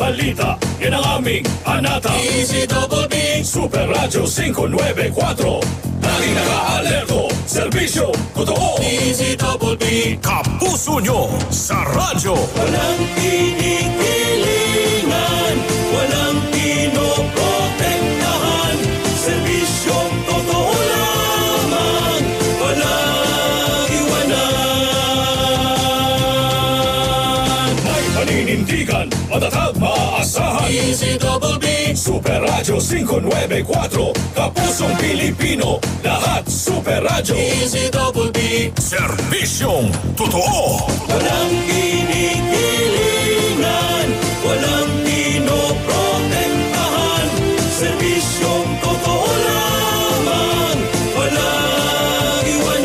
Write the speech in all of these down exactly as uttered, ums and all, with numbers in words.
balita, yan ang aming anata. D Z B B, Super Radyo five ninety-four. Laging naka-alerto, serbisyo, totoo. D Z B B, kapuso nyo sa radyo. Walang kinikilingan, walang pinoprotektahan, serbisyong totoo lamang, walang iwanan. May paninindigan, matatag, maaasahan. D Z B B, Super Radyo five ninety-four. Kapusong Pilipino, lahat Super Radyo. D Z B B, Serbisyong totoo. walang kinikilingan, walang pinoprotektahan, serbisyong totoo lamang, walang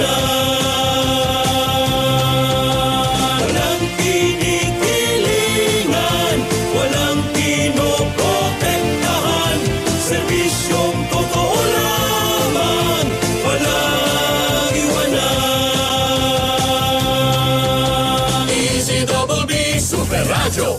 iwanan. Walang kinikilingan, walang pinoprotektahan, serbisyong totoo lamang, walang iwanan. D Z B B, Super Radyo.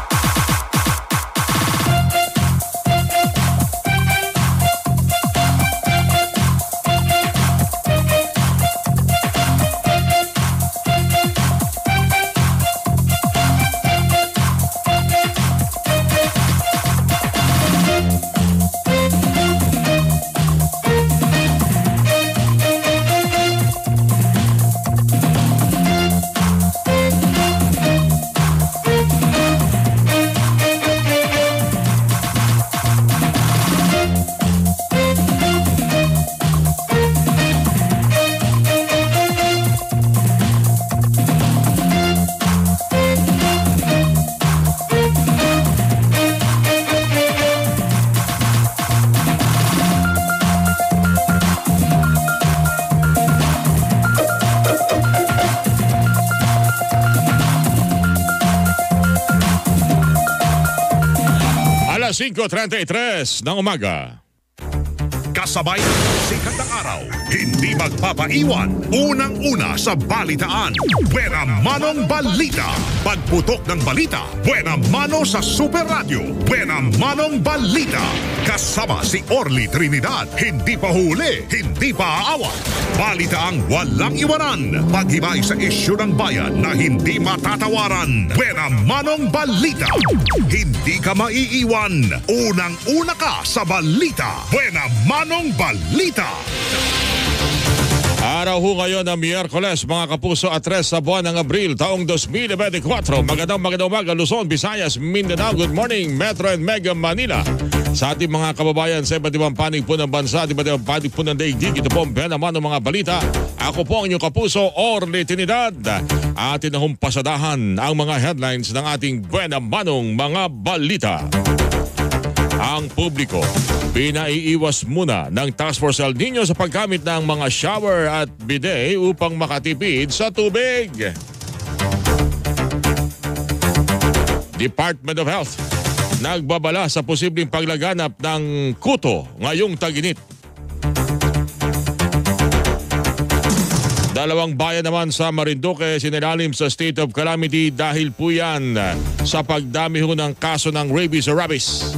five thirty-three ng umaga. Kasabay ng sikat ng araw, hindi magpapaiwan. Unang-una sa balitaan, Buena Manong Balita. Pagputok ng balita, Buena Mano sa Super Radio. Buena Manong Balita. Kasama si Orly Trinidad. Hindi pa huli, hindi pa aawat. Balitaang walang iwanan. Paghimay sa isyu ng bayan na hindi matatawaran. Buena Manong Balita. Hindi ka maiiwan. Unang-una ka sa balita. Buena Manong Balita. Araw ho ngayon ng Miyerkules, mga kapuso, at tres sa buwan ng Abril, taong two thousand twenty-four. Magandang magandang umaga, Luzon, Visayas, Mindanao. Good morning, Metro and Mega Manila. Sa ating mga kababayan sa iba't ibang panig po ng bansa, iba't ibang panig po ng daigdig, ito po ang Buena Manong mga balita. Ako po ang inyong kapuso, Orly Trinidad. Atin na humpasadahan ang mga headlines ng ating Buena Manong mga balita. Ang publiko, pinaiiwas muna ng Task Force El Nino sa paggamit ng mga shower at bidet upang makatipid sa tubig. Department of Health, nagbabala sa posibleng paglaganap ng kuto ngayong tag-init. Dalawang bayan naman sa Marinduque sinilalim sa state of calamity dahil po yan sa pagdami ho ng kaso ng rabies o rabies.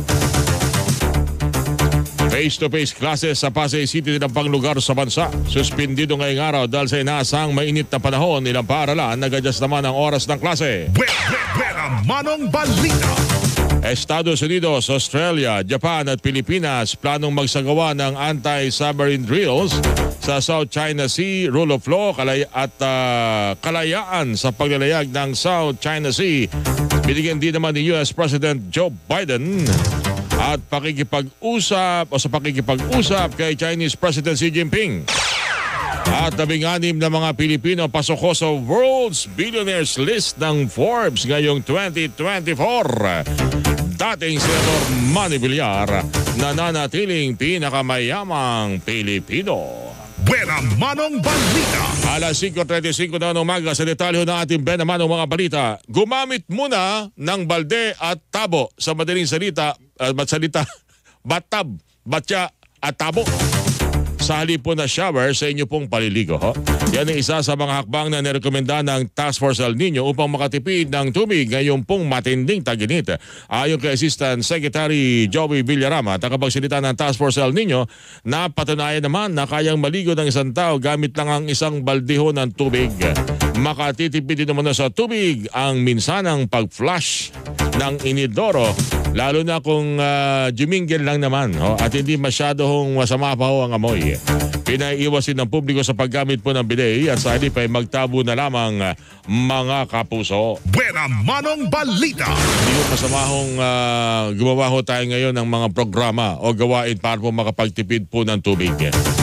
Face-to-face classes sa Pasay City ng panglugar sa bansa. Suspendido ngayong araw dahil sa inaasang mainit na panahon, ilang paaralan nag-adjust naman ang oras ng klase. Buena Manong Balita. Estados Unidos, Australia, Japan at Pilipinas planong magsagawa ng anti-submarine drills sa South China Sea, rule of law kalay at uh, kalayaan sa paglalayag ng South China Sea. Binigyan din naman ni U S President Joe Biden at pakikipag-usap o sa pakikipag-usap kay Chinese President Xi Jinping. At labing-anim na mga Pilipino pasok sa World's Billionaires List ng Forbes ngayong twenty twenty-four. Dating Senator Manny Villar, nananatiling pinakamayamang Pilipino. Buena Manong Balita. Alas five thirty-five na ng umaga, sa detalye ng ating Buena Manong mga balita. Gumamit muna ng balde at tabo. Sa madaling salita, uh, salita, batab, batya at tabo. sa halip po na shower sa inyo pong paliligo. Ho. Yan ay isa sa mga hakbang na nirekomenda ng Task Force El Nino upang makatipid ng tubig ngayon pong matinding taginit. Ayon kay Assistant Secretary Joey Villarama, tagapagsalita ng Task Force El Nino, na patunayan naman na kayang maligo ng isang tao gamit lang ang isang baldeho ng tubig. Makatitipid din naman sa tubig ang minsanang pag-flush ng inidoro, lalo na kung uh, jumingin lang naman ho, at hindi masyadong masama pa ho ang amoy. Pinaiiwasin ng publiko sa paggamit po ng bidet at sa halip ay magtabo na lamang mga kapuso. Buena Manong Balita. Hindi ko masama hong uh, gumawa ho tayo ngayon ng mga programa o gawain para po makapagtipid po ng tubig.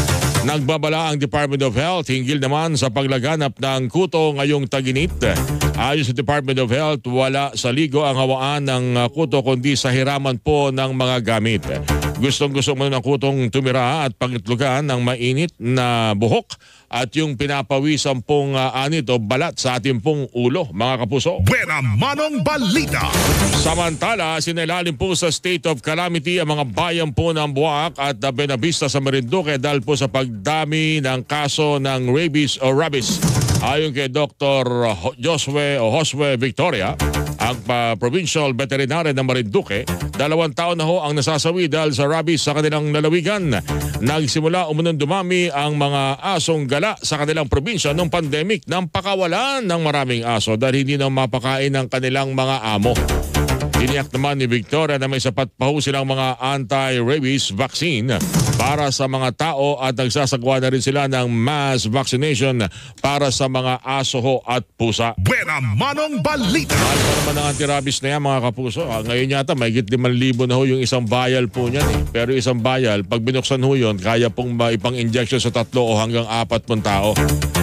Nagbabala ang Department of Health hinggil naman sa paglaganap ng kuto ngayong taginit. Ayon sa Department of Health, wala sa ligo ang hawaan ng kuto kundi sa hiraman po ng mga gamit. Gustong-gusto mo ng kutong tumira at pangitlugan ng mainit na buhok at yung pinapawisan pong uh, anit o balat sa ating pong ulo, mga kapuso. Buena Manong Balita. Samantala, sinailalim po sa state of calamity ang mga bayan po ng Buwak at Benavista sa Marinduque dahil po sa pagdami ng kaso ng rabies o rabies. Ayon kay Doctor Josue o Josue Victoria, ang uh, provincial veterinarian ng Marinduque, dalawang taon na ho ang nasasawi dahil sa rabies sa kanilang lalawigan. Nagsimula umunong dumami ang mga asong gala sa kanilang probinsya noong pandemic nang pakawalan ng maraming aso dahil hindi na mapakain ng kanilang mga amo. Tiniyak naman ni Victoria na may sapat pa ho silang mga anti-rabies vaccine para sa mga tao at nagsasagawa na rin sila ng mass vaccination para sa mga aso ho at pusa. Buena Manong Balita. Mahal pa naman ang anti-rabies na yan, mga kapuso. Ah, ngayon yata may higit limang libo na ho yung isang vial po niyan. Eh. Pero isang vial, pag binuksan ho yun, kaya pong ipang-injection sa tatlo o hanggang apat pong tao.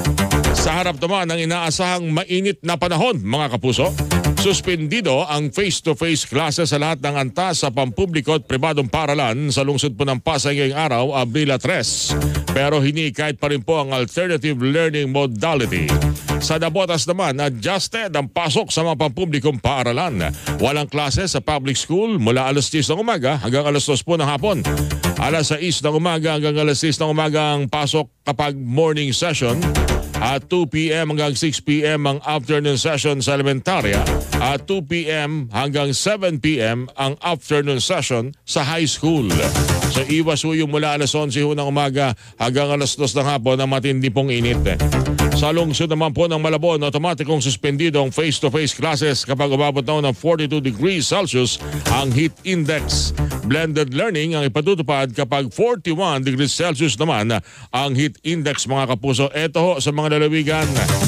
Sa harap naman ng inaasahang mainit na panahon, mga kapuso, suspendido ang face-to-face classes sa lahat ng antas sa pampubliko at pribadong paaralan sa lungsod po ng Pasay ngayong araw, Abril tres. Pero hinikayat pa rin po ang alternative learning modality. Sa Nabotas naman, adjusted ang pasok sa mga pampublikong paaralan. Walang klase sa public school mula alas diyes ng umaga hanggang alas dos po ng hapon. Alas sais ng umaga hanggang alas sais ng umaga ang pasok kapag morning session. At two p.m. hanggang six p.m. ang afternoon session sa elementarya at two p.m. hanggang seven p.m. ang afternoon session sa high school. So iwas ho yung mula alas onse ho ng umaga hanggang alas dos ng hapon na matindi pong init. Sa lungsod naman po ng Malabon, automatikong suspendido ang face-to-face classes kapag umabot na ng forty-two degrees Celsius ang heat index. Blended learning ang ipatutupad kapag forty-one degrees Celsius naman ang heat index, mga kapuso. Ito ho sa mga lalawigan.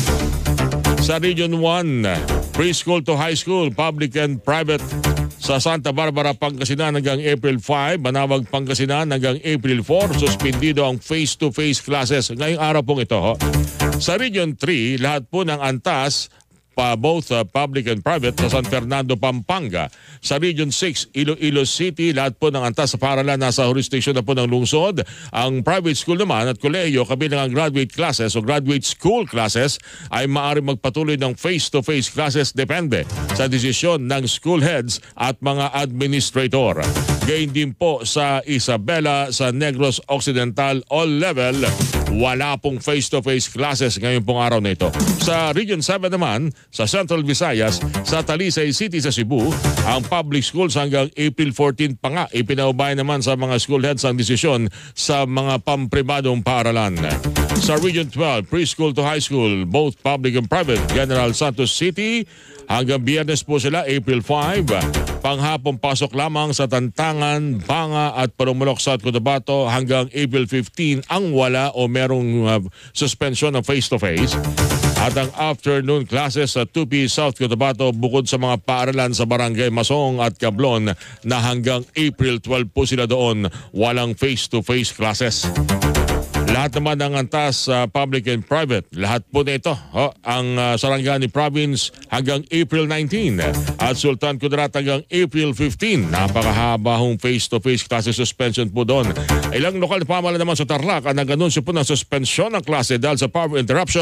Sa Region one, preschool to high school, public and private. Sa Santa Barbara, Pangasinan hanggang April five, Manawag, Pangasinan hanggang April four, suspendido ang face-to-face classes ngayong araw pong ito. Ho. Sa Region three, lahat po ng antas, pa both uh, public and private, sa San Fernando, Pampanga. Sa Region six, Iloilo City, lahat po ng antas sa paaralan nasa jurisdiction na po ng lungsod. Ang private school naman at kolehiyo, kabilang ang graduate classes o graduate school classes, ay maaaring magpatuloy ng face-to-face classes depende sa desisyon ng school heads at mga administrator. Gayun din po sa Isabela, sa Negros Occidental, all level, wala pong face-to-face classes ngayon pong araw na ito. Sa Region seven naman, sa Central Visayas, sa Talisay City sa Cebu, ang public schools hanggang April fourteen pa nga. Ipinaubay naman sa mga school heads ang desisyon sa mga pampribadong paaralan. Sa Region twelve, preschool to high school, both public and private, General Santos City, hanggang Biyernes po sila, April five. Panghapong pasok lamang sa Tantangan, Banga at Parumulok, South Cotabato hanggang April fifteen ang wala o merong uh, suspension ng face-to-face. At ang afternoon classes sa Tupi, South Cotabato, bukod sa mga paaralan sa Barangay Masong at Cablon na hanggang April twelve po sila doon, walang face-to-face classes. Lahat naman ng antas sa uh, public and private, lahat po nito, oh, ang uh, Sarangani Province hanggang April nineteen at Sultan Kudarat hanggang April fifteen. Napakahaba hong face-to-face klase suspension po doon. Ilang lokal na pamahalaan naman sa Tarlac ang nag-anunsyo po ng suspension ng klase dahil sa power interruption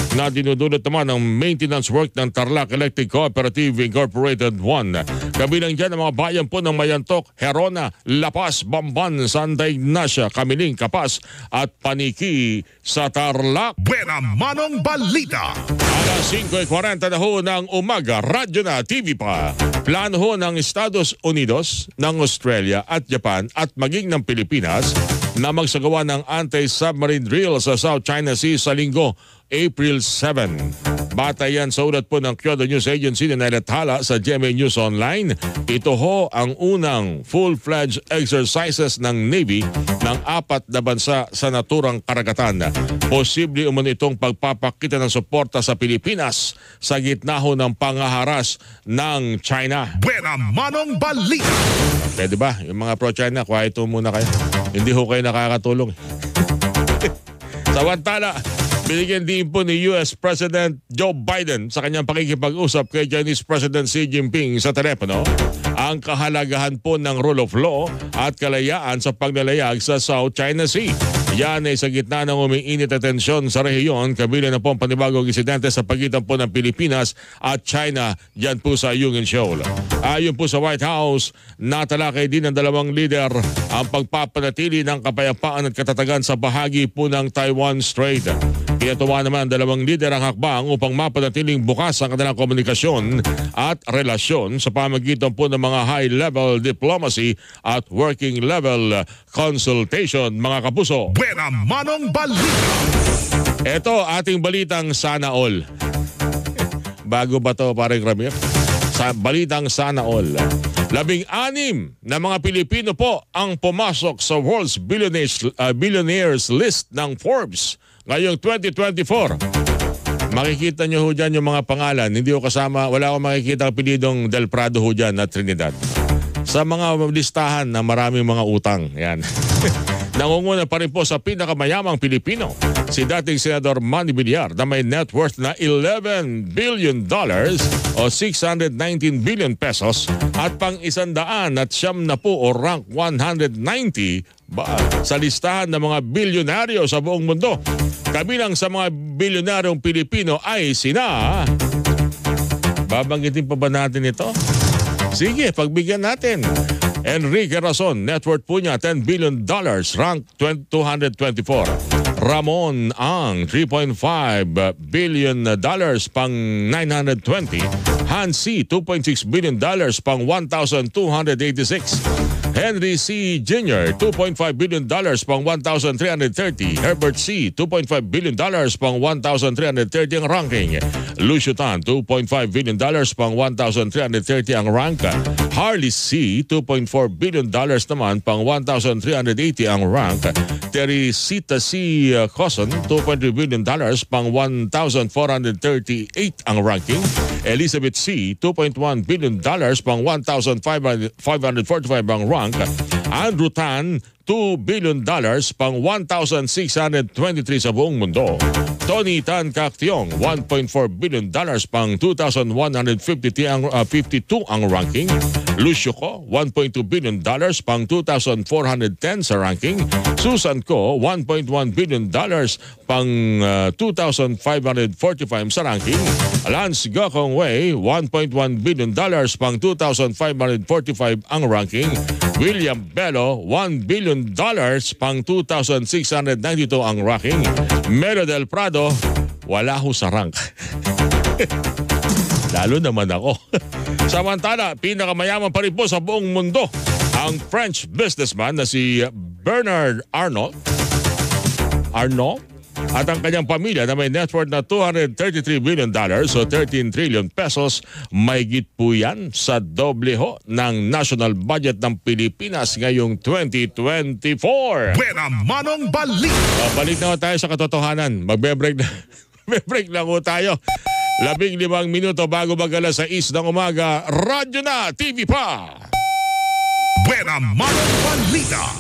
na dinudulot naman ng maintenance work ng Tarlac Electric Cooperative Incorporated one. Kabilang dyan ang mga bayan po ng Mayantok, Herona, La Paz, Bamban, Santa Ignacia, Kamiling, Kapas at Paniki sa Tarlac. Buena Manong Balita. Alas singko forty na ho ng umaga, radyo na, T V pa. Plano ho ng Estados Unidos, ng Australia at Japan at maging ng Pilipinas na magsagawa ng anti-submarine drill sa South China Sea sa linggo, April seventh. Batay yan sa ulat po ng Kyoto News Agency na nalathala sa G M A News Online. Ito ho ang unang full-fledged exercises ng Navy ng apat na bansa sa naturang karagatan. Posible umano itong pagpapakita ng suporta sa Pilipinas sa gitna ho ng pangaharas ng China. Buena Manong Balita. Pwede ba? Yung mga pro-China, quiet ho muna kayo. Hindi ho kayo nakakatulong. Samantala, binigyan din po ni U S President Joe Biden sa kanyang pakikipag-usap kay Chinese President Xi Jinping sa telepono ang kahalagahan po ng rule of law at kalayaan sa paglalayag sa South China Sea. Yan ay sa gitna ng umiinit na tensyon sa rehiyon, kabilang na po ang panibagong insidente sa pagitan po ng Pilipinas at China dyan po sa Yungin Shoal. Ayon po sa White House, natalakay din ng dalawang lider ang pagpapanatili ng kapayapaan at katatagan sa bahagi po ng Taiwan Strait. Pinatuwa naman ang dalawang lider ang hakbang upang mapanatiling bukas ang kanilang komunikasyon at relasyon sa pamagitan po ng mga high-level diplomacy at working-level consultation, mga kapuso. Buena Manong Balita. Ito ating balitang sana all. Bago ba to, parang Ramir? Sa balitang sana all. Labing-anim na mga Pilipino po ang pumasok sa World's Billionaires, uh, Billionaires list ng Forbes ngayong twenty twenty-four. Makikita nyo ho dyan yung mga pangalan. Hindi ho kasama, wala akong makikita ang pilidong Del Prado ho dyan na Trinidad. Sa mga listahan na maraming mga utang. Yan. Nangunguna pa rin po sa pinakamayamang Pilipino, si dating Senador Manny Villar na may net worth na eleven billion dollars o six hundred nineteen billion pesos at pang isandaan at siyam na po o rank one hundred ninety ba, sa listahan ng mga bilyonaryo sa buong mundo. Kabilang sa mga bilyonaryong Pilipino ay sina... Babanggitin pa ba natin ito? Sige, pagbigyan natin. Enrique Razon, net worth po niya ten billion dollars, rank two hundred twenty-four. Ramon Ang, three point five billion dollars, pang nine hundred twenty. Hans C, two point six billion dollars, pang one thousand two hundred eighty-six. Henry C. Junior, two point five billion dollars, pang one thousand three hundred thirty. Herbert C., two point five billion dollars, pang one thousand three hundred thirty ang ranking. Lucio Tan, two point five billion dollars, pang one thousand three hundred thirty ang rank. Harley C., two point four billion dollars naman, pang one thousand three hundred eighty ang rank. Teresita C. Coson, two point three billion dollars, pang one thousand four hundred thirty-eight ang ranking. Elizabeth C., two point one billion dollars, pang one thousand five hundred forty-five ang rank. Andrew Tan, two billion dollars, pang one thousand six hundred twenty-three sa buong mundo. Tony Tan Cactiong, one point four billion dollars, pang two thousand one hundred fifty-two ang, uh, fifty-two ang ranking. Lucio Ko, one point two billion dollars, pang two thousand four hundred ten sa ranking. Susan Ko, one point one billion dollars, pang uh, two thousand five hundred forty-five sa ranking. Lance Gokong Wei, one point one billion dollars, pang two thousand five hundred forty-five ang ranking. William Bello, one billion dollars, pang two thousand six hundred ninety-two ang ranking. Melo Del Prado, wala ho sa rank. Lalo naman ako. Samantala, pinakamayaman pa rin po sa buong mundo ang French businessman na si Bernard Arnault. Arnault? At ang kanyang pamilya na may net worth na two hundred thirty-three billion dollars o thirteen trillion pesos, may git po yan sa doble ho ng national budget ng Pilipinas ngayong twenty twenty-four. Buena Manong Balita. Balik na tayo sa katotohanan. Magbe-break na. Magbe-break na po tayo. Labing limang minuto bago magala sa is ng umaga. Radyo na, T V pa. Buena Manong Balita.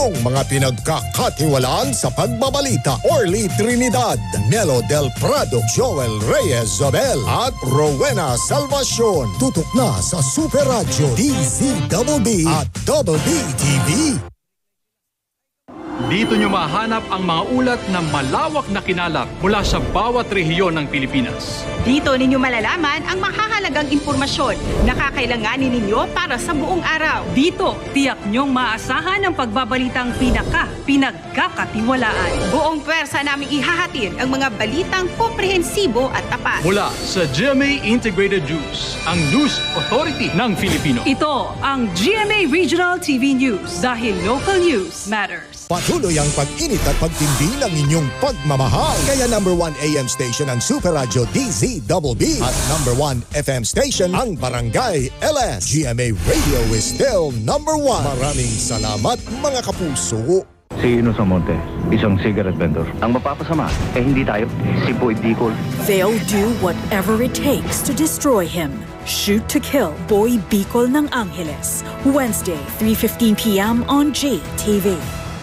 inyong mga pinagkakatiwalaan sa pagbabalita. Orly Trinidad, Nelo Del Prado, Joel Reyes Zobel at Rowena Salvacion. Tutok na sa Super Radio D Z B B at Double B T V. Dito nyo mahanap ang mga ulat na malawak na kinalap mula sa bawat rehiyon ng Pilipinas. Dito ninyo malalaman ang mahahalagang impormasyon na kakailanganin ninyo para sa buong araw. Dito, tiyak nyong maasahan ang pagbabalitang pinaka, pinagkakatiwalaan. Buong pwersa naming ihahatid ang mga balitang komprehensibo at tapat. Mula sa G M A Integrated News, ang News Authority ng Filipino. Ito ang G M A Regional T V News dahil local news matters. Patuloy ang pag-init at pagtindi ng inyong pagmamahal. Kaya number one A M station ang Super Radio D Z B B at number one F M station ang Barangay L S. G M A Radio is still number one. Maraming salamat mga kapuso. Si Ino Monte, isang cigarette vendor. Ang mapapasama, eh hindi tayo. Si Boy Bicol. They'll do whatever it takes to destroy him. Shoot to Kill Boy Bicol ng Angeles. Wednesday, three fifteen p m on G T V.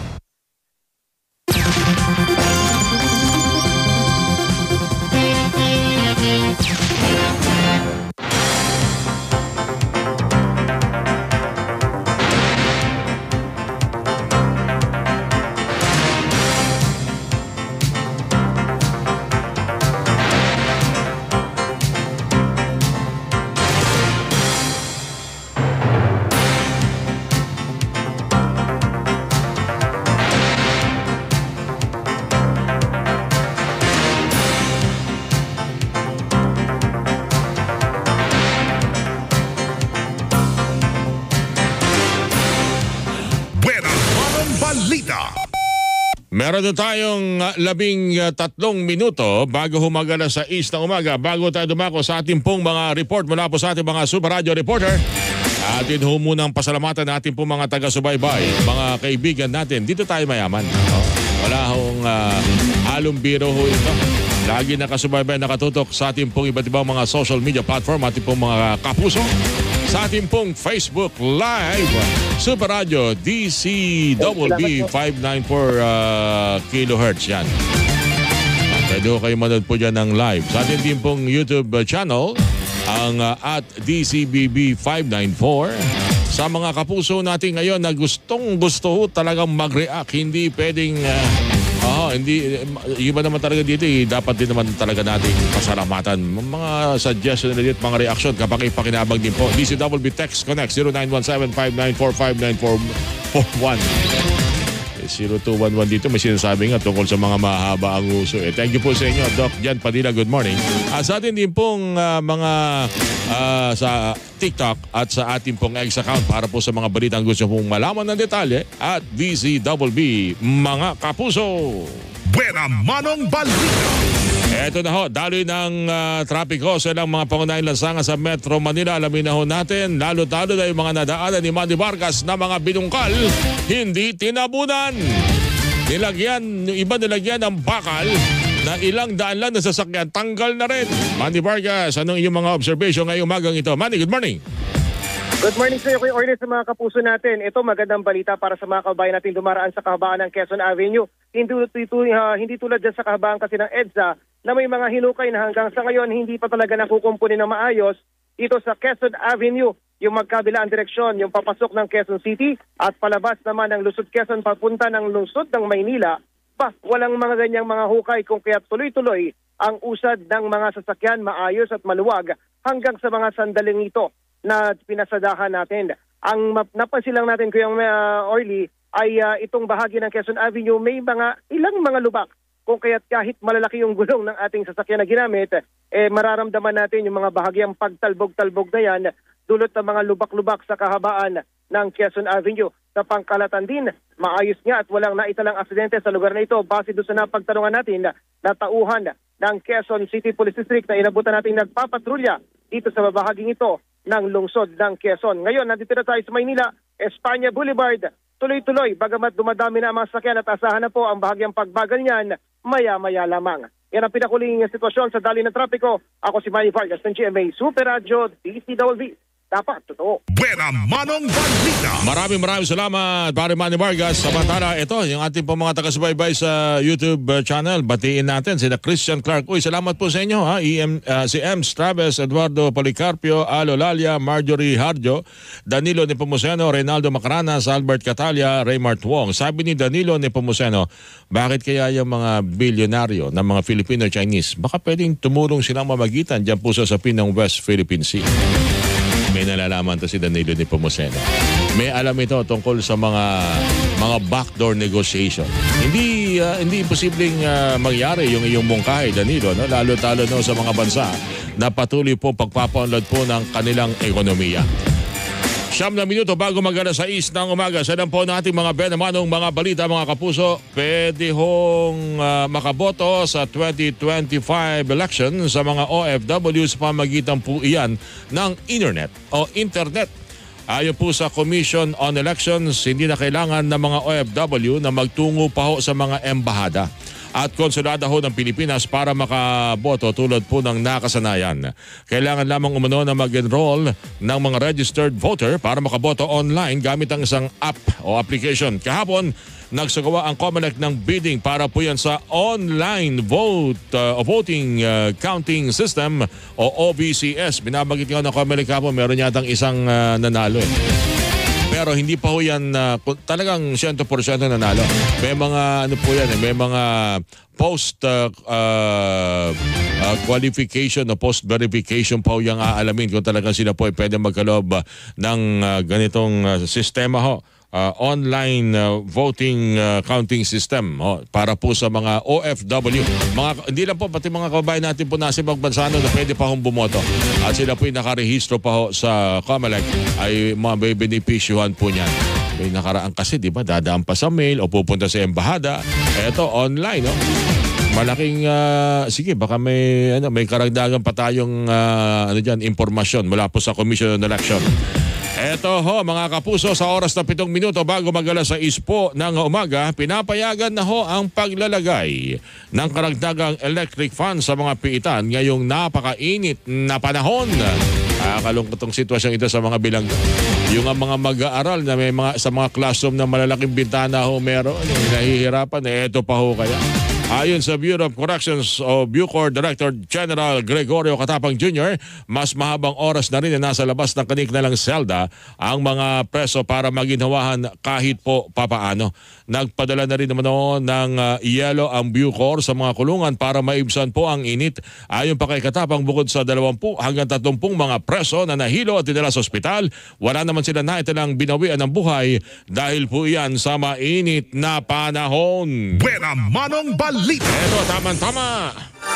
Meron na tayong uh, labing uh, tatlong minuto bago humaga na sa is ng umaga. Bago tayo dumako sa ating pong mga report mula po sa ating mga Super Radio reporter. Atin ho munang pasalamatan natin po mga taga-subaybay, mga kaibigan natin. Dito tayo mayaman. Oh, wala hong uh, halong biro ho ito. Lagi nakasubaybay, nakatutok sa ating pong iba't ibang mga social media platform, ating pong mga kapuso. Sa ating pong Facebook Live, Super Radio D C B B five ninety-four uh, kilohertz yan. Pwede kayo manood po dyan ng live. Sa ating din pong YouTube channel, ang uh, at D C B B five ninety-four. Sa mga kapuso natin ngayon na gustong gusto talagang mag-react, hindi pwedeng... Uh, Oo, hindi, iba naman talaga dito eh. Dapat din naman talaga natin pasalamatan. Mga suggestion na dito, mga reaction kapag ipakinabang din po. D C B B Text Connect zero nine one seven five nine four five nine four four one. zero two one one dito may sinasabi nga tungkol sa mga mahaba ang uso. Eh, thank you po sa inyo, Doc Jan Padilla. Good morning. Uh, sa atin din pong uh, mga uh, sa TikTok at sa ating pong X account para po sa mga balitang gusto pong malaman ng detalye at D C B B mga kapuso. Buena Manong Balita. Eto na ho, daloy ng uh, trapiko sa ilang mga pangunahing lansangan sa Metro Manila. Alamin na ho natin, lalo-lalo na yung mga nadaanan ni Manny Vargas na mga binungkal, hindi tinabunan. Nilagyan, yung iba nilagyan ng bakal na ilang daan lang na sasakyan, tanggal na rin. Manny Vargas, anong iyong mga observation ngayong umagang ito? Manny, good morning. Good morning sa iyo, Kuya Orly, sa mga kapuso natin. Ito magandang balita para sa mga kabayan natin dumaraan sa kahabaan ng Quezon Avenue. Hindi, uh, hindi tulad dyan sa kahabaan kasi ng EDSA na may mga hinukay na hanggang sa ngayon hindi pa talaga nakukumpuni ng maayos. Ito sa Quezon Avenue, yung magkabilaan direksyon, yung papasok ng Quezon City at palabas naman ng Luzon Quezon papunta ng lungsod ng Maynila. Pa, walang mga ganyang mga hukay kung kaya tuloy-tuloy ang usad ng mga sasakyan maayos at maluwag hanggang sa mga sandaling ito na pinasadahan natin. Ang napansin lang natin, Kuya uh, Orly, ay uh, itong bahagi ng Quezon Avenue may mga ilang mga lubak. Kung kaya't kahit malalaki yung gulong ng ating sasakyan na ginamit, eh mararamdaman natin yung mga bahagyang pagtalbog-talbog na yan dulot ng mga lubak-lubak sa kahabaan ng Quezon Avenue. Sa pangkalatan din, maayos nga at walang naitalang aksidente sa lugar na ito base doon sa napagtanungan natin na tauhan ng Quezon City Police District na inabutan natin nagpapatrolya dito sa bahaging ito ng lungsod ng Quezon. Ngayon, nandito na tayo sa Maynila, Espanya Boulevard. Tuloy-tuloy, bagamat dumadami na ang mga sasakyan at asahan na po ang bahagyang pagbagal niyan, maya-maya lamang. Yan ang pinakuling sitwasyon sa dali ng trapiko. Ako si Manny Vargas ng G M A Super Radio D C B B. dapat totoo. Buena Manong Balita. Maraming maraming salamat, Pare Manny Vargas. Samantala, ito, yung ating po mga taga-subaybay sa YouTube uh, channel, batiin natin sina Christian Clark. Uy, salamat po sa inyo, ha? E M, uh, si M. Traves, Eduardo Policarpio, Alo Lalia, Marjorie Harjo, Danilo Nepomuceno, Reynaldo Macaranas, Albert Catalia, Raymart Wong. Sabi ni Danilo Nepomuceno, bakit kaya yung mga bilyonaryo ng mga Filipino-Chinese, baka pwedeng tumulong silang mamagitan dyan po sa sapin ng West Philippine Sea? May nalalaman to si Danilo Nepomuceno. May alam ito tungkol sa mga mga backdoor negotiation. Hindi uh, hindi posibleng uh, mangyari yung iyong mungkahi, Danilo, no? Lalo talo no sa mga bansa na patuloy po pagpapaunlad po ng kanilang ekonomiya. Siyam na minuto bago mag-alas sais ng umaga. Sa po nating mga benamanong mga balita, mga kapuso, pwede hong uh, makaboto sa twenty twenty-five election sa mga O F W sa pamagitan po iyan ng internet o internet. Ayon po sa Commission on Elections, hindi na kailangan ng mga O F W na magtungo pa ho sa mga embahada at konsulada ho ng Pilipinas para makaboto tulad po ng nakasanayan. Kailangan lamang umano na mag-enroll ng mga registered voter para makaboto online gamit ang isang app o application. Kahapon, nagsagawa ang COMELEC ng bidding para po yan sa online vote uh, voting uh, counting system o O V C S. Binabagit ko ng COMELEC kahapon, meron yatang isang uh, nanalo eh. Pero hindi pa ho yan uh, talagang one hundred percent nanalo. May mga ano po yan eh, may mga post uh, uh, uh, qualification o post verification pa ho yung aalamin kung talagang sila po ay pwede magkaloob uh, ng uh, ganitong uh, sistema ho. Uh, online uh, voting uh, counting system oh, para po sa mga O F W. Mga, hindi lang po, pati mga kababayan natin po nasa ibang bansa na pwede pa hong bumoto. At sila po yung nakarehistro pa ho sa COMELEC ay mga benepisyuhan po niyan. May nakaraan kasi, di ba, dadaan pa sa mail o pupunta sa embahada. Eto, online, no? Malaking, uh, sige, baka may, ano, may karagdagan pa tayong uh, ano dyan, impormasyon mula po sa Commission on Election. Eto ho mga kapuso, sa oras na pitong minuto bago mag-alas sais po ng umaga, pinapayagan na ho ang paglalagay ng karagdagang electric fan sa mga piitan ngayong napakainit na panahon. Nakakalungkot tong sitwasyong ito sa mga bilanggo. Yung ang mga mag-aaral na may mga, sa mga classroom na malalaking bintana ho meron, nahihirapan, eh, eto pa ho kaya. Ayon sa Bureau of Corrections o Bucor Director General Gregorio Katapang Junior, mas mahabang oras na rin na nasa labas ng kanilang selda ang mga preso para maginhawahan kahit po papaano. Nagpadala na rin naman noon ng uh, yelo ang Bucor sa mga kulungan para maibsan po ang init. Ayon pa kay Katapang, bukod sa dalawampu hanggang tatlumpung mga preso na nahilo at dinala sa ospital, wala naman sila naitalang binawian ng buhay dahil po iyan sa mainit na panahon. Buena Manong Balita. Eto, tama-tama.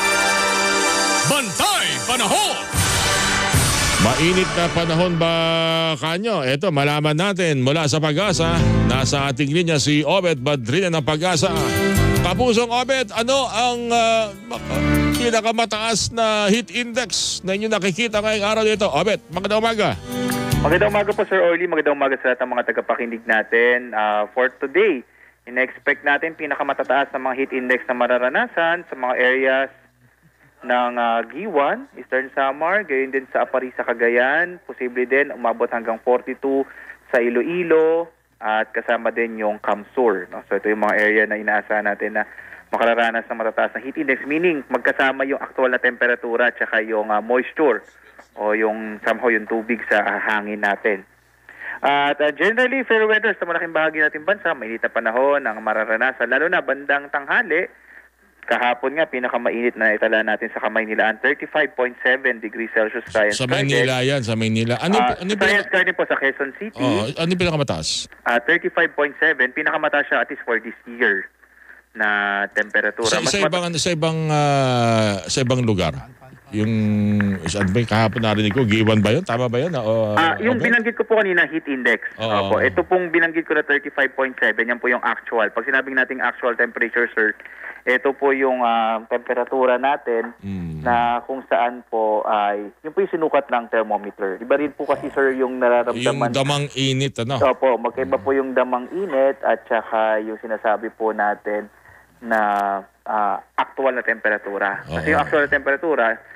Bantay Panahon! Mainit na panahon ba kanyo? Eto, malaman natin mula sa Pag-asa. Nasa ating linya si Obed Badrina ng Pag-asa. Kapusong Obed, ano ang uh, pinakamataas na heat index na inyo nakikita ngayong araw dito? Obed, magandang umaga. Magandang umaga po, Sir Orly. Magandang umaga sa lahat ng mga tagapakinig natin. Uh, for today, ina-expect natin pinakamataas na mga heat index na mararanasan sa mga areas ng uh, Giwan, Eastern Samar, gayon din sa Aparisa, Cagayan. Posible din umabot hanggang forty-two sa Iloilo at kasama din yung Kamsur. No? So ito yung mga area na inaasahan natin na makararanas ng matataas na heat index, meaning magkasama yung actual na temperatura at saka yung uh, moisture o yung somehow yung tubig sa uh, hangin natin. At uh, generally, fair weather sa malaking bahagi natin bansa, mainit na panahon ang mararanasan, lalo na bandang tanghali. Kahapon nga, pinakamainit na itala natin sa Kamaynilaan, thirty-five point seven degrees Celsius Science Sa Maynila yan, sa Maynila. Ano, uh, ano Science Garden po sa Quezon City. Oh, ano yung pinakamataas? Uh, thirty-five point seven, pinakamataas siya at least for this year na temperatura. Sa, Mas sa ibang, sa ibang, uh, sa ibang lugar? Yung, saan ba yung kahapon narinig ko? Giwan ba yun? Tama ba yun? O, uh, yung okay. Binanggit ko po kanina, heat index. Oh, Opo, ito pong binanggit ko na thirty-five point seven, yan po yung actual. Pag sinabing nating actual temperature, sir, ito po yung uh, temperatura natin mm. na kung saan po ay, yun po yung sinukat ng thermometer. Iba rin po kasi, sir, yung nararamdaman. Yung damang init, ano? Opo, magkaiba po yung damang init at saka yung sinasabi po natin na uh, actual na temperatura. Kasi yung actual na temperatura,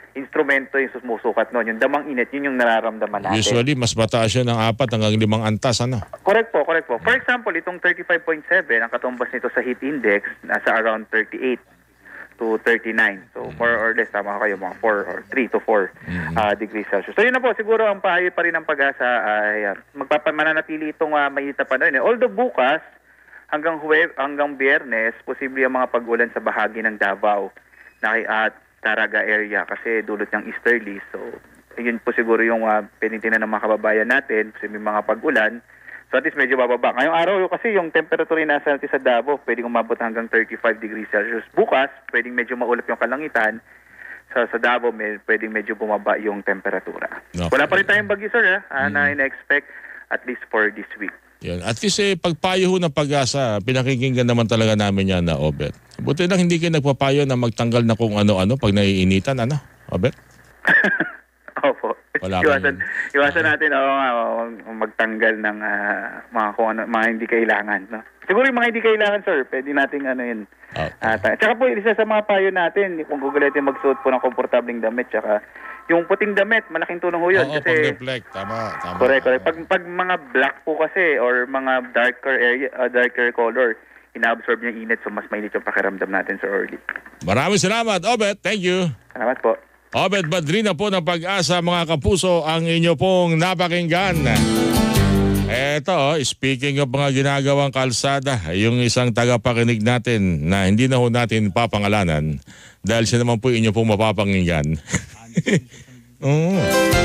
instrumento yung sumusukat noon. Yung damang init, yun yung nararamdaman natin. Usually, mas mataas yun ng apat hanggang limang antas, ano? Correct po, correct po. For example, itong thirty-five point seven, ang katumbas nito sa heat index, nasa around thirty-eight to thirty-nine. So, more or less, tama kayo, mga four or three to four Mm-hmm. uh, degrees Celsius. So, yun na po, siguro ang pahayo pa rin ng pag-asa ay uh, magpapamananatili itong uh, mainit na panahon. Although bukas, hanggang Huweb, hanggang Biyernes, posible ang mga pag-ulan sa bahagi ng Davao na, at Taraga area kasi dulot ng easterly. So, yun po siguro yung uh, pinitingnan ng mga kababayan natin kasi may mga pag-ulan. So at least medyo bababa. Ngayong araw kasi yung temperature nasa natin sa Davao, pwedeng umabot hanggang thirty-five degrees Celsius. Bukas, pwedeng medyo maulap yung kalangitan. Sa, sa Davao, may, pwedeng medyo bumaba yung temperatura. Okay. Wala pa rin tayong bagyo, sir, ha? Uh, mm. na ina-expect at least for this week. Yan. At least eh, pagpayo ho ng pag-asa, pinakikinggan naman talaga namin yan na Obet. Buti lang hindi kayo nagpapayo na magtanggal na kung ano-ano pag naiinitan, ano? Obet? Opo. Wala iwasan, iwasan natin oh, oh, magtanggal ng uh, mga, kung ano, mga hindi kailangan. No? Siguro yung mga hindi kailangan, sir, pwede natin ano yun. Okay. At, uh, tsaka po, isa sa mga payo natin, kung gugulitin magsuot po ng komportabling damit, tsaka yung puting damit, malaking tulong ho yun. Oo, kasi, pag-reflect. Tama, tama. Correct, correct. Pag, pag mga black po kasi, or mga darker area, uh, darker color, ina-absorb niya init, so mas mainit yung pakiramdam natin, Sir Orly. Maraming salamat, Obet. Thank you. Salamat po. Obet Badrina po ng Pag-asa, mga kapuso, ang inyo pong napakinggan. Eto, speaking of mga ginagawang kalsada, yung isang tagapakinig natin na hindi na ho natin papangalanan dahil siya naman po inyo pong mapapakinggan. Oo.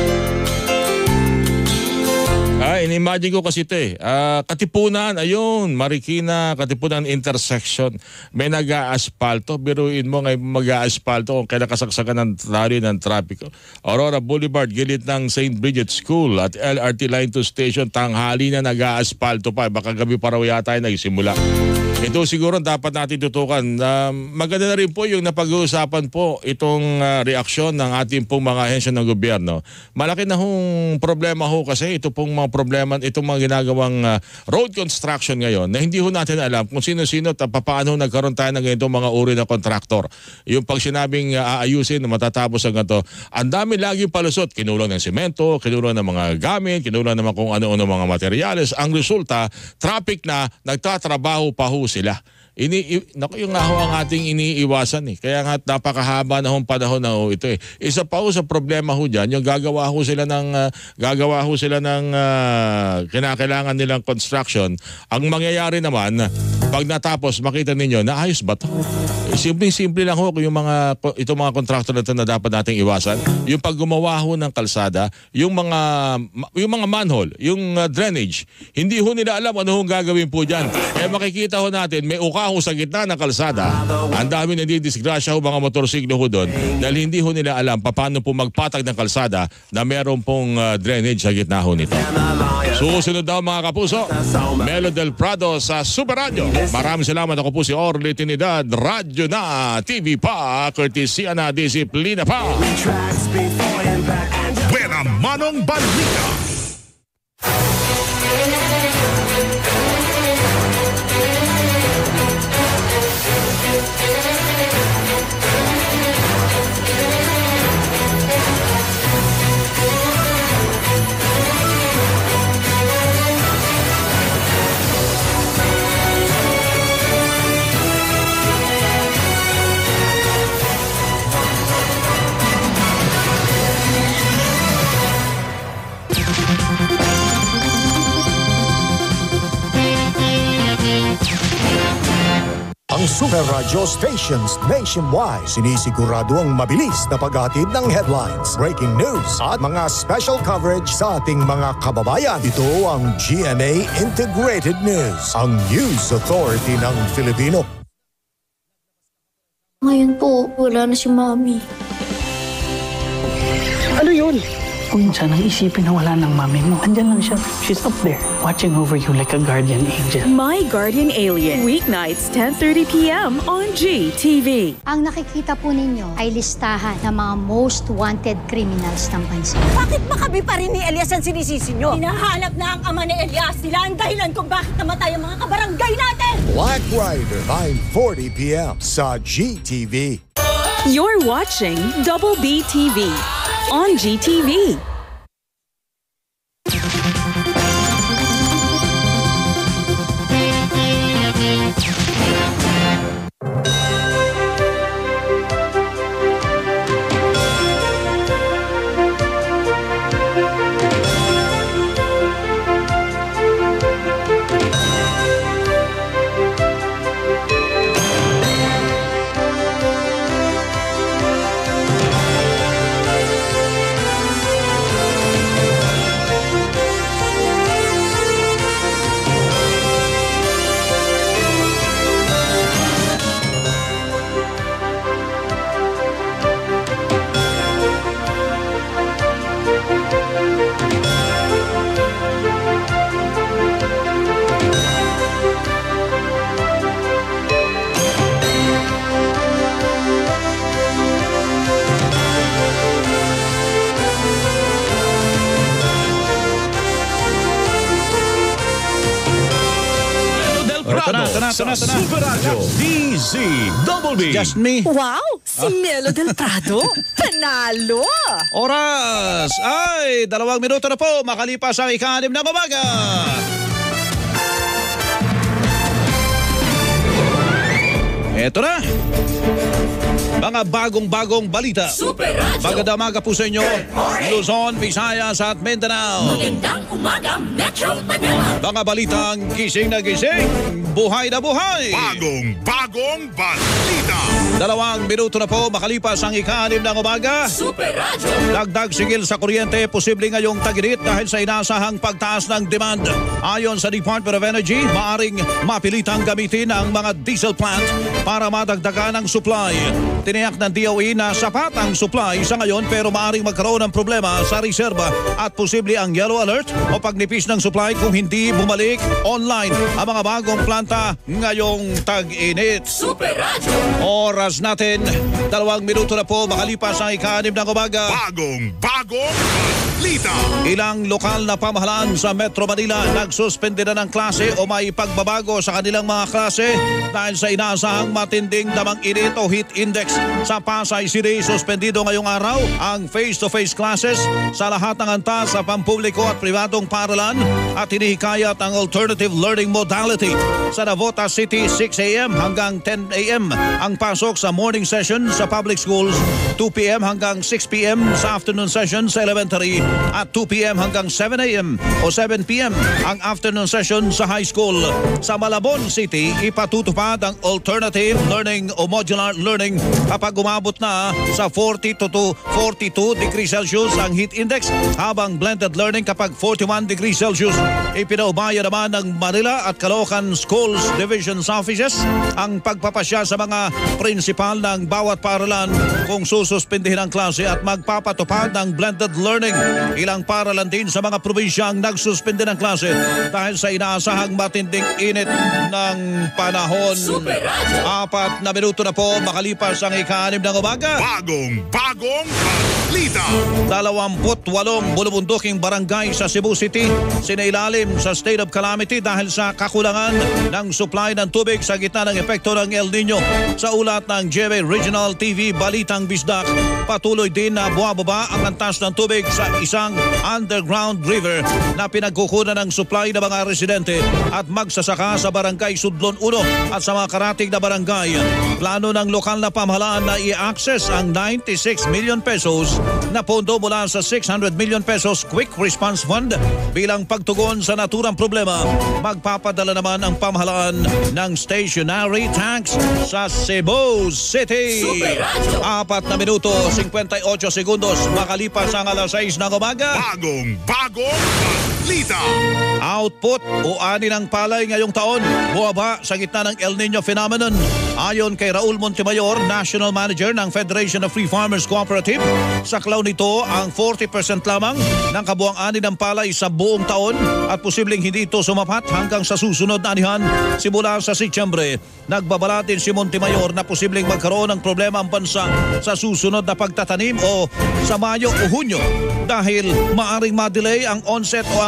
Ah, in-imagine ko kasi ito eh. Ah, Katipunan, ayun, Marikina, Katipunan intersection. May nag-a-aspalto. Biruin mo ngayon mag-a-aspalto kung kailan kasaksakan ng lari ng trapiko. Aurora Boulevard, gilid ng Saint Bridget School at L R T Line two Station, tanghali na nag-a-aspalto pa. Baka gabi pa raw yata ay nagsimula. Ito siguro dapat natin tutukan. Uh, maganda na rin po yung napag-uusapan po itong uh, reaksyon ng ating pong mga ahensya ng gobyerno. Malaki na hong problema ho kasi ito pong mga problema, itong mga ginagawang uh, road construction ngayon na hindi ho natin alam kung sino-sino at paano nagkaroon tayo ng ganitong mga uri na kontraktor. Yung pag sinabing uh, aayusin na matatapos ang ganito, ang dami lagi palusot. Kinulang ng semento, kinulang ng mga gamit, kinulang naman kung ano-ano mga materyales. Ang resulta, traffic na nagtatrabaho pa ho sila. Ini, i, naku, yung nga ho ang ating iniiwasan eh. Kaya nga napakahaba na hong panahon na ho ito eh. Isa pa ho sa problema ho dyan, yung gagawa ho sila ng, uh, gagawa ho sila ng uh, kinakailangan nilang construction. Ang mangyayari naman, pag natapos, makita ninyo, naayos ba ito? Eh, simple-simple lang ho yung mga, itong mga contractor na ito na dapat nating iwasan. Yung pag gumawa ho ng kalsada, yung mga, yung mga manhole, yung uh, drainage, hindi ho nila alam ano hong gagawin po dyan. Eh makikita ho natin, may uka ho sa gitna ng kalsada, ang dami na di-disgrasya ho mga motorsiklo ho doon dahil hindi ho nila alam paano po magpatag ng kalsada na meron pong uh, drainage sa gitna ho nito. Susunod daw mga kapuso, Melo Del Prado sa Super Radio. Maraming salamat. Ako po si Orly Trinidad, Radyo na, T V pa, courtesy na, disiplina pa. Buena Manong Balita. Ang Super Radio stations nationwide sinisigurado ang mabilis na paghatid ng headlines, breaking news at mga special coverage sa ating mga kababayan. Ito ang G M A Integrated News, ang News Authority ng Filipino. Ngayon po, wala na si Mami. Ano yun? Kung minsan ang isipin na wala ng mami mo, andyan lang siya. She's up there, watching over you like a guardian angel. My Guardian Alien, weeknights ten thirty p m on G T V. Ang nakikita po ninyo ay listahan ng mga most wanted criminals ng bansa. Bakit makabi pa rin ni Elias ang sinisisi nyo? Hinahanap na ang ama ni Elias. Sila ang dahilan kung bakit namatay ang mga kabarangay natin! Black Rider, nine forty p m sa G T V. You're watching Double B T V on G T V. Sa Super Radio D Z Double B. Just me. Wow! Si Melo Del Prado. Panalo! Oras ay dalawang minuto na po makalipas ang ika-anim ng umaga. Eto na. Mga bagong-bagong balita. Super Radio. Magandang umaga po sa inyo, Luzon, Visayas at Mindanao. Magandang umaga, Metro Manila. Mga balitang gising na gising, buhay na buhay. Bagong-bagong balita. Dalawang minuto na po makalipas ang ika-anim ng umaga. Super Radio. Dagdag sigil sa kuryente, posible ngayong taginit dahil sa inasahang pagtaas ng demand. Ayon sa Department of Energy, maaring mapilitang gamitin ang mga diesel plant para madagdagan ang supply. Tiniyak ng D O E na sapat ang supply sa ngayon pero maaring magkaroon ng problema sa reserba at posible ang yellow alert o pagnipis ng supply kung hindi bumalik online ang mga bagong planta ngayong tag-init. Super Radio. Oras natin, dalawang minuto na po makalipas ang ika-anim ng umaga. Bagong-bagong balita. Ilang lokal na pamahalaan sa Metro Manila nagsuspende na ng klase o may pagbabago sa kanilang mga klase dahil sa inaasahang matinding damang init o heat index. Sa Pasay City, suspendido ngayong araw ang face-to-face classes sa lahat ng antas sa pampubliko at pribadong paaralan at hinihikayat ang alternative learning modality. Sa Navotas City, six a.m. hanggang ten a.m. ang pasok sa morning session sa public schools, two p.m. hanggang six p.m. sa afternoon session sa elementary at two p.m. hanggang seven a.m. o seven p.m. ang afternoon session sa high school. Sa Malabon City, ipatutupad ang alternative learning o modular learning kapag umabot na sa forty to forty-two degrees Celsius ang heat index, habang blended learning kapag forty-one degrees Celsius. Ipinaubaya naman ng Manila at Caloocan Schools Divisions Offices ang pagpapasya sa mga prinsipal ng bawat paaralan kung sususpindihin ang klase at magpapatupad ng blended learning. Ilang paaralan din sa mga probinsya ang nagsuspindi ng klase dahil sa inaasahang matinding init ng panahon. Apat na minuto na po makalipas ang ika-anim ng umaga. Bagong-bagong balita. Dalawamput walong bulubunduking barangay sa Cebu City sinailalim sa state of calamity dahil sa kakulangan ng supply ng tubig sa gitna ng epekto ng El Nino. Sa ulat ng G M A Regional T V Balitang Bisdak, patuloy din na buwababa ang antas ng tubig sa isang underground river na pinagkukunan ng supply ng mga residente at magsasaka sa barangay Sudlon one at sa mga karating na barangay. Plano ng lokal na pamahalaan na i-access ang ninety-six million pesos na pondo mula sa six hundred million pesos Quick Response Fund bilang pagtugon sa naturang problema. Magpapadala naman ang pamahalaan ng stationary tanks sa Cebu City. Apat na minuto, fifty-eight segundos makalipas ang alas sais ng umaga. Bagong-bagong balita. Output o ani ng palay ngayong taon buwaba sa gitna ng El Nino phenomenon. Ayon kay Raul Montemayor, National Manager ng Federation of Free Farmers Cooperative, saklaw nito ang forty percent lamang ng kabuang ani ng palay sa buong taon at posibleng hindi ito sumapat hanggang sa susunod na anihan simula sa Setyembre. Nagbabala din si Montemayor na posibleng magkaroon ng problema ang bansa sa susunod na pagtatanim o sa Mayo o Hunyo dahil maaring ma-delay ang onset o ang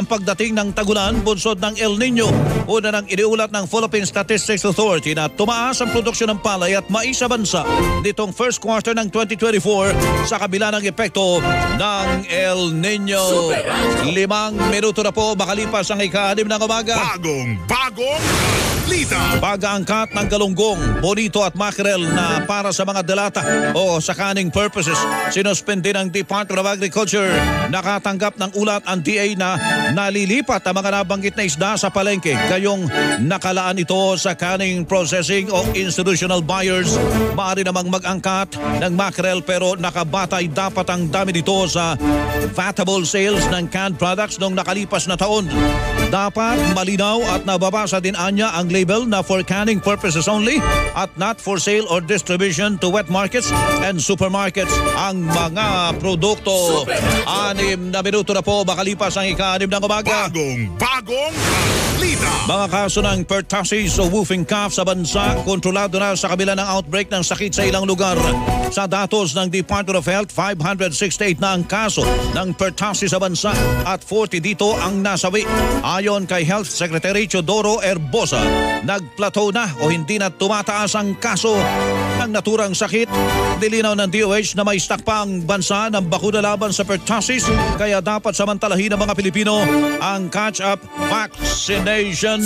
ang pagdating ng tagulan bunsod ng El Nino. Una nang iniulat ng Philippine Statistics Authority na tumaas ang produksyon ng palay at mais sa bansa nitong first quarter ng twenty twenty-four sa kabila ng epekto ng El Nino. Limang minuto na po makalipas ang ika-anim ng umaga. Bagong, bagong balita. Pag-aangkat ng galunggong, bonito at mackerel na para sa mga delata o sa canning purposes. Sinuspende ng Department of Agriculture. Nakatanggap ng ulat ang D A na nalilipat ang mga nabanggit na isda sa palengke. Gayong nakalaan ito sa canning processing o institutional buyers. Maaari namang mag-angkat ng mackerel pero nakabatay dapat ang dami nito sa vatable sales ng canned products noong nakalipas na taon. Dapat malinaw at nababasa din anya ang label na for canning purposes only at not for sale or distribution to wet markets and supermarkets ang mga produkto. Anim na minuto na po makalipas ang ika-anim ng umaga. Bagong, bagong balita. Mga kaso ng pertussis o whooping cough sa bansa, kontrolado na sa kabila ng outbreak ng sakit sa ilang lugar. Sa datos ng Department of Health, five hundred sixty-eight na ang kaso ng pertussis sa bansa at forty dito ang nasawi. Ayon kay Health Secretary Teodoro Herbosa, nagplateau na o hindi na tumataas ang kaso ng naturang sakit. Dilinaw ng D O H na may stock pa ang bansa ng bakuna laban sa pertussis kaya dapat samantalahin ng mga Pilipino ang catch-up vaccination.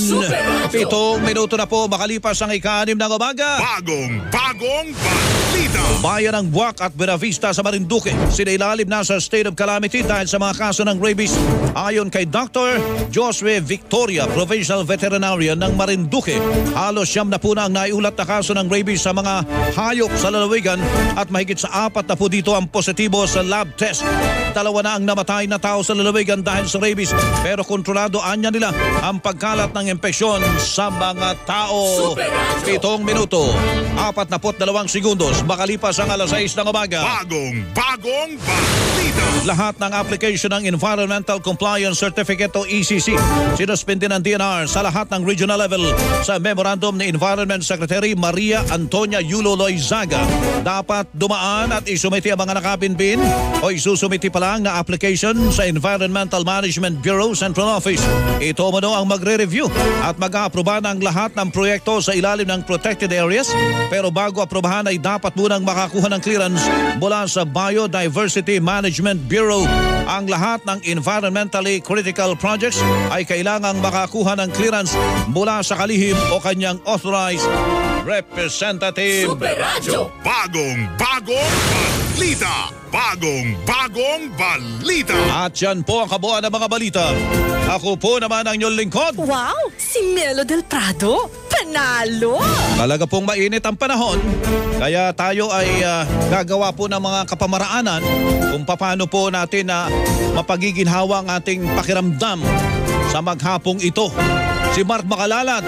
Pitong minuto na po makalipas ang ika-anim ng umaga. Bagong, bagong balita. Bayan ng Buwak at Buenavista sa Marinduque sinailalim na sa state of calamity dahil sa mga kaso ng rabies. Ayon kay Doctor Josue Victoria, Provincial Veterinarian ng Marinduque, halos siyam na po na ang naiulat na kaso ng rabies sa mga hayop sa lalawigan at mahigit sa apat na po dito ang positibo sa lab test. Dalawa na ang namatay na tao sa lalawigan dahil sa rabies pero kontrolado anya nila ang pagkalat ng impeksyon sa mga tao. Pitong minuto, apat na pot dalawang segundos, makalipas ang alas sais ng umaga. Bagong, bagong balita. Lahat ng application ng Environmental Compliance Certificate o E C C sinuspindi ng D N R sa lahat ng regional level sa memorandum ni Environment Secretary Maria Antonia Yulo Loizaga. Dapat dumaan at isumiti ang mga nakabinbin o isusumiti pa lang na application sa Environmental Management Bureau Central Office. Ito mano ang magre-review at mag-aaproba ng lahat ng proyekto sa ilalim ng protected areas pero bago aprobahan ay dapat munang makakuha ng clearance mula sa Biodiversity Management Bureau. Ang lahat ng environmentally critical projects ay kailangang makakuha ng clearance mula sa kalihim o kanyang authorized representative. Super Radio. Bagong, bagong balita. Bagong, bagong balita. At yan po ang kabuuan ng mga balita. Ako po naman ang inyong lingkod. Wow! Si Melo del Prado. Panalo! Talaga pong mainit ang panahon. Kaya tayo ay uh, gagawa po ng mga kapamaraanan kung paano po natin na uh, mapagiginhawa ang ating pakiramdam sa maghapong ito. Si Mark Makalalat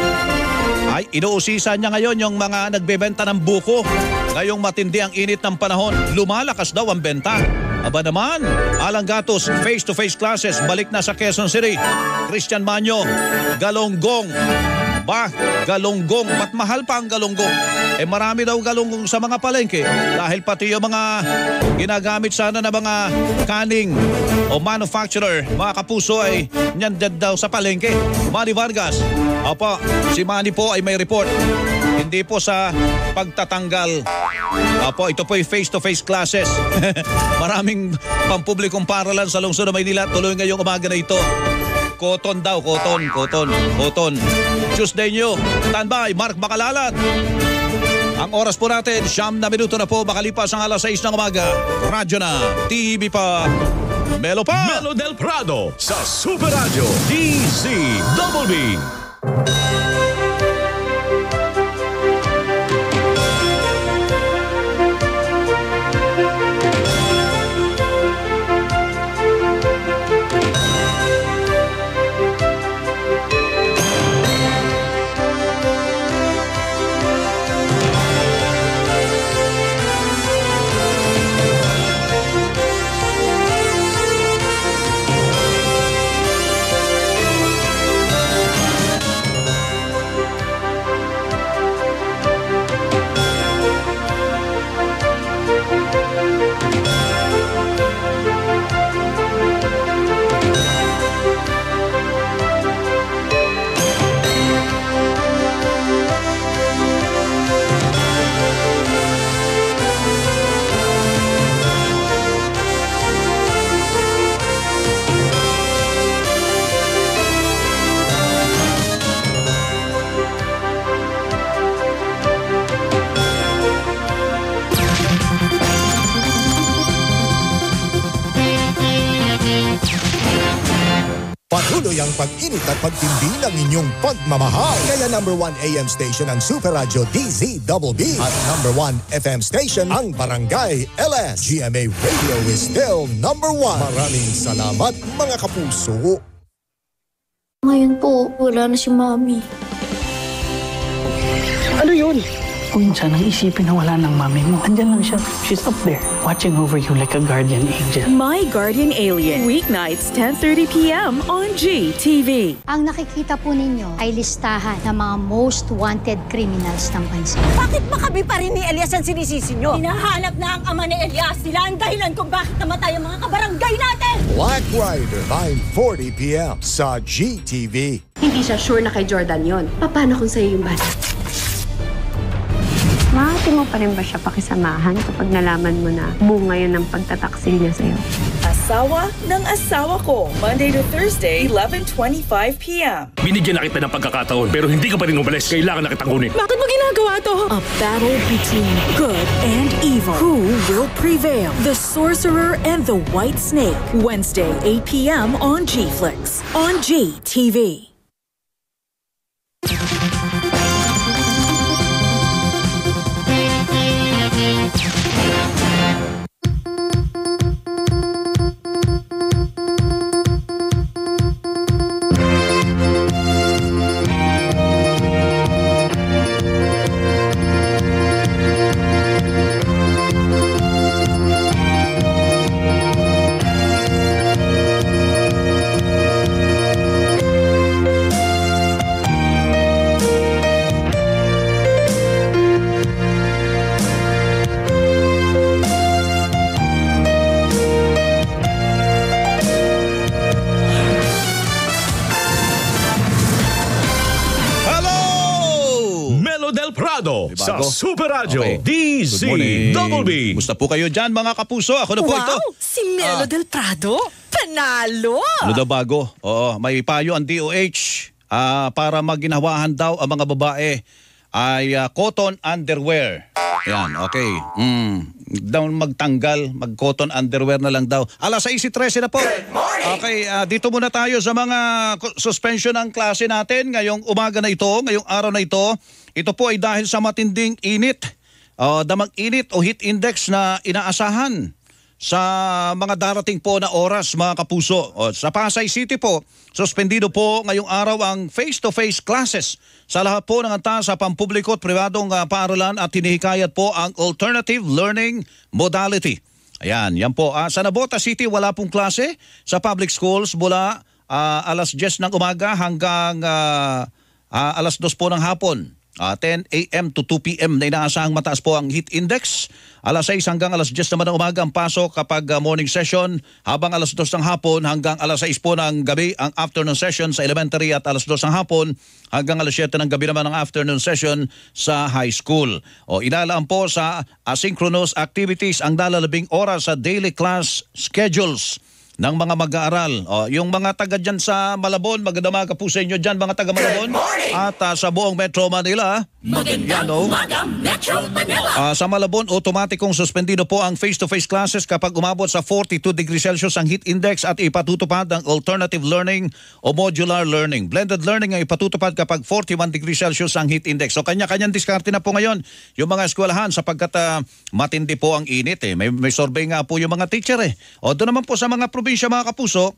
ay inuusisan niya ngayon yung mga nagbebenta ng buko. Ngayong matindi ang init ng panahon, lumalakas daw ang benta. Aba naman, Alang Gatos, face-to-face classes, balik na sa Quezon City. Christian Manyo, galonggong. Ba, galonggong. Ba't mahal pa ang galonggong? Eh marami daw galonggong sa mga palengke dahil pati yung mga ginagamit sana na mga canning o manufacturer, mga kapuso ay nyandan daw sa palengke. Manny Vargas, opo, si Manny po ay may report. Hindi po sa pagtatanggal. Opo, ito po ay face-to-face classes. Maraming pampublikong paralan sa lungsod ng Maynila. Tuloy ngayong umaga na ito. Cotton daw, cotton, cotton, cotton. Tuesday nyo, standby, Mark Makalalat. Ang oras po natin, siyam na minuto na po, makalipas ang alas sais ng umaga. Radyo na, T V pa, Melo pa. Melo del Prado sa Super Radio D Z Double B. Patuloy ang pag-init at pagtindi ng inyong pagmamahal. Kaya number one A M station ang Super Radio D Z B B at number one F M station ang Barangay L S. G M A Radio is still number one. Maraming salamat mga kapuso. Ngayon po, wala na si Mami. Ano yun? Kung minsan nang isipin na wala ng mami mo, andyan lang siya. She's up there, watching over you like a guardian angel. My Guardian Alien, weeknights ten thirty p m on G T V. Ang nakikita po ninyo ay listahan ng mga most wanted criminals ng bansa. Bakit ba kami pa rin ni Elias ang sinisisi nyo? Hinahanap na ang ama ni Elias. Sila ang dahilan kung bakit namatay ang mga kabarangay natin! Black Rider, nine forty p m sa G T V. Hindi siya sure na kay Jordan yon. Paano kung sa'yo yung bata? Mahati mo pa rin ba siya pakisamahan kapag nalaman mo na bunga yun ng pagtataksil niya sa'yo? Asawa ng asawa ko. Monday to Thursday, eleven twenty-five p m Binigyan na kita ng pagkakataon pero hindi ka pa rin umalis. Kailangan na kitang kunin. Bakit mo ginagawa to? A battle between good and evil. Who will prevail? The Sorcerer and the White Snake. Wednesday, eight p m on G-Flix. On G T V. Sa Super Radio Okay. D Z B B. Gusto po kayo dyan mga kapuso? Ako na po wow, ito. si Melo Ah. Del Prado. Panalo! Ano daw bago? Oo, may payo ang D O H ah, para maginhawahan daw ang mga babae ay ah, cotton underwear. Yan, okay. Mm, daw magtanggal, mag-cotton underwear na lang daw. alas sais trese na po. Okay, ah, dito muna tayo sa mga ku- suspension ng klase natin ngayong umaga na ito, ngayong araw na ito. Ito po ay dahil sa matinding init, uh, damang init o heat index na inaasahan sa mga darating po na oras mga kapuso. O, sa Pasay City po, suspendido po ngayong araw ang face-to-face classes sa lahat po ng anta sa pampubliko at pribadong uh, paaralan at hinihikayat po ang alternative learning modality. Ayan, yan po. Uh, sa Nabota City, wala pong klase sa public schools mula uh, alas diyes ng umaga hanggang uh, uh, alas dos po ng hapon. Uh, ten a m to two p m na inaasahang mataas po ang heat index. alas sais hanggang alas diyes naman ng umaga ang pasok kapag uh, morning session, habang alas dos ng hapon hanggang alas sais po ng gabi ang afternoon session sa elementary at alas dos ng hapon hanggang alas siyete ng gabi naman ang afternoon session sa high school. O ilalaan po sa asynchronous activities ang nalalabing oras sa daily class schedules ng mga mag-aaral. O, yung mga taga dyan sa Malabon, magandang mga kapuso inyo dyan, mga taga Malabon. At uh, sa buong Metro Manila. Magandang umaga, Metro Manila. Uh, sa Malabon, automatikong suspendido po ang face-to-face classes kapag umabot sa forty-two degrees Celsius ang heat index at ipatutupad ang alternative learning o modular learning. Blended learning ang ipatutupad kapag forty-one degrees Celsius ang heat index. So kanya-kanyang diskarte na po ngayon yung mga eskwelahan sapagkat uh, matindi po ang init. Eh. May, may survey nga po yung mga teacher. Eh. O doon naman po sa mga probinsya mga kapuso,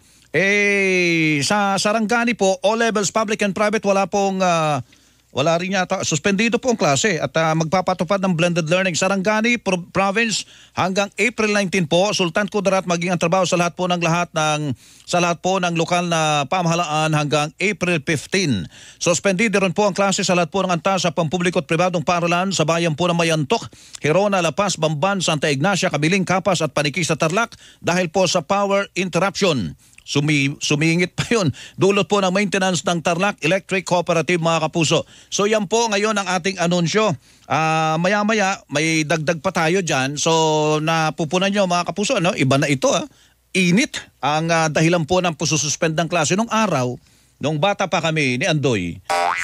eh sa Sarangani po, all levels, public and private, wala pong uh, wala rin yata, suspendido po ang klase at uh, magpapatupad ng blended learning. Sarangani Pro- Province hanggang April nineteenth po, Sultan Kudarat maging ang trabaho sa lahat po ng lahat ng sa lahat po ng lokal na pamahalaan hanggang April fifteenth. Suspendido rin po ang klase sa lahat po ng anta sa pampubliko at pribadong paaralan sa bayan po ng Mayantok, Hirona, La Paz, Bamban, Santa Ignacia, Kabiling, Kapas at Paniki sa Tarlac dahil po sa power interruption. Sumi, sumingit pa yun. Dulot po ng maintenance ng Tarlac Electric Cooperative mga kapuso. So yan po ngayon ang ating anunsyo. Uh, maya-maya may dagdag pa tayo dyan. So napupunan nyo mga kapuso, no? Iba na ito. Ah. Init ang uh, dahilan po ng pusususpend ng klase nung araw. Nung bata pa kami ni Andoy.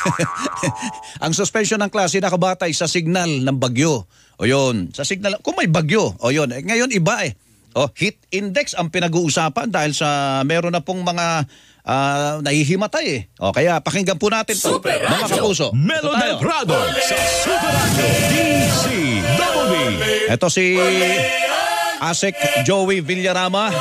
Ang suspension ng klase nakabatay sa signal ng bagyo. O yun, sa signal, kung may bagyo. O yun, eh, ngayon iba eh. Oh, heat index ang pinag-uusapan dahil sa meron na pong mga uh, nahihimatay eh. O kaya pakinggan po natin to, Super mga kapuso. Melo del Prado sa Super Radio D Z Double B. Ito si Asek Joey Villarama.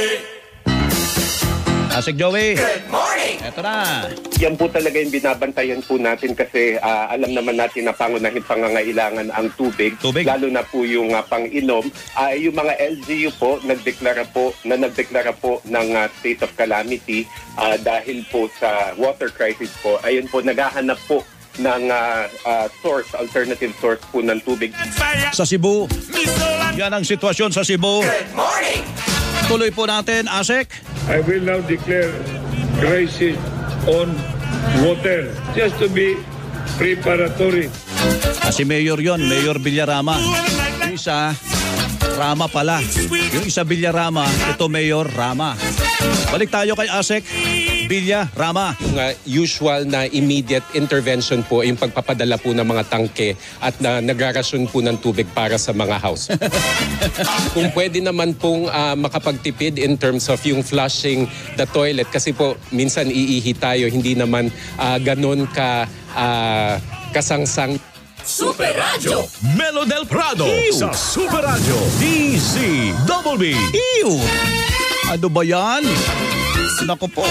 Asek Joey. Good morning! Eto na. Yan po talaga yung binabantayan po natin kasi uh, alam naman natin na pangunahing pangangailangan ang tubig, tubig. Lalo na po yung uh, pang-inom. Uh, yung mga L G U po nagdeklara po na nagdeklara po ng uh, state of calamity uh, dahil po sa water crisis po. Ayun po, naghahanap po ng uh, uh, source, alternative source po ng tubig. Sa Cebu, yan ang sitwasyon sa Cebu. Good morning! Tuloy po natin, Asek. I will now declare crisis on water just to be preparatory. Ah, si Mayor yon, Mayor Villarama. Yung isa, Rama pala. Yung isa Villarama, ito Mayor Rama. Balik tayo kay Asek Villarama. Yung uh, usual na immediate intervention po, yung pagpapadala po ng mga tangke at na nagrarasyon po ng tubig para sa mga house. Kung pwede naman pong uh, makapagtipid in terms of yung flushing the toilet kasi po minsan iihi tayo, hindi naman uh, ganun ka uh, kasangsang. Super Radio Melo del Prado sa Super Radio D Z Double B. Ew! Ano ba yan? Naku po.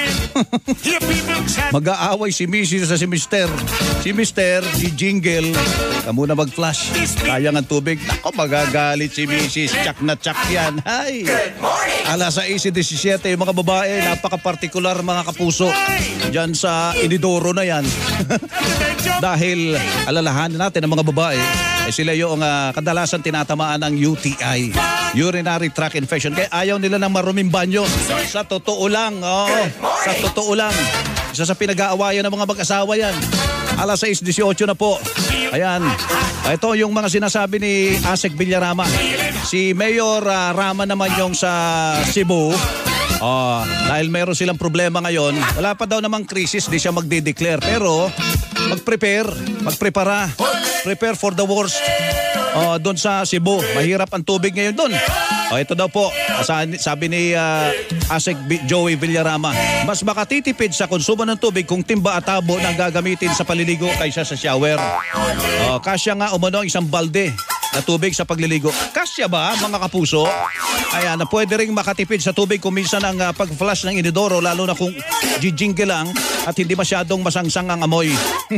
Mag-aaway si Missus sa si Mister. Si Mister, si Jingle, ka muna mag-flash. Sayang ang tubig. Naku, magagalit si Missus Tsak na tsak yan. Ay! Alas sais disesyete, yung mga babae, napaka-partikular mga kapuso. Diyan sa inidoro na yan. Dahil alalahanin natin ang mga babae, eh sila yung uh, kadalasan tinatamaan ng U T I. Urinary tract infection. Kaya ayaw nila ng maruming banyo. Sa totoo lang, oo. Sa totoo lang. Isa sa pinag-aawayan ng mga mag-asawa yan. Alas sais disyotso na po. Ayan. Ito yung mga sinasabi ni Asek Villarama. Si Mayor uh, Rama naman yung sa Cebu. Oh, dahil meron silang problema ngayon, wala pa daw namang krisis, di siya magde-declare. Pero mag-prepare, mag-prepara, prepare for the worst. Oh, doon sa Cebu, mahirap ang tubig ngayon doon. Oh, ito daw po, sabi ni uh, Asek Joey Villarama, mas makatitipid sa konsumo ng tubig kung timba at tabo na gagamitin sa paliligo kaysa sa shower. Oh, kasya nga umano isang balde na tubig sa pagliligo. Kasya ba, mga kapuso? Ayan, na pwede rin makatipid sa tubig kung minsan ang uh, pag-flush ng inidoro, lalo na kung jijingle lang at hindi masyadong masangsang ang amoy.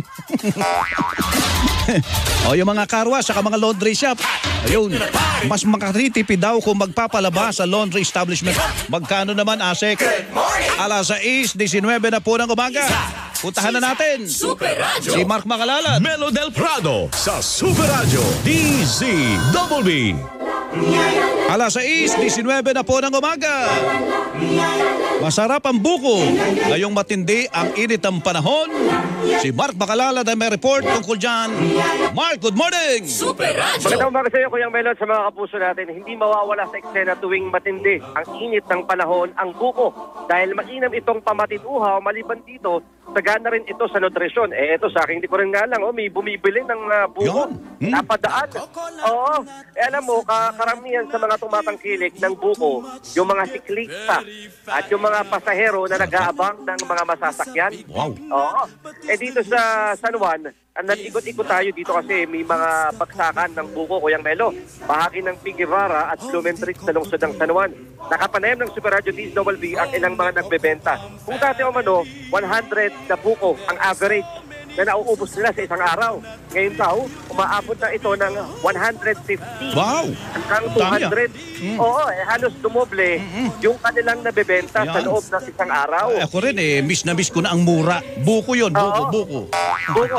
O, yung mga karwa sa mga laundry shop, ayun, mas makatitipid daw kung magpapalaba sa laundry establishment. Magkano naman, Asek? Alas sais disynuebe na po ng umaga. Puntahan na natin Super Radio si Mark Macalalan. Melo del Prado sa Super Radio D Z Double B. Alas sais disynuebe na po ng umaga. Masarap ang buko. Ngayong matindi ang init ng panahon. Si Mark Macalalan na may report tungkol dyan. Mark, good morning! Super Radio! Magandang umaga sa iyo, Kuya Melo, sa mga kapuso natin. Hindi mawawala sa eksena tuwing matindi ang init ng panahon ang buko. Dahil mainam itong pamatid-uhaw, maliban dito, sagana rin ito sa nutrisyon. Eh, ito sa akin, hindi ko rin nga lang, oh, may bumibili ng uh, buko. Hmm? Napadaan. Oo. Eh, alam mo, karamihan sa mga tumatangkilik ng buko, yung mga siklista at yung mga pasahero na nag-aabang ng mga masasakyan. Wow. Oo. Eh, dito sa San Juan, ang nag-ikot-ikot tayo dito kasi may mga bagsakan ng buko, Kuya Melo. Bahagi ng P. Guevara at Blumentritt sa lungsod ng San Juan. Nakapanayam ng Super Radio D Z Double B ang ilang mga nagbebenta. Kung dati o mano, one hundred na buko ang average na nauubos nila sa isang araw. Ngayon daw, umaabot na ito ng one hundred fifty. Wow! Hanggang two hundred. Mm. Oo, eh, halos dumoble mm-hmm. yung kanilang nabebenta Yan. Sa loob ng isang araw. Ay, ako rin eh, miss na miss ko na ang mura. Buko yun, buko, Oo. buko. Buko.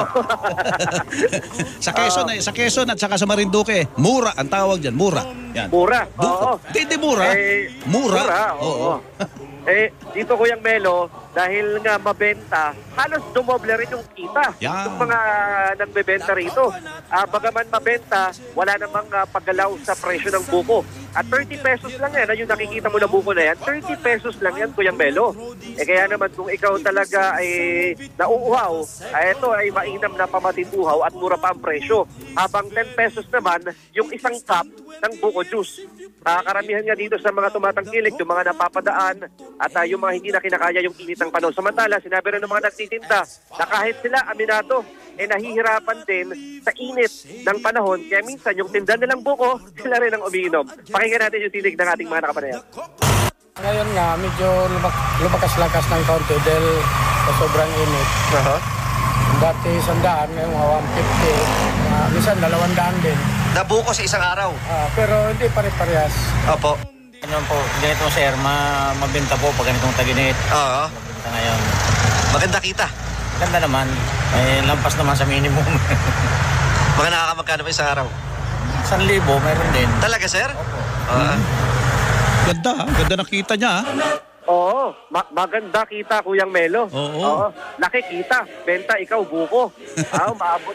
Sa Quezon, eh, sa Quezon at saka sa Marinduque, mura ang tawag dyan, mura. Yan. Mura, buko. oo. Hindi, mura. Eh, mura. Mura, oo. oo. Eh, dito Kuya Melo, dahil nga mabenta, halos dumoble rin yung kita. Yeah. Yung mga nagbebenta rito. Uh, bagaman mabenta, wala namang uh, paggalaw sa presyo ng buko. At thirty pesos lang yan, yung nakikita mo na buko na yan, thirty pesos lang yan, Kuya Melo. Eh kaya naman kung ikaw talaga ay nauuhaw, ay ito ay mainam na pamatituhaw at mura pa ang presyo. Habang ten pesos naman, yung isang cup ng buko juice. Uh, karamihan nga dito sa mga tumatangkilik, yung mga napapadaan at uh, yung mga hindi na kinakaya yung init ng panahon. Samantala, sinabi rin ng mga nagtitinda na kahit sila aminado, eh nahihirapan din sa init ng panahon. Kaya minsan yung tinda nilang buko, sila rin ang umiinom. Pakinggan natin yung tinig ng ating mga nakapanayan. Ngayon nga, medyo lumakas-lakas ng kaunti dahil sa sobrang init. Uh-huh. Dati sandaan, ngayon one fifty. Uh, minsan dalawang daan din. Nabuko sa isang araw? Uh, pero hindi pare-parehas. Opo. Ano po, ganito sir, ma mabenta po pag ganitong taginit. Oo. Mabenta ngayon. Maganda kita? Maganda naman. Eh, lampas naman sa minimum. Mga nakakamagkano pa isang araw? Isang libo, meron din. Talaga sir? Opo. Uh, Ganda, ganda nakita niya. Oo, ma- maganda kita, Kuyang Melo. Oo. Oo. Laki kita, benta ikaw buko. Ah, maabot.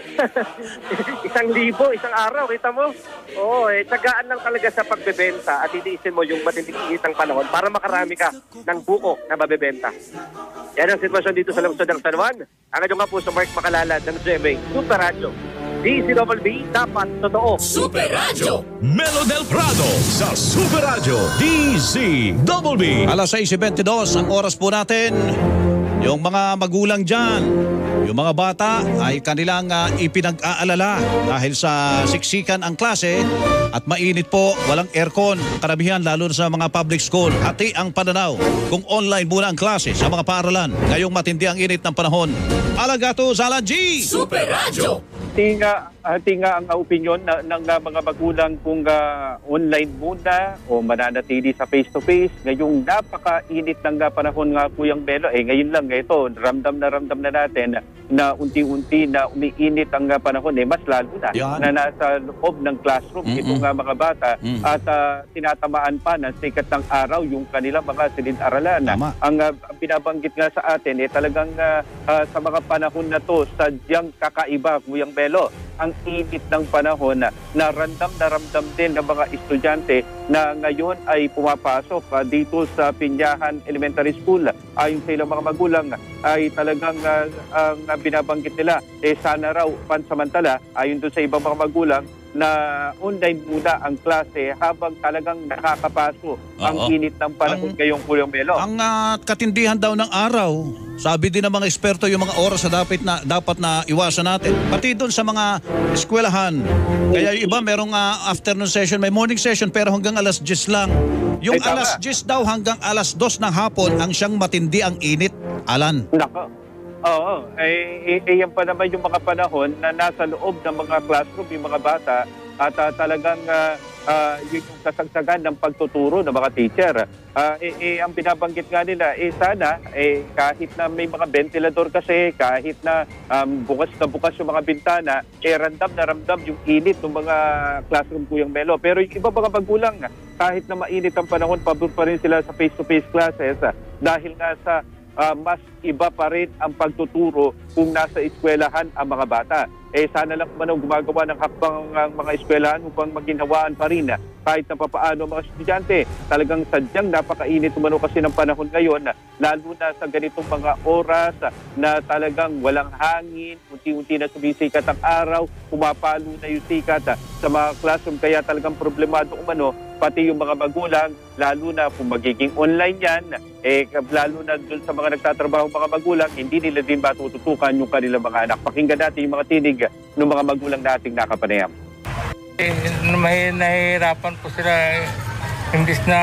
Isang libo, isang araw, kita mo? Oo, eh, tagaan lang talaga sa pagbebenta at itiisin mo yung matinding init ng panahon para makarami ka ng buko na mabebenta. Yan ang sitwasyon dito sa lungsod ng San Juan. Ang inyong nga po sa Mark Makalalad ng G M A Super Radio. D C W B, dapat totoo. Super Radio Melo del Prado sa Super Radio D C W B. Alas sais twenty-dos ang oras po natin. Yung mga magulang dyan, yung mga bata ay kanilang uh, ipinag-aalala dahil sa siksikan ang klase at mainit po, walang aircon. Karamihan lalo na sa mga public school. Hati ang pananaw kung online muna ang klase sa mga paaralan. Ngayong matindi ang init ng panahon. Alagato Zalan G! Super Radio! Tinga, tinga ang opinion na, ng uh, mga magulang kung uh, online muna o mananatili sa face-to-face. Ngayong napaka-init ng uh, panahon nga Kuyang Melo, eh ngayon lang ito, ramdam na ramdam na natin na unti-unti na umiinit ang uh, panahon, eh mas lalo na Yan. na nasa loob ng classroom Mm-mm. itong uh, mga bata Mm-mm. at uh, tinatamaan pa ng sikat ng araw yung kanilang mga silid-aralan. Ang uh, binabanggit nga sa atin, eh talagang uh, uh, sa mga panahon na to, sadyang kakaiba Kuyang Melo, ang init ng panahon na naramdam na ramdam din ng mga estudyante na ngayon ay pumapasok uh, dito sa Pinyahan Elementary School. Ayon sa ilang mga magulang ay talagang uh, ang binabanggit nila eh sana raw pansamantala ayon doon sa ibang mga magulang na online muna ang klase habang talagang nakakapaso ang Oo. init ng panahon ang, ngayong Kuyang Melo. Ang uh, katindihan daw ng araw, sabi din ng mga eksperto yung mga oras na dapat na dapat na iwasan natin. Pati doon sa mga eskwelahan. Kaya yung iba merong uh, afternoon session, may morning session pero hanggang alas diyes lang. Yung Ay, alas diyes daw hanggang alas dos ng hapon ang siyang matindi ang init. Alan. Nako. Oo, eh, eh, eh yan pa naman yung mga panahon na nasa loob ng mga classroom, yung mga bata at uh, talagang uh, uh, yun yung kasagsagan ng pagtuturo ng mga teacher. Uh, eh, eh, ang binabanggit nga nila, eh sana eh, kahit na may mga ventilador kasi, kahit na um, bukas na bukas yung mga bintana, eh ramdam na ramdam yung init ng mga classroom Kuyang Melo. Pero yung iba mga magulang, kahit na mainit ang panahon, pabor pa rin sila sa face-to-face classes uh, dahil nga sa Uh, mas iba pa rin ang pagtuturo kung nasa eskwelahan ang mga bata. Eh sana lang man gumagawa ng hakbang ang mga eskwelahan upang maginhawaan pa rin uh, kahit na papaano mga estudyante. Talagang sadyang napakainit umano kasi ng panahon ngayon, uh, lalo na sa ganitong mga oras uh, na talagang walang hangin, unti-unti na sumisikat ang araw, pumapalo na yung sikat uh, sa mga classroom. Kaya talagang problemado umano pati yung mga magulang, lalo na kung magiging online yan, eh, lalo na dun sa mga nagtatrabaho mga magulang, hindi nila din matututukan yung kanilang mga anak. Pakinggan natin yung mga tinig ng mga magulang nating nakapanayam. Eh, may nahihirapan po sila, eh, imbis na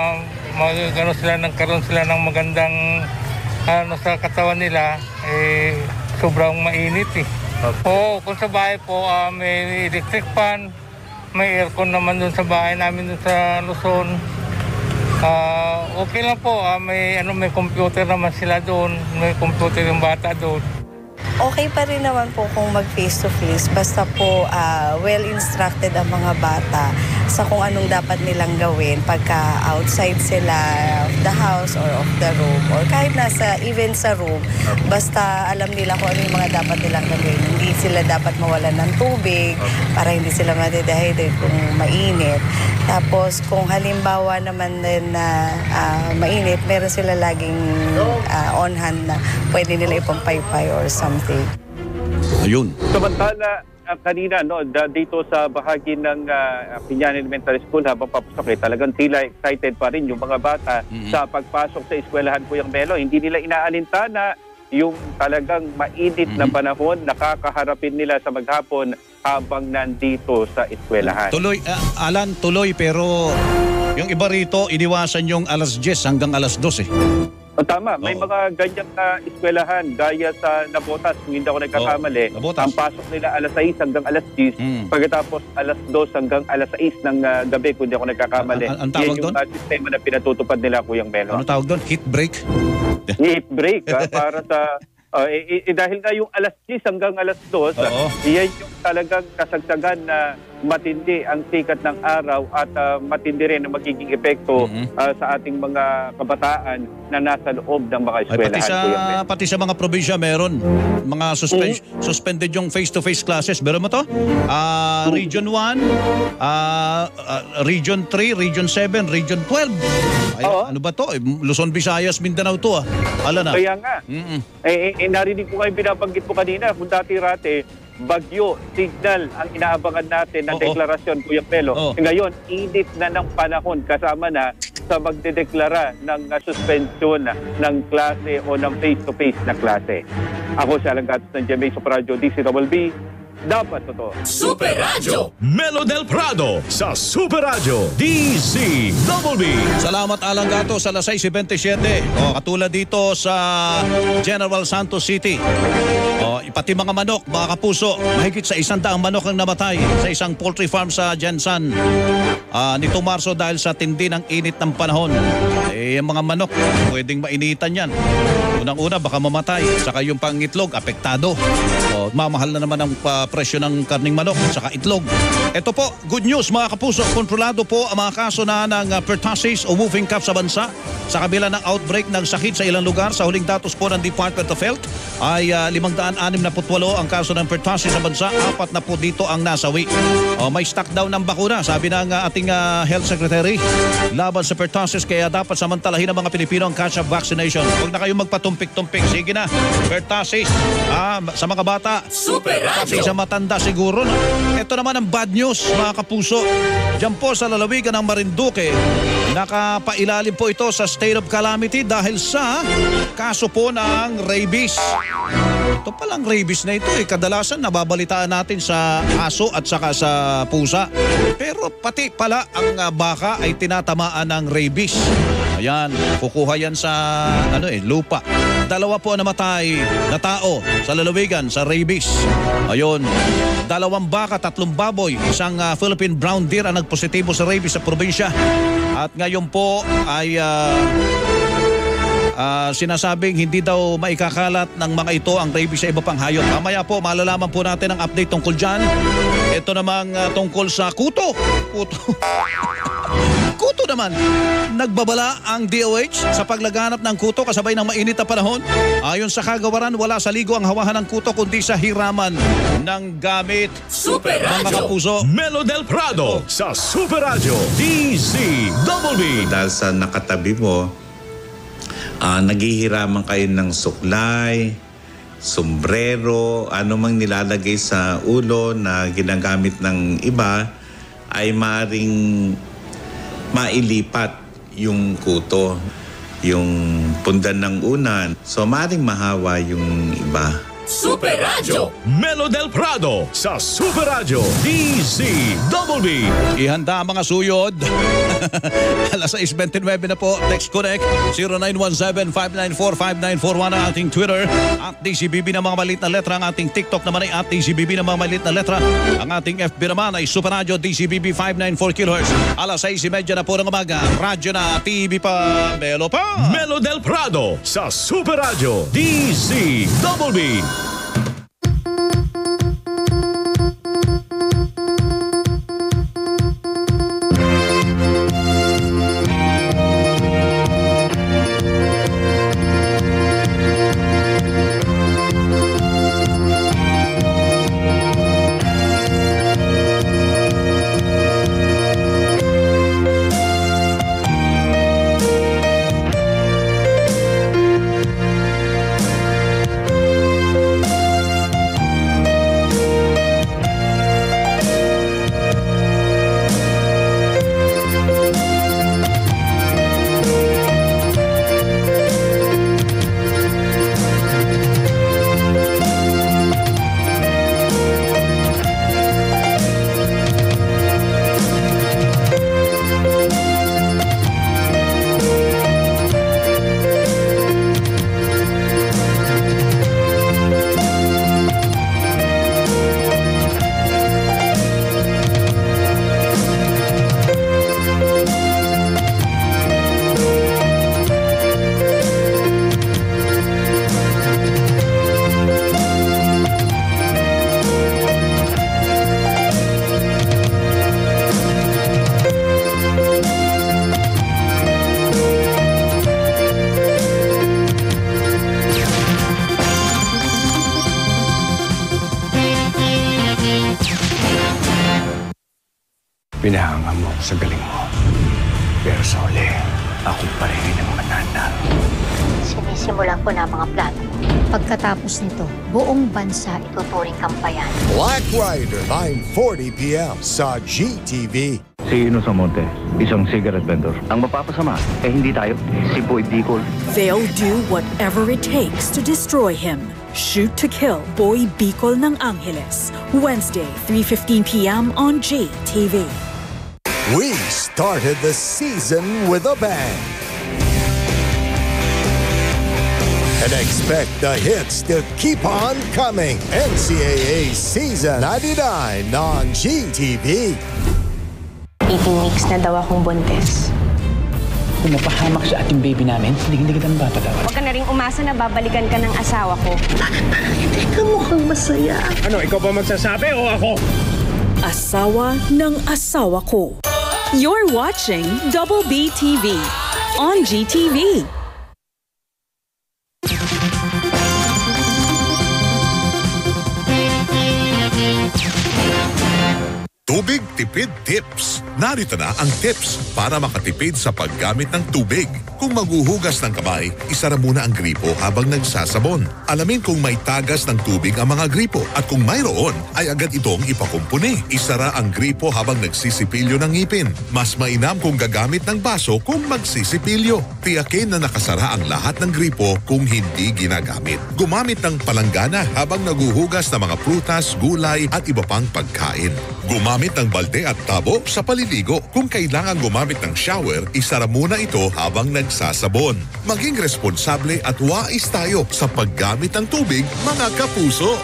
magano sila, nagkaroon sila ng magandang ano sa katawan nila, eh, sobrang mainit eh. Oo, kung sa bahay po, uh, may electric fan, may aircon naman doon sa bahay namin doon sa Luzon. Uh, okay lang po, uh, may ano may computer naman sila doon, may computer yung bata doon. Okay pa rin naman po kung mag face to face basta po uh, well instructed ang mga bata sa kung anong dapat nilang gawin pagka outside sila of the house or of the room or kahit nasa even sa room, basta alam nila kung ano yung mga dapat nilang gawin. Hindi sila dapat mawalan ng tubig para hindi sila ma-dehydrate kung mainit. Tapos kung halimbawa naman din na uh, mainit, meron sila laging uh, on hand na pwede nila ipampaypay or something. Ayun. Samantala, uh, kanina no, da, dito sa bahagi ng uh, Piñan Elementary School habang papasok eh, talagang tila excited pa rin yung mga bata mm-hmm. sa pagpasok sa eskwelahan Kuyang Melo. Hindi nila inaalintana yung talagang mainit mm-hmm. na panahon nakakaharapin nila sa maghapon habang nandito sa eskwelahan. Tuloy, uh, Alan, tuloy pero yung iba rito iniwasan yung alas diyes hanggang alas dos eh. Oh, tama, may oh. mga ganyang na eskwelahan gaya sa Nabotas, kung hindi ako nagkakamali. Oh, ang pasok nila alas sais hanggang alas diyes, mm. pagkatapos alas dos hanggang alas sais ng uh, gabi, kung hindi ako nagkakamali. Ang tawag yan yung doon? Uh, sistema na pinatutupad nila, Kuyang Melo. Ano tawag doon? Heat break? Heat break, ha, para sa... Uh, eh, eh, dahil nga yung alas diyes hanggang alas dos, uh, yan yung talagang kasagsagan na matindi ang sikat ng araw at uh, matindi rin ang magiging epekto mm-hmm. uh, sa ating mga kabataan na nasa loob ng mga eskwelahan. Ay, pati, sa, pati sa mga probinsya meron mga suspe- mm-hmm. suspended yung face-to-face classes. Meron mo to? Uh, region one, uh, uh, Region three, Region seven, Region twelve. Ay, ano ba to? Luzon, Visayas, Mindanao to ah. Ala na. Kaya nga. Mm-hmm. Eh, eh, narinig ko kayo binabanggit mo kanina kung dati-rate bagyo, signal ang inaabangan natin na oh, deklarasyon, oh. Kuyang Melo. Oh. Ngayon, init na ng panahon kasama na sa magdedeklara ng uh, suspension ng klase o ng face-to-face na klase. Ako si Alan Gatos ng G M A Super Radio D C B B. Dapat totoo. Super Radio Melo del Prado sa Super Radio D C B B. Salamat Alan Gato sa alas sais twenty-seven. O, katulad dito sa General Santos City. O, pati mga manok, mga kapuso, mahigit sa isang daang manok ang namatay sa isang poultry farm sa Jensan. Uh, nito Marso dahil sa tindi ng init ng panahon. Eh, yung mga manok, pwedeng mainitan yan. Unang-una, baka mamatay. Saka yung pangitlog, apektado. O, mamahal na naman ang uh, presyo ng karning manok at saka itlog. Ito po, good news mga kapuso. Kontrolado po ang mga kaso na ng uh, pertussis o moving cough sa bansa. Sa kabila ng outbreak ng sakit sa ilang lugar, sa huling datos po ng Department of Health ay uh, limang daan anim na putwalo ang kaso ng pertussis sa bansa. Apat na po dito ang nasawi. O, may stock down ng bakuna, sabi ng uh, ating uh, Health Secretary laban sa pertussis, kaya dapat samantalahin ng mga Pilipino ang catch-up vaccination. Huwag na kayong magpatumpik-tumpik. Sige na, pertussis ah, sa mga bata. Super Radio. Sa matanda siguro. No? Ito naman ang bad news mga kapuso. Diyan po sa lalawigan ng Marinduque, nakapailalim po ito sa state of calamity dahil sa kaso po ng rabies. Ito palang rabies na ito eh. Kadalasan nababalitaan natin sa aso at saka sa pusa. Pero pati pala ang uh, baka ay tinatamaan ng rabies. Ayan, kukuha yan sa ano eh, lupa. Dalawa po namatay na tao sa lalawigan sa rabies. Ayun, dalawang baka, tatlong baboy, isang uh, Philippine brown deer ang nagpositibo sa rabies sa probinsya. At ngayon po ay uh, uh, sinasabing hindi daw maikakalat ng mga ito ang rabies sa iba pang hayop. Mamaya po malalaman po natin ang update tungkol dyan. Ito namang uh, tungkol sa kuto. Kuto. Kuto naman, nagbabala ang D O H sa paglaganap ng kuto kasabay ng mainit na panahon. Ayon sa kagawaran, wala sa ligo ang hawahan ng kuto kundi sa hiraman ng gamit. Super mga Radio kapuso. Melo del Prado sa Super Radio D C B B. Dahil sa nakatabi mo, uh, naghihiraman kayo ng suklay, sombrero, ano mang nilalagay sa ulo na ginagamit ng iba, ay maaaring mailipat yung kuto, yung pundan ng unan. So maaaring mahawa yung iba. Super Radio Melo del Prado sa Super Radio D C B B. Ihanda ang mga suyod. alas sais twenty-nine na po. Text Connect zero nine one seven five nine four five nine four one ang ating Twitter. At D C B B na mga maliit na letra. Ang ating TikTok naman ay at D C B B na mga maliit na letra. Ang ating F B naman ay Super Radio D C B B five ninety-four kilohertz. alas sais thirty na po ng umaga. Radyo na, T V pa, Melo pa. Melo del Prado sa Super Radio D C B B. Pinahanga mo sa galing mo. Pero sa uli, ako pa rin ang mananalo. Sinisimulan ko na ang mga plano. Pagkatapos nito, buong bansa ituturing kampayan. Black Rider, nine forty p m sa G T V. Si Ino Samonte, isang cigarette vendor. Ang mapapasama, eh hindi tayo. Si Boy Bicol. They'll do whatever it takes to destroy him. Shoot to Kill, Boy Bicol ng Angeles. Wednesday, three fifteen p m on G T V. We started the season with a bang. And expect the hits to keep on coming. N C A A Season ninety-nine on G T V. eighteen weeks na daw akong buntis. Kung napahamak sa ating baby namin, hindi hindi kita mapapatawad. Huwag ka na rin umasa na babalikan ka ng asawa ko. Bakit parang hindi ka mukhang masaya? Ano, ikaw ba magsasabi o ako? Asawa ng asawa ko. You're watching Double B T V on G T V. Tubig Tipid Tips. Narito na ang tips para makatipid sa paggamit ng tubig. Kung maghuhugas ng kamay, isara muna ang gripo habang nagsasabon. Alamin kung may tagas ng tubig ang mga gripo at kung mayroon, ay agad itong ipakumpuni. Isara ang gripo habang nagsisipilyo ng ngipin. Mas mainam kung gagamit ng baso kung magsisipilyo. Tiyakin na nakasara ang lahat ng gripo kung hindi ginagamit. Gumamit ng palanggana habang naguhugas ng mga prutas, gulay at iba pang pagkain. Gumamit ng balde at tabo sa paliligo. Kung kailangan gumamit ng shower, isara muna ito habang nagsasabon. Maging responsable at wais tayo sa paggamit ng tubig, mga kapuso.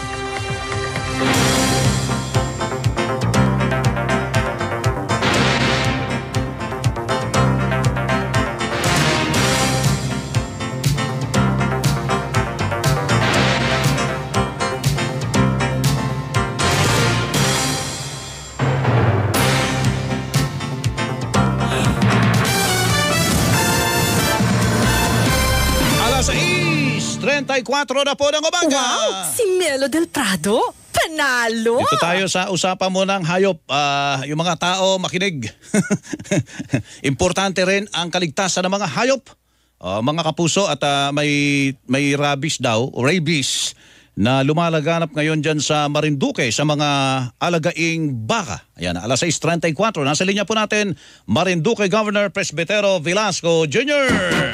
thirty-four na po ng umaga. Wow! Si Melo del Prado? Panalo! Dito tayo sa usapan mo ng hayop. Uh, yung mga tao makinig. Importante rin ang kaligtasan ng mga hayop. Uh, mga kapuso at uh, may, may rabies daw, rabies, na lumalaganap ngayon dyan sa Marinduque sa mga alagaing baka. Ayan, alas six thirty-four. Nasa linya po natin, Marinduque Governor Presbitero Velasco Junior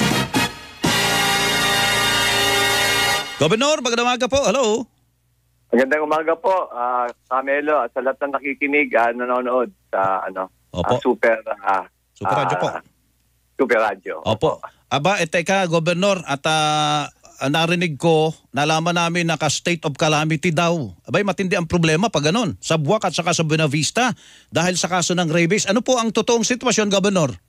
Gobernador, magandang umaga po. Hello. Magandang umaga po, uh, Camelo, at sa lahat ng nakikinig, uh, nanonood sa ano, uh, Super uh, Super Radio uh, po. Super Radio. Opo. Aba, eh, teka, Gobernador, at uh, narinig ko, nalaman namin na ka-state of calamity daw. Abay, matindi ang problema pag ganun. Sa Buwak at saka sa Buena Vista dahil sa kaso ng rabies. Ano po ang totoong sitwasyon, Gobernador?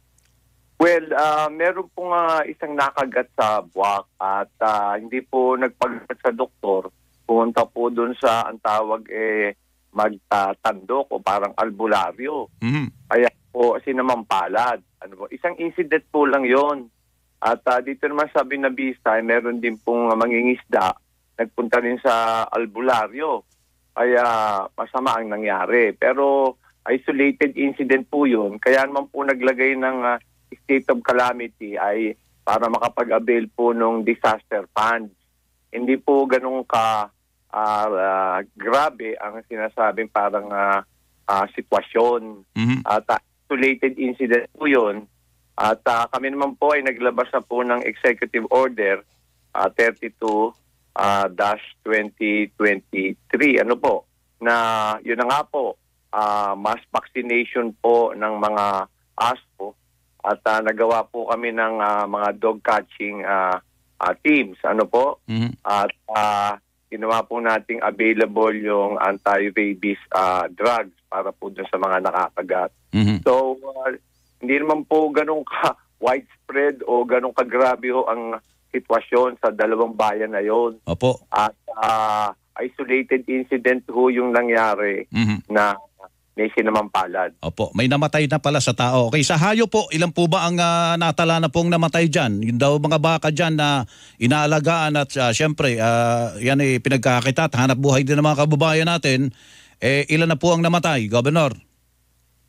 Well, uh, meron pong uh, isang nakagat sa buwak at uh, hindi po nagpagagat sa doktor. Pumunta po doon sa ang tawag eh magtandok o parang albularyo. Mm-hmm. Kaya po sinamampalad. Ano po, isang incident po lang yon. At uh, dito naman sa Buena Vista, eh, meron din pong uh, mangingisda. Nagpunta rin sa albularyo. Kaya masama ang nangyari. Pero isolated incident po yun. Kaya naman po naglagay ng uh, state of calamity ay para makapag-avail po ng disaster funds. Hindi po ganun ka uh, uh, grabe ang sinasabing parang uh, uh, sitwasyon. Mm-hmm. At uh, isolated incident po yun. At uh, kami naman po ay naglabas na po ng Executive Order uh, thirty-two dash twenty twenty-three. Ano po? Na yun na nga po, uh, mass vaccination po ng mga aso. At uh, nagawa po kami ng uh, mga dog catching uh, uh, teams. Ano po? Mm-hmm. At uh, ginawa po nating available yung anti-rabies uh, drugs para po dun sa mga nakakagat. Mm-hmm. So, uh, hindi naman po ganun ka widespread o ganun ka grabe ho ang sitwasyon sa dalawang bayan na yon. Opo. At uh, isolated incident ho yung nangyari mm-hmm. na may sinamampalad. Opo, may namatay na pala sa tao. Okay, sa hayo po, ilan po ba ang uh, natala na pong namatay dyan? Yung daw mga baka dyan na inaalagaan at uh, syempre, uh, yan ay eh, pinagkakita at hanap buhay din ng mga kababayan natin. Eh, ilan na po ang namatay, Governor?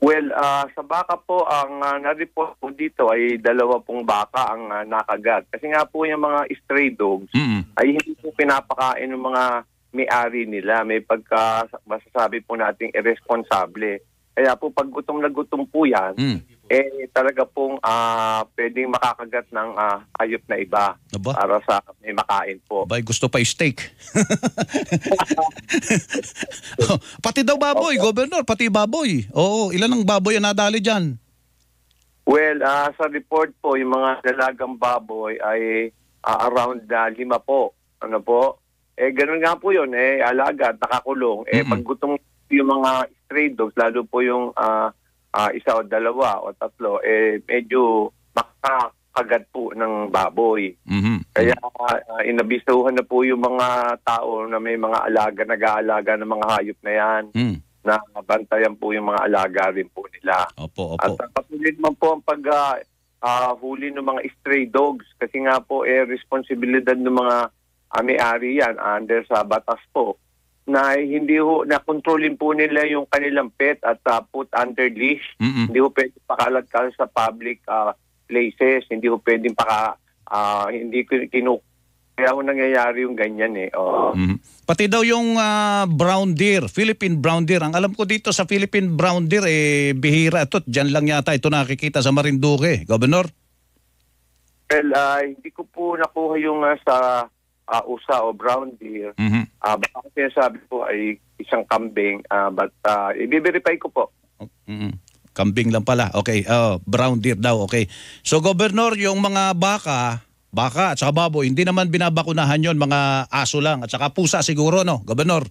Well, ah, sa baka po, ang ah, na-report po dito ay dalawa pong baka ang ah, nakagat. Kasi nga po yung mga stray dogs ay hindi po pinapakain ng mga may-ari nila. May pagka, masasabi po nating irresponsable. Kaya po pag gutom na gutom po yan, eh talaga pong ah, pwedeng makakagat ng ah, hayop na iba para sa may makain po. Bay, gusto pa steak. Pati daw baboy, Governor, pati baboy. Oo, ilan ang baboy ang nadali dyan? Well, ah, sa report po, yung mga dalagang baboy ay ah, around na lima po. Ano po? Eh, ganun nga po yun. Eh, alaga, nakakulong. Eh, pag gutom yung mga stray dogs, lalo po yung ah, ah, isa o dalawa o tatlo, eh, medyo makakagat po ng baboy. Kaya uh, inabisuhan na po yung mga tao na may mga alaga, nag-aalaga ng mga hayop na yan, na bantayan po yung mga alaga rin po nila. Opo, opo. At uh, patuloy naman po ang pag uh, huli ng mga stray dogs kasi nga po eh responsibilidad ng mga uh, may-ari yan under sa batas po na hindi ho, na kontrolin po nila yung kanilang pet at uh, put under leash. Mm-mm. Hindi ho pwede pakalat-kalat sa public uh, places, hindi ho pwedeng paka, uh, hindi kinu... Kaya ho nangyayari yung ganyan eh. Oh. Mhm. Pati daw yung ah, brown deer, Philippine brown deer. Ang alam ko dito sa Philippine brown deer, eh, bihira ito. Diyan lang yata ito nakikita sa Marinduque, Governor. Well, uh, hindi ko po nakuha yung uh, sa uh, U S A o brown deer. Mhm. Uh, baka kasi sabi po ay isang kambing, uh, but uh, i-verify ko po. Mhm. Kambing lang pala. Okay, oh, brown deer daw. Okay. So, Governor, yung mga baka, baka at saka baboy, hindi naman binabakunahan yon, mga aso lang at saka pusa siguro, no, Governor?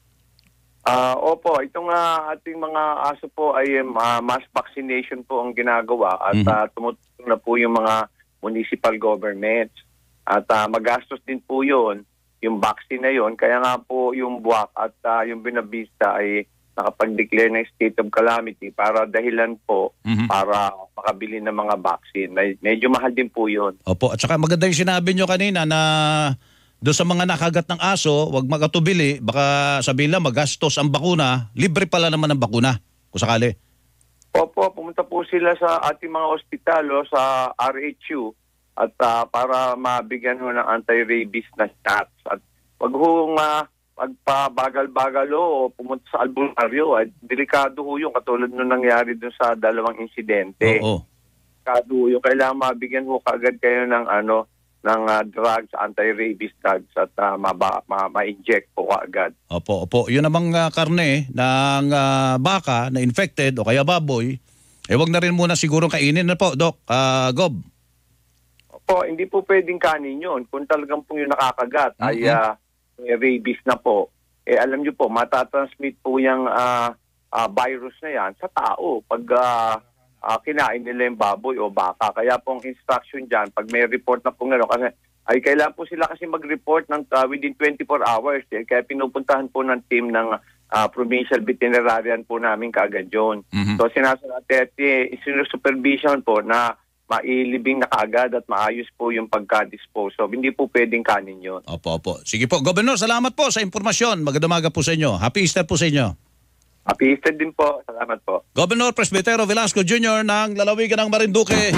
Ah, opo, itong uh, ating mga aso po ay uh, mass vaccination po ang ginagawa at Mhm. uh, tumutulong na po yung mga municipal governments. At uh, magastos din po yun, yung vaccine na yun. Kaya nga po yung buwak at uh, yung Binavista ay nakapag-declare ng state of calamity para dahilan po Mhm. para makabili ng mga vaccine. Medyo mahal din po yun. Opo, at saka maganda yung sinabi nyo kanina na doon sa mga nakagat ng aso, wag magatubili, baka sabihin lang magastos ang bakuna, libre pala naman ang bakuna, kung sakali. Opo, pumunta po sila sa ating mga ospital o sa R H U at ah, para mabigyan ho ng anti-rabies na shots. At wag ho uh, magpabagal-bagal o pumunta sa albularyo. Ay, delikado ho yung katulad nung nangyari dun sa dalawang insidente. Oo. Delikado ho yung kailangan mabigyan ho kaagad kayo ng ano ng ah, drugs, anti-rabies drugs at ah, maba- ma- ma-inject po kaagad. Opo, opo. Yun namang ah, karne ng ah, baka na infected o kaya baboy, eh wag na rin muna siguro kainin na po, Doc. Ah, Gob. Po, hindi po pwedeng kanin yun. Kung talagang po yung nakakagat ay Mhm. ah, may rabies na po, eh alam nyo po, matatransmit po yung ah, ah, virus na yan sa tao pag ah, ah, kinain nila yung baboy o baka. Kaya po ang instruction dyan, pag may report na po nga, kasi ay kailangan po sila kasi mag-report ng ah, within twenty-four hours. Eh. Kaya pinupuntahan po ng team ng ah, provincial veterinarian po namin kaagad yun. Mhm. So sinasabi, eh, supervision po na mailibing na kaagad at maayos po yung pagka-dispose. So, hindi po pwedeng kanin yun. Opo, opo. Sige po, Governor, salamat po sa impormasyon. Magandang umaga po sa inyo. Happy Easter po sa inyo. Happy Easter din po. Salamat po. Governor Presbitero Velasco Junior ng lalawigan ng Marinduque.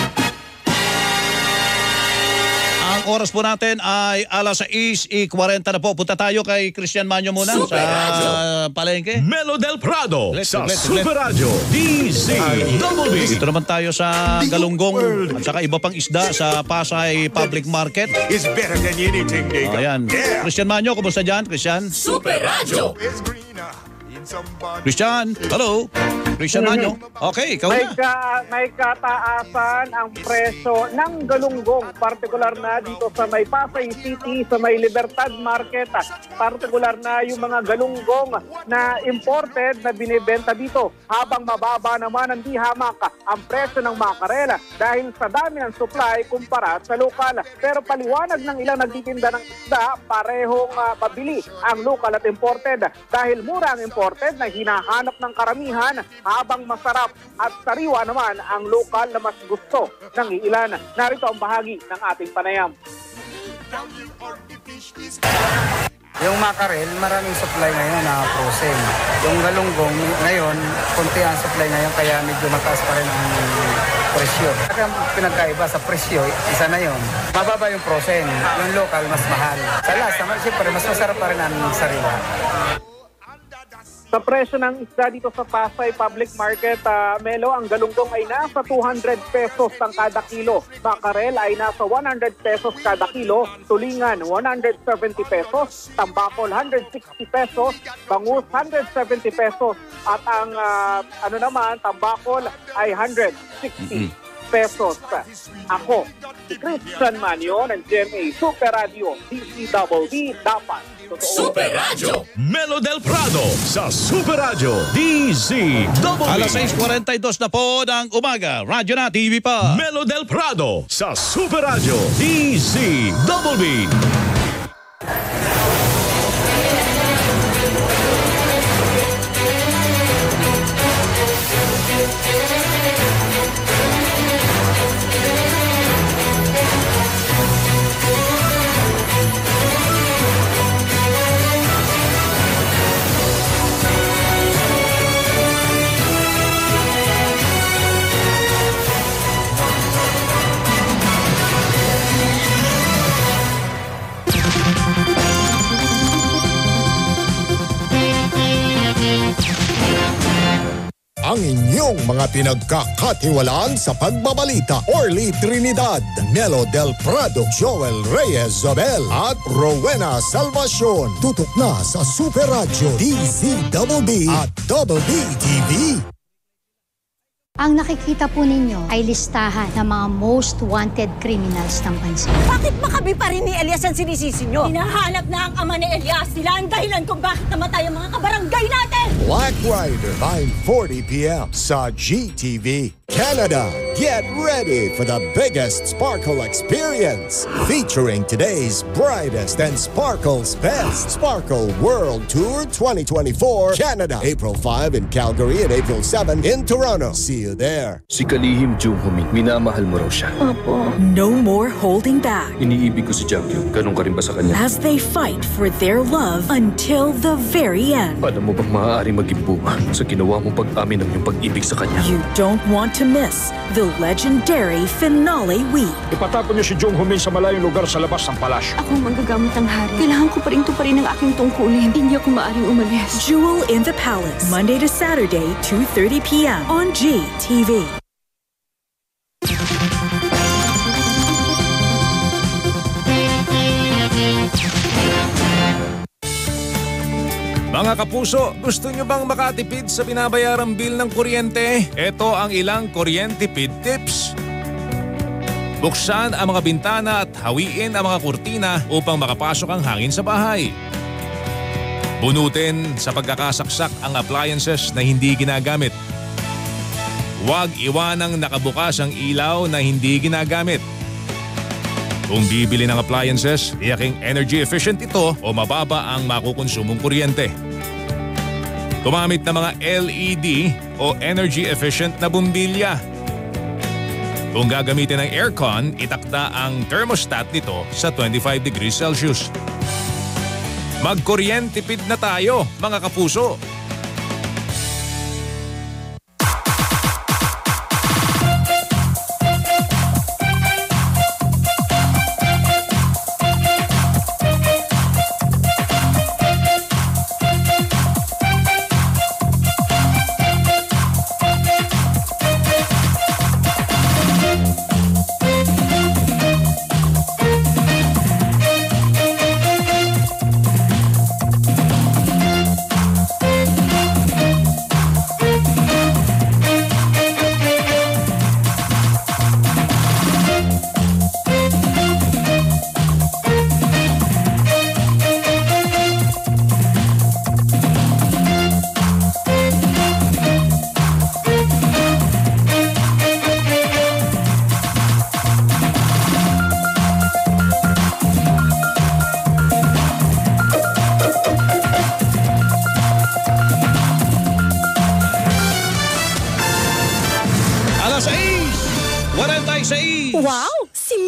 Ang oras po natin ay alas sais y cuarenta na po. Punta tayo kay Christian Manyo muna Super sa Radio. palengke. Melo del Prado Let's, sa let's, Super let's. Radio D Z Double B. Dito naman tayo sa Galunggong at saka iba pang isda sa Pasay Public Market. Is better than anything they got. Ayan. Christian Manyo, kumusta dyan, Christian? Super Radio. Christian, hello. Christian Manyo. Okay, ikaw May, na. ka, may kataasan ang presyo ng galunggong, partikular na dito sa may Pasay City, sa may Libertad Market, partikular na yung mga galunggong na imported na binibenta dito, habang mababa naman ang di hamak ang presyo ng makarela dahil sa dami ng supply kumpara sa lokal. Pero paliwanag ng ilang nagtitinda ng isda, parehong uh, mabili ang local at imported dahil mura ang imported na hinahanap ng karamihan, habang masarap at sariwa naman ang lokal na mas gusto ng ilan. Narito ang bahagi ng ating panayam. Yung makarel, maraming supply ngayon na frozen. Yung galunggong ngayon, konti ang supply ngayon kaya medyo mataas pa rin ang presyo. Kaya pinagkaiba sa presyo, isa na yun. Mababa yung frozen, yung local mas mahal. Sa lasa, siyempre mas masarap pa rin ang sariwa. Sa presyo ng isda dito sa Pasay Public Market, uh, Melo, ang galunggong ay nasa two hundred pesos ang kada kilo. Makarel ay nasa one hundred pesos kada kilo. Tulingan, one hundred seventy pesos. Tambakol, one hundred sixty pesos. Bangus, one hundred seventy pesos. At ang uh, ano naman, tambakol ay one hundred sixty pesos. Ako, si Christian Manio ng G M A Super Radio, D C W D, dapat Super Radio Melo del Prado sa Super Radio D Z W B. Alas sais kuwarenta y dos na po ng umaga. Radyo na, T V pa. Melo del Prado sa Super Radio D Z W B. Ang inyong mga pinagkakatiwalaan sa pagbabalita, Orly Trinidad, Melo del Prado, Joel Reyes Zobel at Rowena Salvacion. Tutok na sa Super Radio D Z W B at W B T V. Ang nakikita po ninyo ay listahan ng mga most wanted criminals ng bansa. Bakit makabi pa rin ni Elias ang sinisisi nyo? Hinahanap na ang ama ni Elias. Sila ang dahilan kung bakit namatay ang mga kabarangay natin! Black Rider, nine forty p m sa G T V. Canada, get ready for the biggest sparkle experience. Featuring today's brightest and sparkles best. Sparkle World Tour twenty twenty-four, Canada. April fifth in Calgary and April seventh in Toronto. See you there. Si Kalihim Jung Huming, minamahal mo raw siya. Opo. No more holding back. Iniibig ko si Jagyo. Ganun ka rin ba sa kanya? As they fight for their love until the very end. Alam mo bang maaaring maging bunga sa ginawa mong pag-amin ng iyong pag-ibig sa kanya? You don't want to miss the legendary finale week. Ipatapon niyo si Jung Huming sa malayong lugar sa labas ng palasyo. Ako manggagamit ng hari. Kailangan ko pa rin tuparin ang aking tungkulin. Hindi ako maaaring umalis. Jewel in the Palace. Monday to Saturday, two thirty p m on G T V. Mga kapuso, gusto nyo bang makatipid sa binabayarang bill ng kuryente? Ito ang ilang kuryentipid tips. Buksan ang mga bintana at hawiin ang mga kurtina upang makapasok ang hangin sa bahay. Bunutin sa pagkakasaksak ang appliances na hindi ginagamit. Huwag iwanang nakabukas ang ilaw na hindi ginagamit. Kung bibili ng appliances, tiyaking energy efficient ito o mababa ang makukonsumong kuryente. Gumamit ng mga L E D o energy efficient na bumbilya. Kung gagamitin ng aircon, itakda ang thermostat nito sa twenty-five degrees Celsius. Magkuryentipid na tayo, mga kapuso!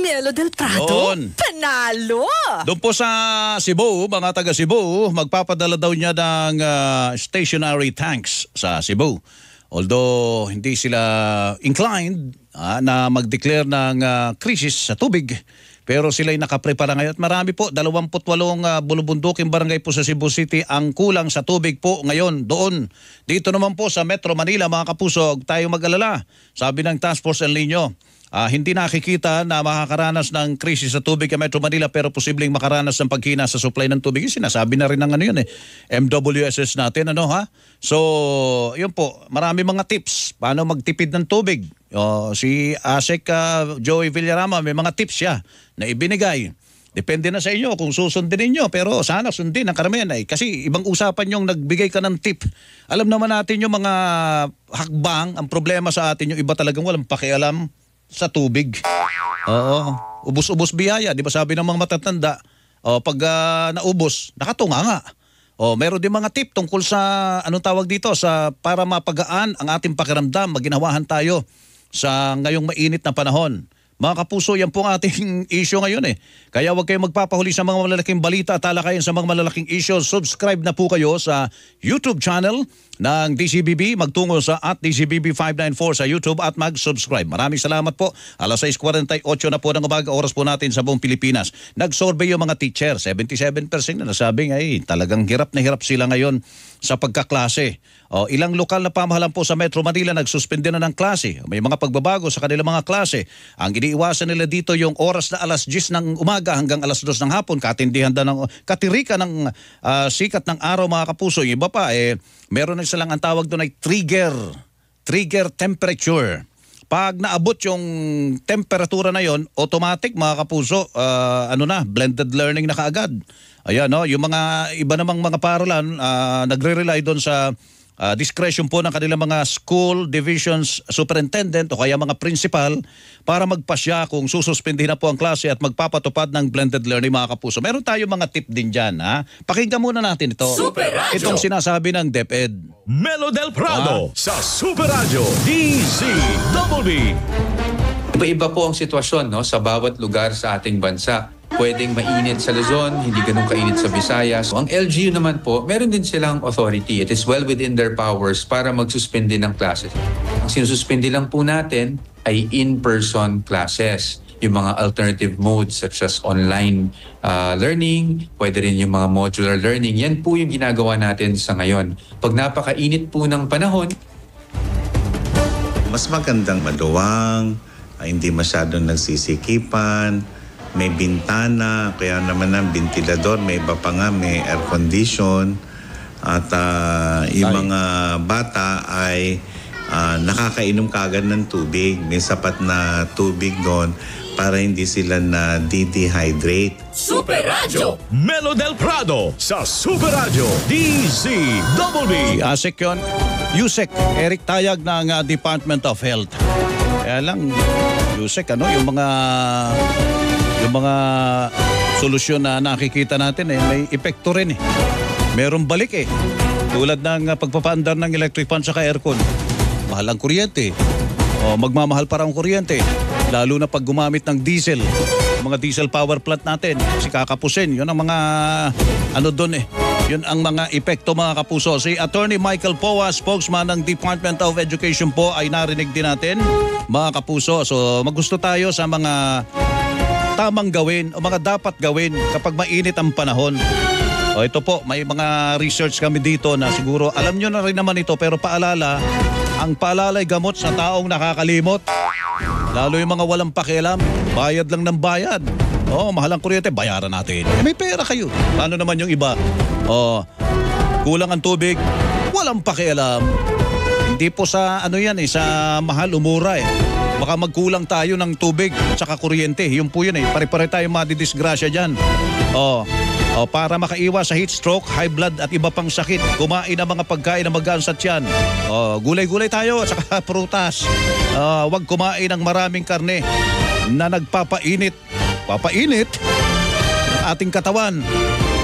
Melo del Prado? Yun. Panalo! Doon po sa Cebu, mga taga Cebu, magpapadala daw niya ng uh, stationary tanks sa Cebu. Although hindi sila inclined uh, na mag-declare ng uh, krisis sa tubig, pero sila'y nakaprepara ngayon. At marami po, dalawampu't walong uh, bulubunduking barangay po sa Cebu City ang kulang sa tubig po ngayon doon. Dito naman po sa Metro Manila, mga kapuso, huwag tayo mag-alala. Sabi ng Task Force El Nino, Uh, hindi nakikita na makakaranas ng krisis sa tubig sa Metro Manila, pero posibleng makaranas ng paghina sa supply ng tubig. Yung sinasabi na rin ng ano yun eh, M W S S natin, ano ha? So, yun po, marami mga tips paano magtipid ng tubig. Uh, si Asek uh, Joey Villarama, may mga tips siya na ibinigay. Depende na sa inyo kung susundin ninyo, pero sana sundin ang karamihan ay kasi ibang usapan yung nagbigay ka ng tip. Alam naman natin yung mga hakbang, ang problema sa atin yung iba talagang walang pakialam sa tubig. Oo. Ubus-ubos biyaya. Di ba sabi ng mga matatanda, o, pag uh, naubos, nakatunga nga. O, meron din mga tip tungkol sa, anong tawag dito, sa para mapagaan ang ating pakiramdam, maginawahan tayo sa ngayong mainit na panahon. Mga kapuso, yan po ang ating issue ngayon eh. Kaya huwag kayong magpapahuli sa mga malalaking balita at talakayan sa mga malalaking issue. Subscribe na po kayo sa YouTube channel ng D C B B. Magtungo sa at D C B B five ninety-four sa YouTube at mag-subscribe. Maraming salamat po. alas sais kuwarenta y otso na po ng umaga, oras po natin sa buong Pilipinas. Nag-survey yung mga teacher. seventy-seven percent na nasabing ay talagang hirap na hirap sila ngayon sa pagkaklase. O, ilang lokal na pamahalaan po sa Metro Manila nagsuspende na ng klase. May mga pagbabago sa kanilang mga klase. Ang iniiwasan nila dito yung oras na alas diyes ng umaga hanggang alas dos ng hapon. Katindihan na ng katirika ng uh, sikat ng araw, mga kapuso. Yung iba pa, eh, meron na silang ang tawag doon ay trigger. Trigger temperature. Pag naabot yung temperatura na yon, automatic, mga kapuso, uh, ano na, blended learning na kaagad. Ayan, no? Yung mga iba namang mga paralan, uh, nagre-rely doon sa Uh, discretion po ng kanilang mga school divisions superintendent o kaya mga principal para magpasya kung sususpindihin na po ang klase at magpapatupad ng blended learning, mga kapuso. Meron tayo mga tip din dyan. Ha? Pakinggan muna natin ito. Super Radio. Itong sinasabi ng DepEd. Melo del Prado ah? sa Super Radio D C B B. Iba-iba po ang sitwasyon, no, sa bawat lugar sa ating bansa. Pwedeng mainit sa Luzon, hindi ganun kainit sa Visayas. So, ang L G U naman po, meron din silang authority. It is well within their powers para magsuspindi ng classes. Ang sinususpindi lang po natin ay in-person classes. Yung mga alternative modes such as online uh, learning, pwede rin yung mga modular learning. Yan po yung ginagawa natin sa ngayon. Pag napakainit po ng panahon, mas magandang maluwang, ay hindi masyadong nagsisikipan, may bintana, kaya naman ang ventilador, may iba pa nga, may air condition. At uh, yung mga bata ay uh, nakakainom kagad ng tubig. May sapat na tubig doon para hindi sila na de-dehydrate. Super Radio Melo del Prado sa Super Radio D C B B. Si Asek yun, Yusek Eric Tayag ng uh, Department of Health. Kaya lang, Yusek, ano, yung mga yung mga solusyon na nakikita natin eh, may epekto rin eh. Meron balik eh. Tulad ng uh, pagpapaandar ng electric fan saka aircon. Mahal ang kuryente. O, magmamahal para ang kuryente. Lalo na pag gumamit ng diesel. Mga diesel power plant natin. Kasi kakapusin. Yun ang mga ano doon eh. Yun ang mga epekto, mga kapuso. Si Attorney Michael Poa, spokesman ng Department of Education po, ay narinig din natin, mga kapuso. So magusto tayo sa mga tamang gawin o mga dapat gawin kapag mainit ang panahon. O ito po, may mga research kami dito na siguro alam nyo na rin naman ito, pero paalala, ang paalala ay gamot sa taong nakakalimot. Lalo yung mga walang pakialam, bayad lang ng bayad. O, mahal ang kuryente, bayaran natin. Eh, may pera kayo. Ano naman yung iba? O, kulang ang tubig, walang pakialam. Hindi po sa ano yan eh, sa mahal umura eh. Baka magkulang tayo ng tubig at saka kuryente. Yun po yun eh. Pare-pare tayo madidisgrasya dyan. O, o, para makaiwas sa heat stroke, high blood at iba pang sakit, kumain ng mga pagkain na magaan sa tiyan. O, gulay-gulay tayo at saka prutas. O, huwag kumain ng maraming karne na nagpapainit. Papainit ng ating katawan.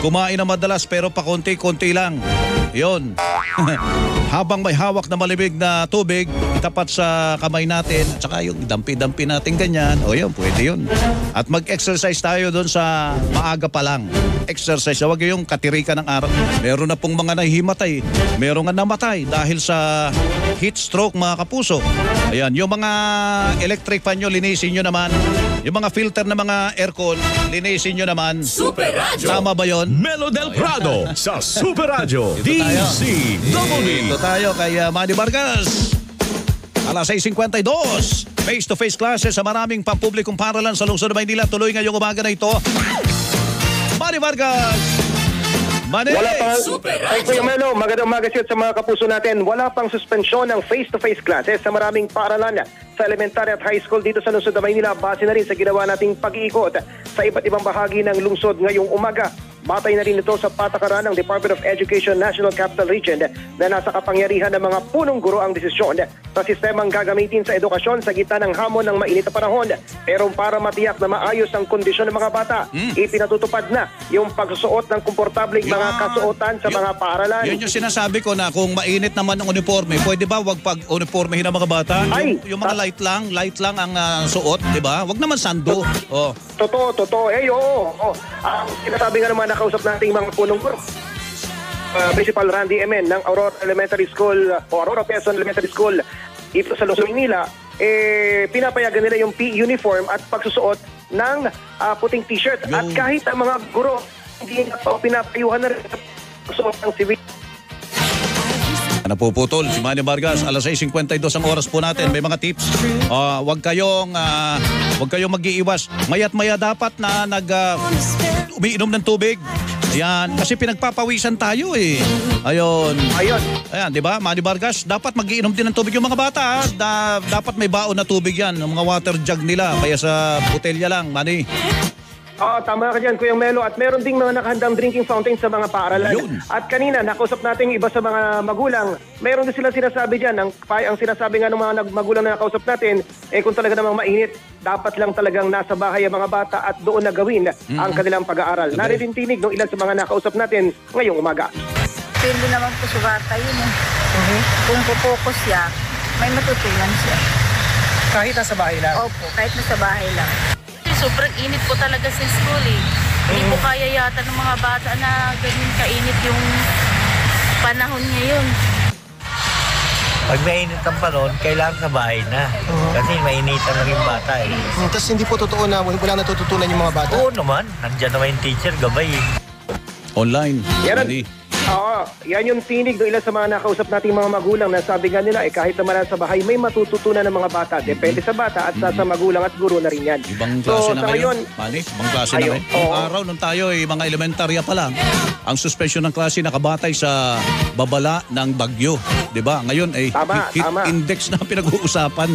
Kumain na madalas pero pakonti-konti lang. Yon. Habang may hawak na malimig na tubig, itapat sa kamay natin, tsaka yung dampi-dampi natin ganyan, o yun, pwede yun. At mag-exercise tayo doon sa maaga pa lang. Exercise, huwag yung katirikan ng araw. Meron na pong mga nahihimatay, meron nga namatay dahil sa heat stroke, mga kapuso. Ayan, yung mga electric fan nyo, linisin nyo naman. Yung mga filter na mga aircon, linisin nyo naman. Super Radio. Tama ba yun? Melo del Prado sa Super Radio D C W B. Ito tayo kay uh, Manny Vargas. Alas sais fifty-two. Face-to-face classes sa maraming pampublikong paaralan sa lungsod ng Maynila. Tuloy ngayong umaga na ito. Manny Vargas. Manny. Wala pang, thank you, Melo. Magandang umaga sa mga kapuso natin. Wala pang suspensyon ng face-to-face classes sa maraming paaralan sa elementary at high school dito sa lungsod ng Maynila. Base na rin sa ginawa nating pag-iikot sa iba't ibang bahagi ng lungsod ngayong umaga. Batay na rin ito sa patakaran ng Department of Education National Capital Region na nasa kapangyarihan ng mga punong guro ang desisyon sa sistemang gagamitin sa edukasyon sa gitna ng hamon ng mainit na panahon. Pero para matiyak na maayos ang kondisyon ng mga bata, mm. ipinatutupad na yung pagsusuot ng komportabling mga kasuotan sa mga paaralan. Yun yung sinasabi ko na kung mainit naman ang uniforme, pwede ba wag pag-uniformehin ang mga bata? Ay, yung, yung mga light lang, light lang ang uh, suot, di ba? Wag naman sando. Oh. Totoo, totoo. Eh, oo. Oh. Ang uh, sinasabi nga naman nakausap nating mga punong guro. Uh, Principal Randy Emen ng Aurora Elementary School o Aurora Quezon Elementary School ito sa Luzon, Manila, eh, pinapayagan nila yung P E uniform at pagsusuot ng uh, puting t-shirt. At kahit ang mga guro hindi na pa pinapayuhan na rin pagsusuot ng civil. Napuputol si Manny Vargas. Alas sais fifty-two ang oras po natin. May mga tips. Uh, wag kayong uh, wag kayong mag-iiwas. Mayat maya dapat na nag uh, umiinom ng tubig. Ayan, kasi pinagpapawisan tayo eh. Ayun. Ayun. Ayan, di ba? Manny Vargas, dapat mag-iinom din ng tubig yung mga bata. Da, dapat may baon na tubig yan. Yung mga water jug nila. Kaya sa botelya lang, Manny. Oo, tama ka dyan, Kuya Melo. At meron ding mga nakahandang drinking fountain sa mga paaralan. Yun. At kanina, nakausap natin iba sa mga magulang. Meron din sila sinasabi dyan. Ang, ang sinasabi nga ng mga magulang na nakausap natin, eh kung talaga namang mainit, dapat lang talagang nasa bahay ang mga bata at doon na gawin mm-hmm. ang kanilang pag-aaral. Okay. Narinig tinig ng ilan sa mga nakausap natin ngayong umaga. Pwede naman po sa bata yun eh. Uh-huh. Kung pupokus siya, may matutunan siya. Kahit nasa bahay lang? Opo, kahit nasa bahay lang. Sobrang init po talaga sa school eh. Hindi po kaya yata ng mga bata na ganyan kainit yung panahon ngayon. Pag mainit ang panahon, kailangan sa bahay na. Uh-huh. Kasi mainitan lang yung bata eh. Hmm, Tapos hindi po totoo na wala natututunan yung mga bata? Oo naman. Nandiyan naman yung teacher, gabay eh. Online. Yan, oo, yan yung tinig ng ilan sa mga nakausap nating mga magulang na sabi nga nila eh kahit naman sa bahay may matututunan ng mga bata. Depende sa bata at sa, sa magulang at guro na rin yan. Ibang klase so, na ngayon. Mani, ibang klase ayun, na ngayon. Yung araw nung tayo ay mga elementarya pa lang, ang suspension ng klase nakabatay sa babala ng bagyo. Diba? Ngayon ay tama, heat tama. index na pinag-uusapan.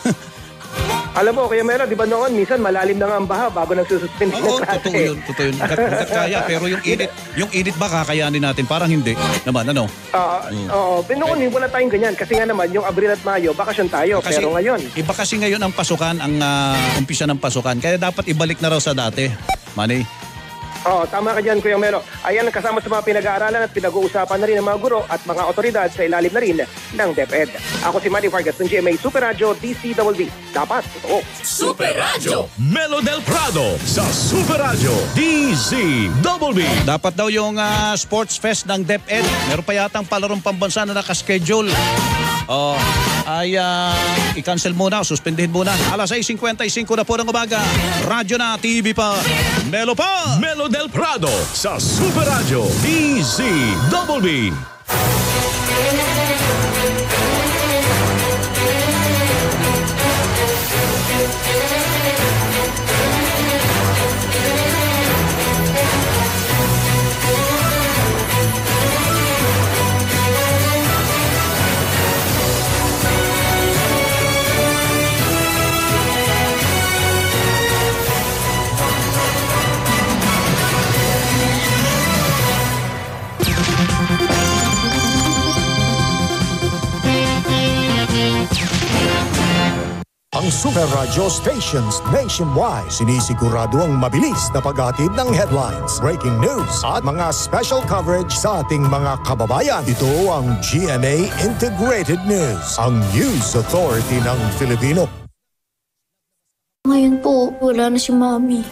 Alam mo, Kuya Melo, di ba noon, minsan malalim na nga ang baha bago nagsususpend ng klase. Totoo yun, totoo yun. Hanggat kaya, pero yung init, yung init ba kakayanin natin? Parang hindi naman, ano? Uh, mm. Oo, pero noon, wala tayong ganyan. Kasi nga naman, yung Abril at Mayo, bakasyon tayo. Kasi, pero ngayon. Iba kasi ngayon ang pasukan, ang uh, umpisa ng pasukan. Kaya dapat ibalik na raw sa dati. Manny? Oo, tama ka dyan, Kuya Melo. Ayan, kasama sa mga pinag-aaralan at pinag-uusapan na rin ng mga guro at mga otoridad sa ilalim na rin ng DepEd. Ako si Manny Vargas ng G M A Super Radio D C W B. Dapat, totoo. Super Radio Melo del Prado sa Super Radio D C W B. Dapat daw yung uh, Sports Fest ng DepEd. Meron pa yatang palarong pambansa na nakaschedule. Oh, ay uh, i-cancel muna, suspendihin muna. Alas sais fifty-five na po ng umaga. Radyo na, T V pa, Melo pa. Melo del Prado sa Super Radio D C W B. Super Radio stations nationwide. Sinisigurado ang mabilis na paghatid ng headlines, breaking news at mga special coverage sa ating mga kababayan. Ito ang G M A Integrated News, ang News Authority ng Filipino. Ngayon po, wala na si Mami.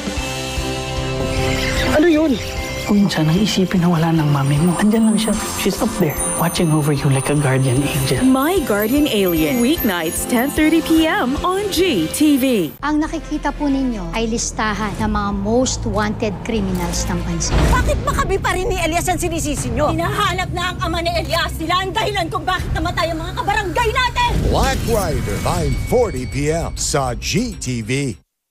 Ano yun? Kung minsan ang isipin na wala ng mami mo, andyan lang siya. She's up there, watching over you like a guardian angel. My Guardian Alien, weeknights ten thirty p.m. on G T V. Ang nakikita po ninyo ay listahan ng mga most wanted criminals ng bansa. Bakit makabi pa rin ni Elias ang sinisisi nyo? Hinahanap na ang ama ni Elias. Sila ang dahilan kung bakit namatay ang mga kabarangay natin! Black Rider, nine forty p.m. sa G T V.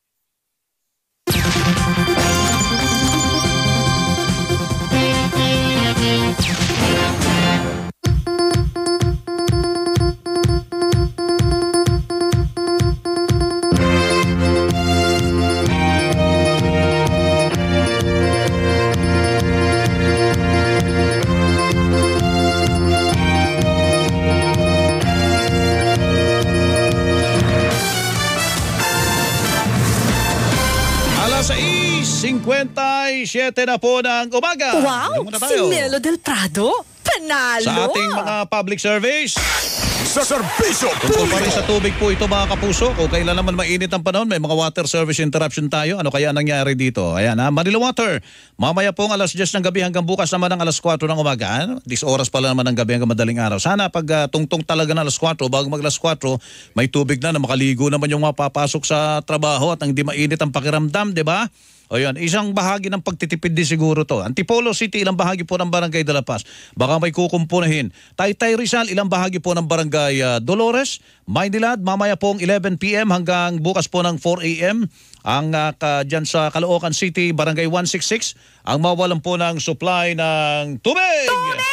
fifty-seven na po ng umaga. Wow! Si Melo del Prado, panalo! Sa ating mga public service. Sa serbisyo Tungkol pa rin sa tubig po ito mga kapuso. Kung kailan naman mainit ang panahon, may mga water service interruption tayo. Ano kaya nangyari dito? Ayan ha, Manila Water. Mamaya pong alas diyes ng gabi hanggang bukas naman ng alas kwatro ng umaga. Dis oras pala naman ng gabi hanggang madaling araw. Sana pag uh, tungtong talaga ng alas kwatro, bago mag alas kwatro, may tubig na na makaligo naman yung mapapasok sa trabaho at hindi mainit ang pakiramdam, di ba? O yun, isang bahagi ng pagtitipid din siguro to. Antipolo City, ilang bahagi po ng Barangay de la Paz. Baka may kukumpunahin. Taytay Rizal, ilang bahagi po ng Barangay uh, Dolores. Maynilad, mamaya pong eleven p.m. hanggang bukas po ng four a.m. Ang uh, ka, dyan sa Caloocan City, Barangay one sixty-six, ang mawalan po ng supply ng tubig!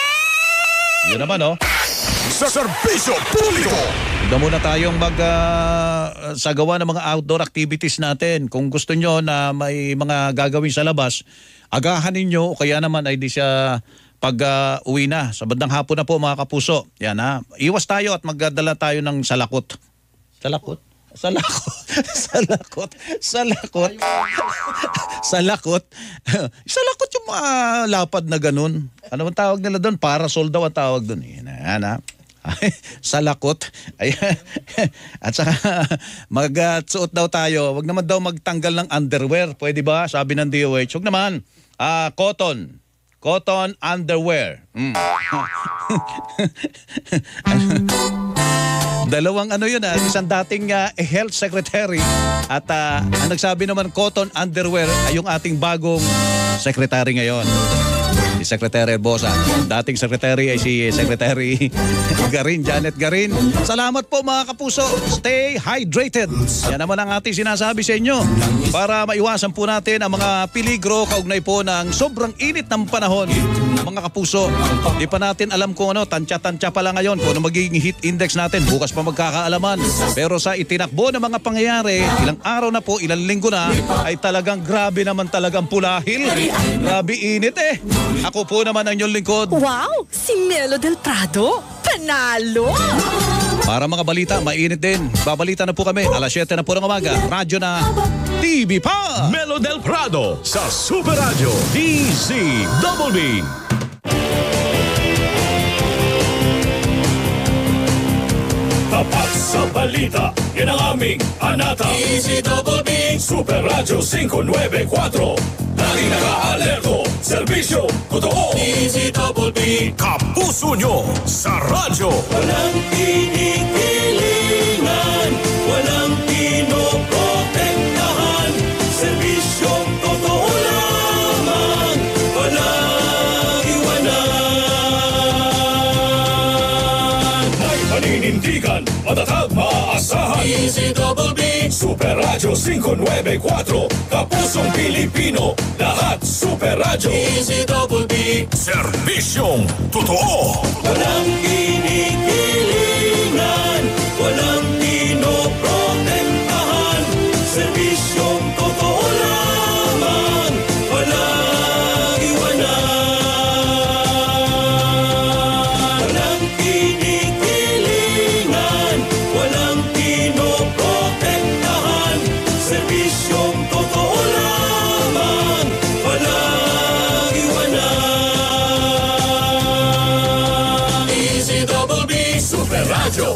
Tubig! Yun naman, oh. Sa serbisyo publiko! Ito muna tayong mag-sagawa uh, ng mga outdoor activities natin. Kung gusto nyo na may mga gagawin sa labas, agahan ninyo o kaya naman ay di siya pag-uwi uh, na. Sa bandang hapon na po mga kapuso. Yan ha. Iwas tayo at magdala tayo ng salakot. Salakot? Salakot. Salakot. Salakot. Salakot. Salakot yung mga lapad na ganun. Ano ang tawag nila doon? Parasol daw ang tawag doon. Yan ha. Salakot. Ayan. At saka mag-suot daw tayo. Wag naman daw magtanggal ng underwear. Pwede ba? Sabi ng D O H. Wag naman. Uh, cotton. Cotton underwear. Mm. Dalawang ano yun ah, isang dating uh, health secretary at uh, ang nagsabi naman cotton underwear ay yung ating bagong secretary ngayon. Si Secretary Bosa. Dating secretary ay si Secretary Garin, Janet Garin. Salamat po mga kapuso. Stay hydrated. Yan naman ang ating sinasabi sa inyo para maiwasan po natin ang mga peligro kaugnay po ng sobrang init ng panahon. Mga kapuso, di pa natin alam kung ano, tansya-tansya pa lang ngayon kung ano magiging heat index natin. Bukas pa magkakaalaman. Pero sa itinakbo ng mga pangyayari, ilang araw na po, ilang linggo na, ay talagang grabe naman talagang pulahil. Grabe init eh. Ako po naman ang inyong lingkod. Wow! Si Melo del Prado, panalo! Para mga balita, mainit din. Babalita na po kami. alas siyete na po ng umaga. Radyo na T V pa! Melo del Prado sa Super Radio D Z B B. Tapat sa balita, yan ang aming anata. D Z B B, Super Radio five ninety-four. Laging naka-alerto, serbisyo, totoo. D Z B B, kapuso nyo sa radyo. Walang kinikilingan, walang pinoprotektahan. Serbisyo, totoo lamang, walang iwanan. May paninindigan, matatag, maaasahan. D Z B B, Super Radio five ninety-four. Kapusong Pilipino, lahat Super Radio. D Z B B, serbisyong totoo. Walang kinikilingan, walang pinoprotektahan. Serbisyong totoo lamang, walang iwanan. Walang kinikilingan, walang pinoprotektahan. Super Radio.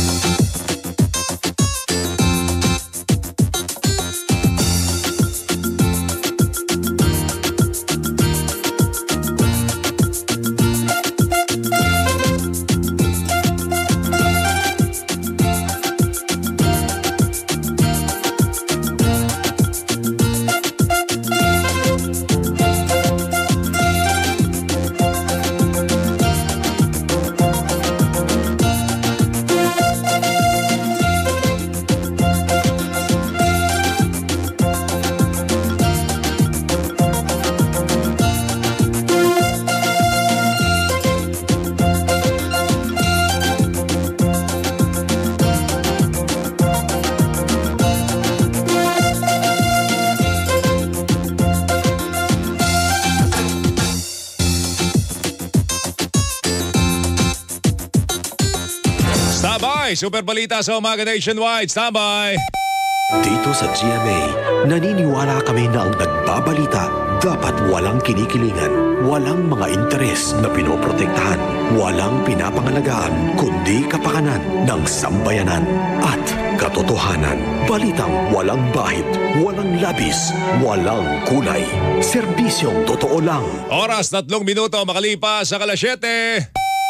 Super balita sa umaga nationwide. Standby! Dito sa G M A, naniniwala kami na ang nagbabalita dapat walang kinikilingan, walang mga interes na pinoprotektahan, walang pinapangalagaan, kundi kapakanan ng sambayanan at katotohanan. Balitang walang bahid, walang labis, walang kulay. Serbisyong totoo lang. Oras tatlong minuto makalipas sa kalas siyete.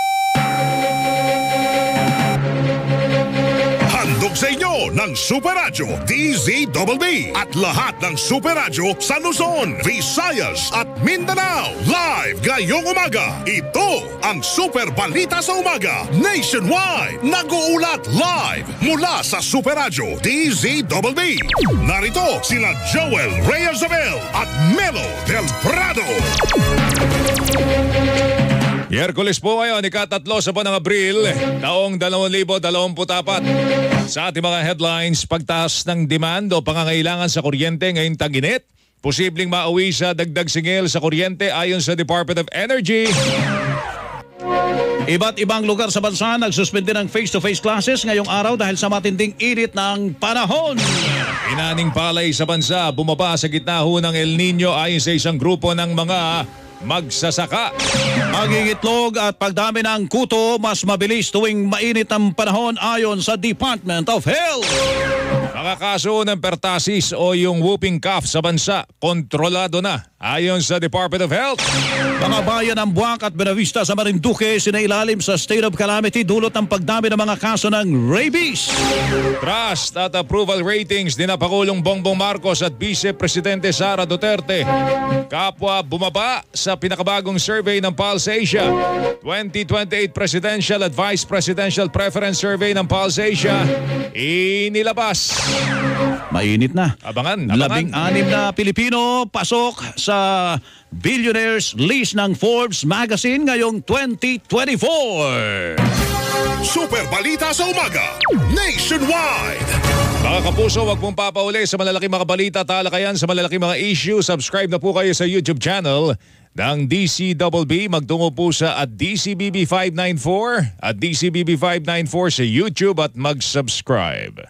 Handog sa inyo ng Super Radio D Z B B at lahat ng Super Radio sa Luzon, Visayas at Mindanao. Live ngayong umaga. Ito ang Super Balita sa Umaga Nationwide. Nag-uulat live mula sa Super Radio D Z B B. Narito sina Joel Reyes-Abel at Melo Del Prado. Miyerkules po ngayon, ikatatlo sa buwan ng Abril, taong dalawang libo dalawampu't apat. Sa ating mga headlines, pagtaas ng demand o pangangailangan sa kuryente ngayong tag-init, posibleng mauwi sa dagdag singil sa kuryente ayon sa Department of Energy. Iba't ibang lugar sa bansa nagsuspende ng face-to-face classes ngayong araw dahil sa matinding init ng panahon. Inaning palay sa bansa, bumaba sa gitna ho ng El Nino ayon sa isang grupo ng mga magsasaka. Magigitlog at pagdami ng kuto mas mabilis tuwing mainit ang panahon ayon sa Department of Health. Mga kaso ng pertasis o yung whooping cough sa bansa, kontrolado na ayon sa Department of Health. Mga bayan ng Buwak at Benavista sa Marinduque sinailalim sa state of calamity dulot ng pagdami ng mga kaso ng rabies. Trust at approval ratings ni na Pangulong Bongbong Marcos at Vice Presidente Sara Duterte kapwa bumaba sa pinakabagong survey ng Pulse Asia. twenty twenty-eight Presidential at Vice Presidential Preference Survey ng Pulse Asia inilabas. Mainit na. Abangan, abangan. Labing-anim na Pilipino pasok sa Billionaires list ng Forbes magazine ngayong twenty twenty-four. Super Balita sa Umaga Nationwide. Mga kapuso, wag pong papauli sa malalaking mga balita, talakayan sa malalaking mga issue. Subscribe na po kayo sa YouTube channel ng D C B B. Magtungo po sa at D C B B five ninety-four at D C B B five ninety-four sa YouTube at mag-subscribe.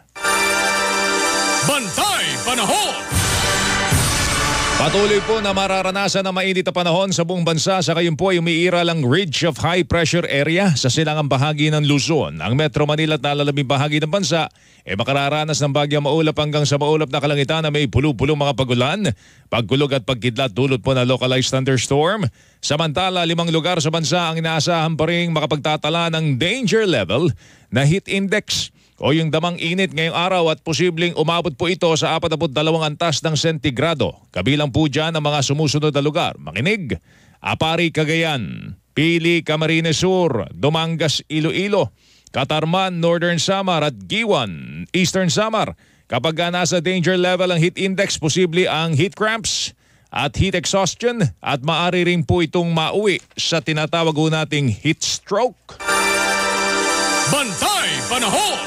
Bantay Panahon! Patuloy po na mararanasan ang mainit na panahon sa buong bansa sa gayon po ay umiiral ang Ridge of High Pressure Area sa silangang bahagi ng Luzon. Ang Metro Manila at nalalabing bahagi ng bansa ay makararanas ng bagyang maulap hanggang sa maulap na kalangitan na may pulo-pulong mga pagulan, pagkulog at pagkidlat dulot po na localized thunderstorm. Samantala, limang lugar sa bansa ang inaasahan pa rin makapagtatala ng danger level na heat index o yung damang init ngayong araw at posibleng umabot po ito sa apat na dalawang antas ng sentigrado. Kabilang po dyan ang mga sumusunod na lugar. Makinig, Apari, Cagayan, Pili, Camarines Sur, Dumangas, Iloilo, Catarman, Northern Samar at Giwan, Eastern Samar. Kapag nasa danger level ang heat index, posible ang heat cramps at heat exhaustion at maaari rin po itong mauwi sa tinatawag po nating heat stroke. Bantay Panahon!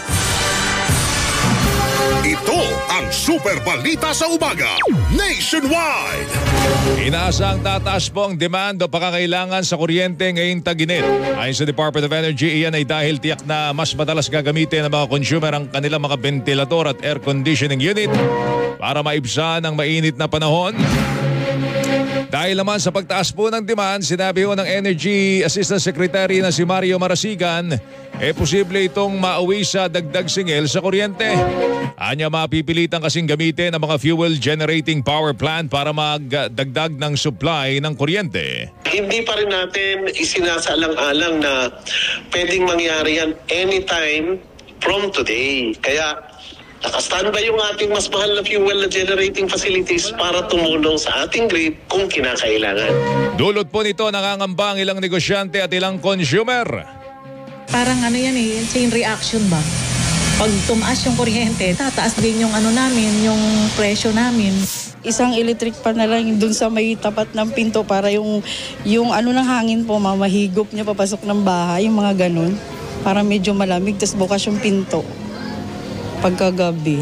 Ito ang Super Balita sa Umaga Nationwide. Inaasang tataas po ang demand o pangangailangan sa kuryente ngayong tag-init. Ayon sa Department of Energy, iyan ay dahil tiyak na mas madalas gagamitin ng mga consumer ang kanilang mga ventilador at air conditioning unit para maibsan ang mainit na panahon. Dahil naman sa pagtaas po ng demand, sinabi ho ng Energy Assistant Secretary na si Mario Marasigan, eh posible itong mauwi sa dagdag singil sa kuryente. Anya mapipilitan kasing gamitin ang mga fuel generating power plant para magdagdag ng supply ng kuryente. Hindi pa rin natin isinasaalang-alang na pwedeng mangyari yan anytime from today. Kaya nakastandby yung ating mas mahal na fuel na generating facilities para tumulong sa ating grid kung kinakailangan. Dulot po nito nangangamba ang ilang negosyante at ilang consumer. Parang ano yan eh, chain reaction ba? Pag tumaas yung kuryente, tataas din yung ano namin, yung presyo namin. Isang electric pan na lang dun sa may tapat ng pinto para yung, yung ano ng hangin po, mamahigop niya papasok ng bahay, yung mga ganun. Para medyo malamig, tas bukas yung pinto pagkagabi.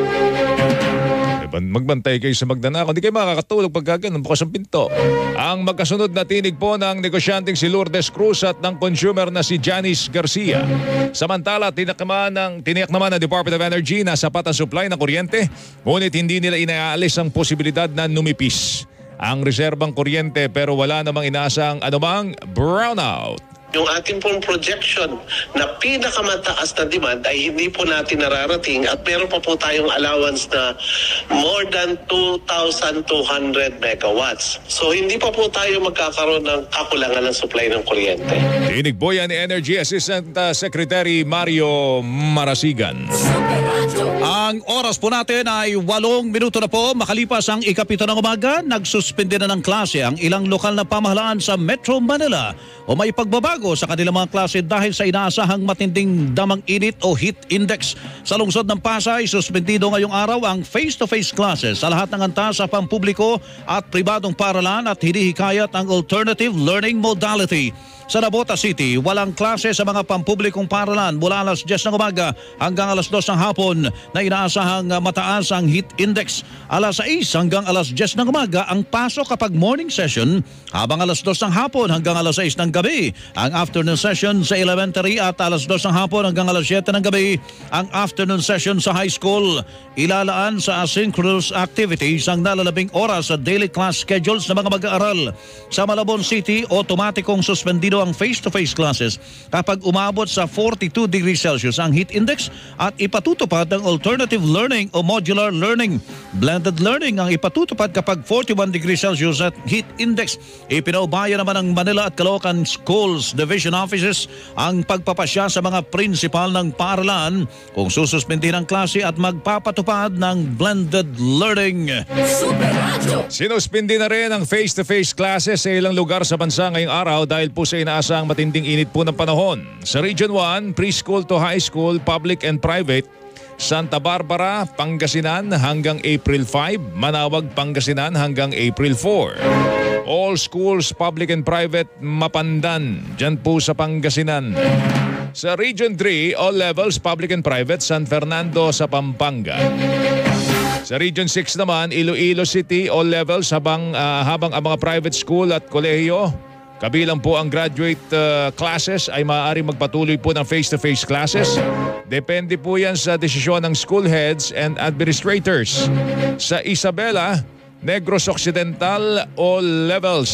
Magbantay kayo sa magnanakaw. Hindi kayo makakatulog pagka ganun, bukas ang pinto. Ang magkasunod na tinig po ng negosyanteng si Lourdes Cruz at ng consumer na si Janice Garcia. Samantala, tiniyak naman ng, tiniyak naman ng Department of Energy na sapat ang supply ng kuryente, ngunit hindi nila inaalis ang posibilidad na numipis ang reserbang kuryente pero wala namang inaasang anumang brownout. Yung ating pong projection na pinakamataas na demand ay hindi po natin nararating at meron pa po tayong allowance na more than two thousand two hundred megawatts. So hindi pa po tayo magkakaroon ng kakulangan ng supply ng kuryente. Tinig po yan ni Energy Assistant uh, Secretary Mario Marasigan. Ang oras po natin ay walong minuto na po. Makalipas ang ikapito ng umaga, nagsuspende na ng klase ang ilang lokal na pamahalaan sa Metro Manila o may pagbabago sa kanilang mga klase dahil sa inaasahang matinding damang init o heat index. Sa lungsod ng Pasay, suspendido ngayong araw ang face-to-face classes sa lahat ng antas sa pampubliko at pribadong paaralan at hinihikayat ang alternative learning modality. Sa Nabota City, walang klase sa mga pampublikong paaralan mula alas diyes ng umaga hanggang alas dos ng hapon na inaasahang mataas ang heat index. Alas sais hanggang alas diyes ng umaga ang pasok kapag morning session, habang alas dos ng hapon hanggang alas sais ng gabi ang afternoon session sa elementary at alas dos ng hapon hanggang alas siyete ng gabi ang afternoon session sa high school. Ilalaan sa asynchronous activities ang nalalabing oras sa daily class schedules ng mga mag-aaral. Sa Malabon City, otomatikong suspendido ang face-to-face classes kapag umabot sa forty-two degrees Celsius ang heat index at ipatutupad ang alternative learning o modular learning. Blended learning ang ipatutupad kapag forty-one degrees Celsius at heat index. Ipinaubaya naman ng Manila at Caloocan Schools Division Offices ang pagpapasya sa mga principal ng paaralan kung sususpendin ang klase at magpapatupad ng blended learning. Sinuspindi na rin ang face-to-face classes sa ilang lugar sa bansa ngayong araw dahil po sa inaasang matinding init po ng panahon. Sa Region one, preschool to high school, public and private, Santa Barbara, Pangasinan hanggang April five, Manawag, Pangasinan hanggang April four. All schools, public and private, Mapandan, dyan po sa Pangasinan. Sa Region three, all levels, public and private, San Fernando sa Pampanga. Sa Region six naman, Iloilo City, all levels habang, uh, habang ang mga private school at kolehiyo, kabilang po ang graduate uh, classes ay maaari magpatuloy po ng face-to-face classes. Depende po yan sa desisyon ng school heads and administrators. Sa Isabela, Negros Occidental, all levels.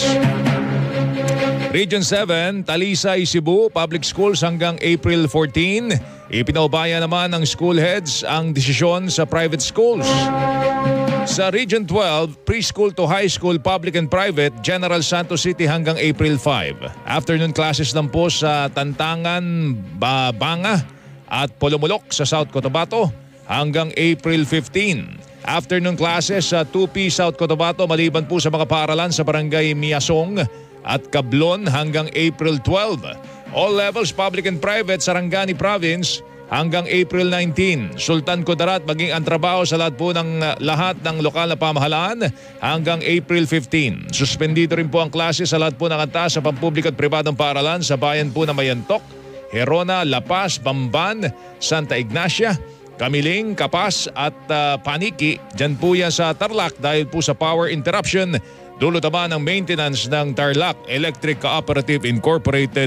Region seven, Talisay, Cebu, public schools hanggang April fourteen. Ipinaubaya naman ng school heads ang desisyon sa private schools. Sa Region twelve, preschool to high school, public and private, General Santos City hanggang April five. Afternoon classes lang po sa Tantangan, Banga at Polomolok sa South Cotabato hanggang April fifteen. Afternoon classes sa Tupi, South Cotabato maliban po sa mga paaralan sa Barangay Miasong at Cablon hanggang April twelve. All levels, public and private, Sarangani Province hanggang April nineteen. Sultan Kudarat maging ang trabaho sa lahat po ng uh, lahat ng lokal na pamahalaan hanggang April fifteen. Suspendido rin po ang klase sa lahat po ng antas sa pampubliko at pribadong paaralan sa bayan po na Mayantok, Herona, La Paz, Bamban, Santa Ignacia, Kamiling, Kapas at uh, Paniki. Diyan po yan sa Tarlac dahil po sa power interruption. Dulot naman ng maintenance ng Tarlac Electric Cooperative Incorporated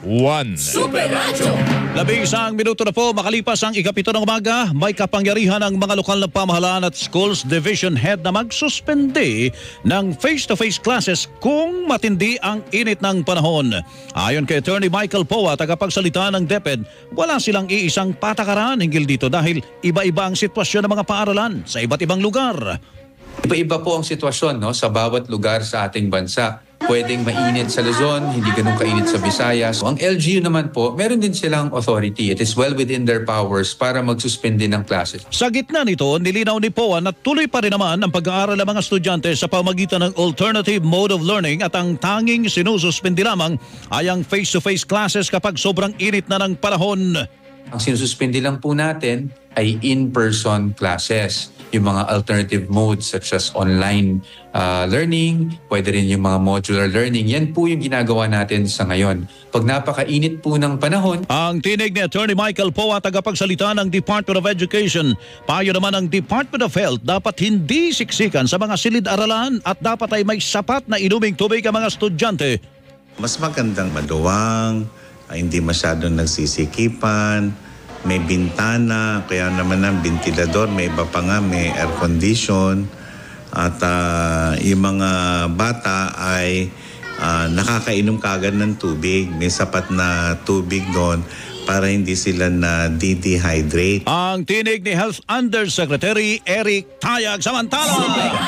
one. Super Radyo. Labing isang minuto na po makalipas ang ikapito ng umaga, may kapangyarihan ang mga lokal na pamahalaan at schools division head na magsuspende ng face-to-face classes kung matindi ang init ng panahon. Ayon kay Attorney Michael Poa, tagapagsalita ng DepEd, wala silang iisang patakaran hinggil dito dahil iba-iba ang sitwasyon ng mga paaralan sa iba't ibang lugar. Iba-iba po ang sitwasyon, no, sa bawat lugar sa ating bansa. Pwedeng mainit sa Luzon, hindi ganun kainit sa Visayas. So, ang L G U naman po, meron din silang authority. It is well within their powers para magsuspende ng classes. Sa gitna nito, nilinaw ni Poa na tuloy pa rin naman ang pag-aaral ng mga estudyante sa pamagitan ng alternative mode of learning at ang tanging sinususpende lamang ay ang face-to-face classes kapag sobrang init na ng panahon. Ang sinususpende lang po natin ay in-person classes. Yung mga alternative modes such as online uh, learning, pwede rin yung mga modular learning. Yan po yung ginagawa natin sa ngayon. Pag napakainit po ng panahon. Ang tinig ni Attorney Michael Poa, tagapagsalita ng Department of Education. Payo naman ng Department of Health, dapat hindi siksikan sa mga silid-aralan at dapat ay may sapat na inuming tubig ang mga estudyante. Mas magandang maduwang, hindi masyadong nagsisikipan, may bintana, kaya naman ang ventilador, may iba pa nga, may air condition. At uh, yung mga bata ay uh, nakakainom kagad ng tubig. May sapat na tubig doon para hindi sila na de-dehydrate. Ang tinig ni Health Undersecretary Eric Tayag. Samantala,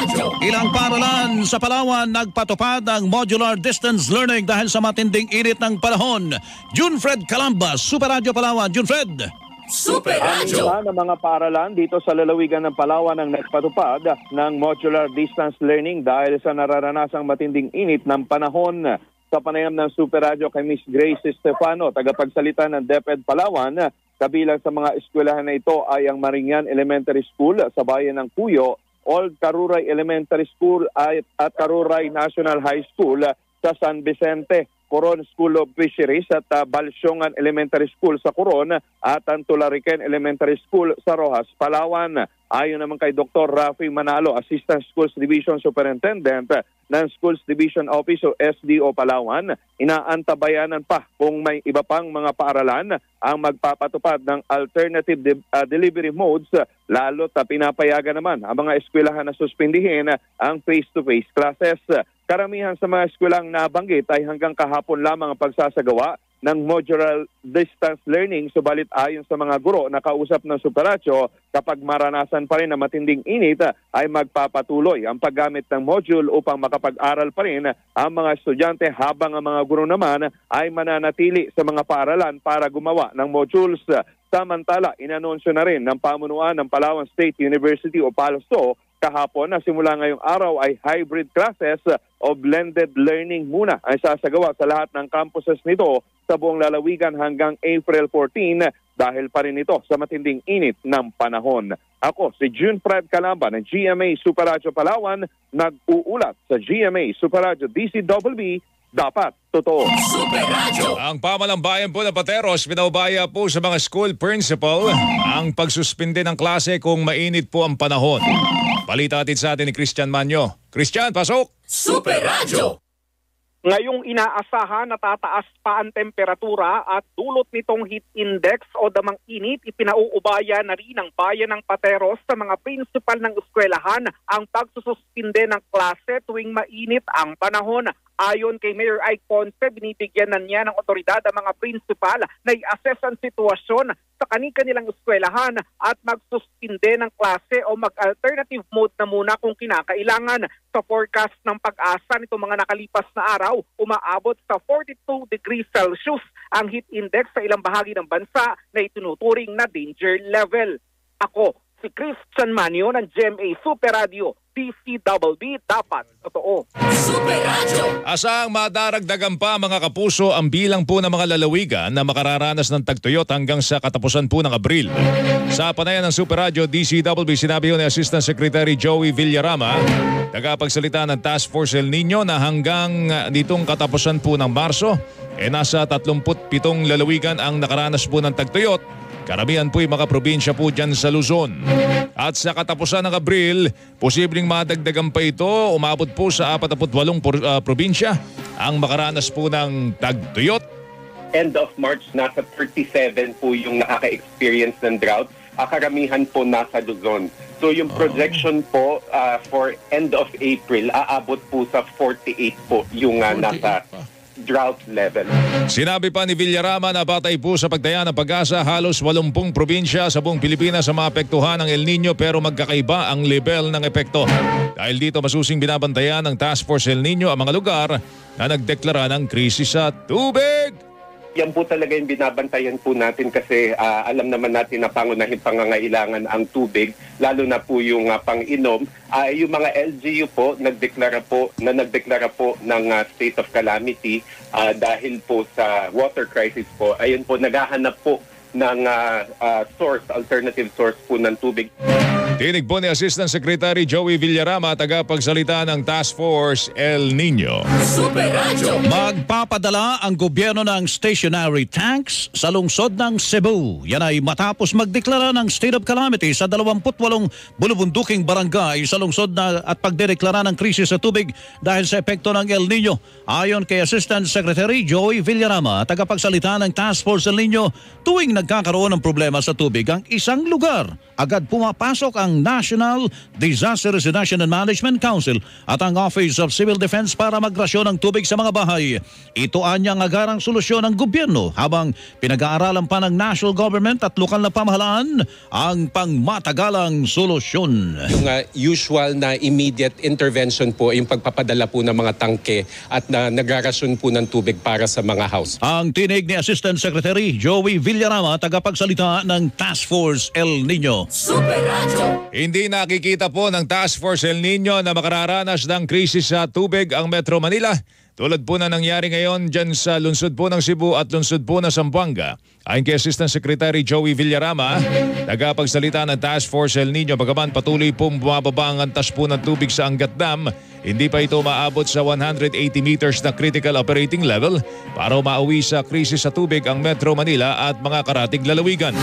ilang paaralan sa Palawan nagpatupad ng modular distance learning dahil sa matinding init ng panahon. Junfred Calamba, Super Radio Palawan. Junfred! Super Radyo! Ang ng mga paaralan dito sa lalawigan ng Palawan ang nagpatupad ng modular distance learning dahil sa nararanasang matinding init ng panahon. Sa panayam ng Super Radyo kay Miss Grace Estefano, tagapagsalita ng DepEd Palawan, kabilang sa mga eskwelahan na ito ay ang Maringan Elementary School sa bayan ng Puyo, Old Karuray Elementary School at Karuray National High School sa San Vicente, Coron School of Fisheries at uh, Balsyongan Elementary School sa Coron at ang Tulariken Elementary School sa Rojas, Palawan. Ayon naman kay Doctor Rafi Manalo, Assistant Schools Division Superintendent ng Schools Division Office o S D O Palawan, inaantabayanan pa kung may iba pang mga paaralan ang magpapatupad ng alternative de- uh, delivery modes, lalo at pinapayagan naman ang mga eskwelahan na suspindihin ang face-to-face classes. Karamihan sa mga eskwelang nabanggit ay hanggang kahapon lamang ang pagsasagawa ng modular distance learning, subalit ayon sa mga guro na kausap ng Super Radyo, kapag maranasan pa rin na matinding init ay magpapatuloy ang paggamit ng module upang makapag-aral pa rin ang mga estudyante habang ang mga guro naman ay mananatili sa mga paaralan para gumawa ng modules. Samantala, inanunsyo na rin ng pamunuan ng Palawan State University o PALSO kahapon na simula ngayong araw ay hybrid classes o blended learning muna ay sasagawa sa lahat ng campuses nito sa buong lalawigan hanggang April fourteen dahil pa rin ito sa matinding init ng panahon. Ako si Junfred Calamba ng G M A Super Radio Palawan, nag-uulat sa G M A Super Radio D C W B, dapat totoo. Super Radio. Ang pamalang bayan po ng Pateros, pinaubaya po sa mga school principal ang pagsuspinde ng klase kung mainit po ang panahon. Balita atin sa atin ni Christian Manyo. Christian, pasok! Super Radio! Ngayong inaasahan na tataas pa ang temperatura at dulot nitong heat index o damang init, ipinauubaya na rin ng bayan ng Pateros sa mga principal ng eskwelahan ang pagsususpinde ng klase tuwing mainit ang panahon. Ayon kay Mayor Ike Ponce, binibigyan na niya ng otoridad ang mga principal na i-assess ang sitwasyon sa kani-kanilang eskwelahan at magsuspinde ng klase o mag-alternative mode na muna kung kinakailangan. Sa forecast ng pag-asa nitong mga nakalipas na araw, umaabot sa forty-two degrees Celsius ang heat index sa ilang bahagi ng bansa na itinuturing na danger level. Ako, si Christian Manyo ng G M A Super Radio, D C W B, dapat totoo. Super Radio. Asang madaragdagan pa mga kapuso ang bilang po ng mga lalawigan na makararanas ng tagtuyot hanggang sa katapusan po ng Abril. Sa panayan ng Super Radio D C W B, sinabi ni Assistant Secretary Joey Villarama, tagapagsalita ng Task Force El Nino, na hanggang nitong katapusan po ng Marso, e eh nasa tatlumput pitong lalawigan ang nakaranas po ng tagtuyot. Karamihan po'y mga probinsya po dyan sa Luzon. At sa katapusan ng Abril, posibleng madagdagan pa ito, umabot po sa apat na walong uh, probinsya ang makaranas po ng tagtuyot. end of March, nasa thirty-seven po yung nakaka-experience ng drought. Uh, karamihan po nasa Luzon. So yung projection po uh, for end of April, aabot po sa forty-eight po yung uh, nasa drought level. Sinabi pa ni Villarama na batay po sa pagtaya ng Pag-asa, halos walumpung probinsya sa buong Pilipinas ang maapektuhan ng El Nino pero magkakaiba ang level ng epekto. Dahil dito masusing binabantayan ng Task Force El Nino ang mga lugar na nagdeklara ng krisis sa tubig. Yan po talaga yung binabantayan po natin kasi uh, alam naman natin na pangunahing pangangailangan ang tubig, lalo na po yung uh, pang-inom. Uh, yung mga L G U po nagdeklara po na nagdeklara po ng uh, state of calamity uh, dahil po sa water crisis po. Ayun po, naghahanap po ng uh, uh, source, alternative source po ng tubig. Tinig po ni Assistant Secretary Joey Villarama, tagapagsalita ng Task Force El Nino. Super Radio. Magpapadala ang gobyerno ng stationary tanks sa lungsod ng Cebu. Yan ay matapos magdeklara ng state of calamity sa dalawampu't walong bulubunduking barangay sa lungsod na at pagdedeklara ng krisis sa tubig dahil sa epekto ng El Nino. Ayon kay Assistant Secretary Joey Villarama, tagapagsalita ng Task Force El Nino, tuwing nagkakaroon ng problema sa tubig ang isang lugar, agad pumapasok ang National Disaster Resolution and Management Council at ang Office of Civil Defense para magrasyon ng tubig sa mga bahay. Ito anyang agarang solusyon ng gobyerno habang pinag-aaralan pa ng national government at lokal na pamahalaan ang pangmatagalang solusyon. Yung uh, usual na immediate intervention po, yung pagpapadala po ng mga tangke at na nagrarasyon po ng tubig para sa mga house. Ang tinig ni Assistant Secretary Joey Villarama, tagapagsalita ng Task Force El Nino. Super Radio. Hindi nakikita po ng Task Force El Nino na makararanas ng krisis sa tubig ang Metro Manila. Tulad po na nangyari ngayon dyan sa lungsod po ng Cebu at lungsod po ng Zamboanga. Ayon kay Assistant Secretary Joey Villarama, tagapagsalita ng Task Force El Nino, bagaman patuloy pong bumababa ang antas po ng tubig sa Angat Dam, hindi pa ito maabot sa one hundred eighty meters na critical operating level para umauwi sa krisis sa tubig ang Metro Manila at mga karatig lalawigan.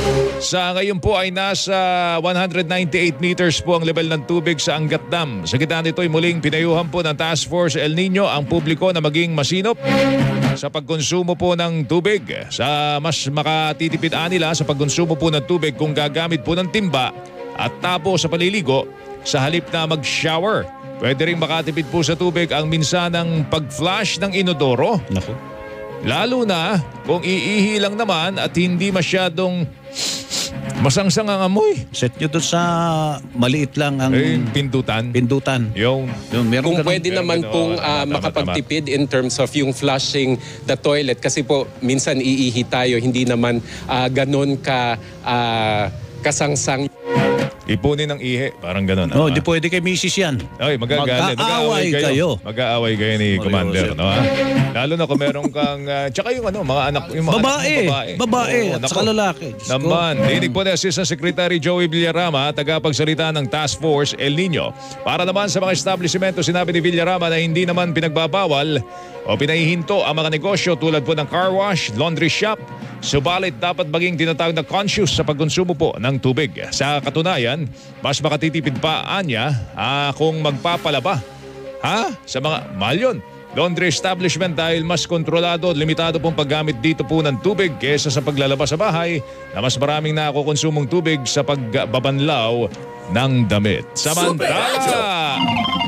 Sa ngayon po ay nasa one hundred ninety-eight meters po ang level ng tubig sa Angat Dam. Sa gitna nito ay muling pinayuhan po ng Task Force El Nino ang publiko na maging masinop sa pagkonsumo po ng tubig. Sa mas makatitipid nila sa pagkonsumo po ng tubig kung gagamit po ng timba at tapo sa paliligo sa halip na mag-shower. Pwede rin makatipid po sa tubig ang minsanang pag-flush ng inodoro. Naku. Lalo na kung iihi lang naman at hindi masyadong masangsang ang amoy. Set nyo doon sa maliit lang ang eh, pindutan. Pindutan. Yung, yung meron kung ganun, pwede naman ganun, pong oh, uh, tama, makapagtipid in terms of yung flushing the toilet. Kasi po minsan iihi tayo, hindi naman uh, ganun ka uh, kasangsang. Ipunin ng ihi, parang gano'n. Oh, di pwede kay misis yan. Ay, magagalit. Mag-aaway kayo. kayo. Mag-aaway kayo ni Mag Commander, no? Ha? Lalo na kung meron kang, uh, tsaka yung ano, mga anak, yung mga babae, anak mo, babae. Babae, Oo, at saka lalaki. Naman, dinig po ni Assistant Secretary Joey Villarama, tagapagsalita ng Task Force El Nino. Para naman sa mga establishmento, sinabi ni Villarama na hindi naman pinagbabawal o pinahihinto ang mga negosyo tulad po ng car wash, laundry shop. Subalit dapat maging tinatawag na conscious sa pagkonsumo po ng tubig. Sa katunayan, mas makatitipid pa anya ah, kung magpapalaba ha? Sa mga malyon. Laundry establishment dahil mas kontrolado at limitado pong paggamit dito po ng tubig kesa sa paglalaba sa bahay na mas maraming nakukonsumong tubig sa pagbabanlaw ng damit. Samantala,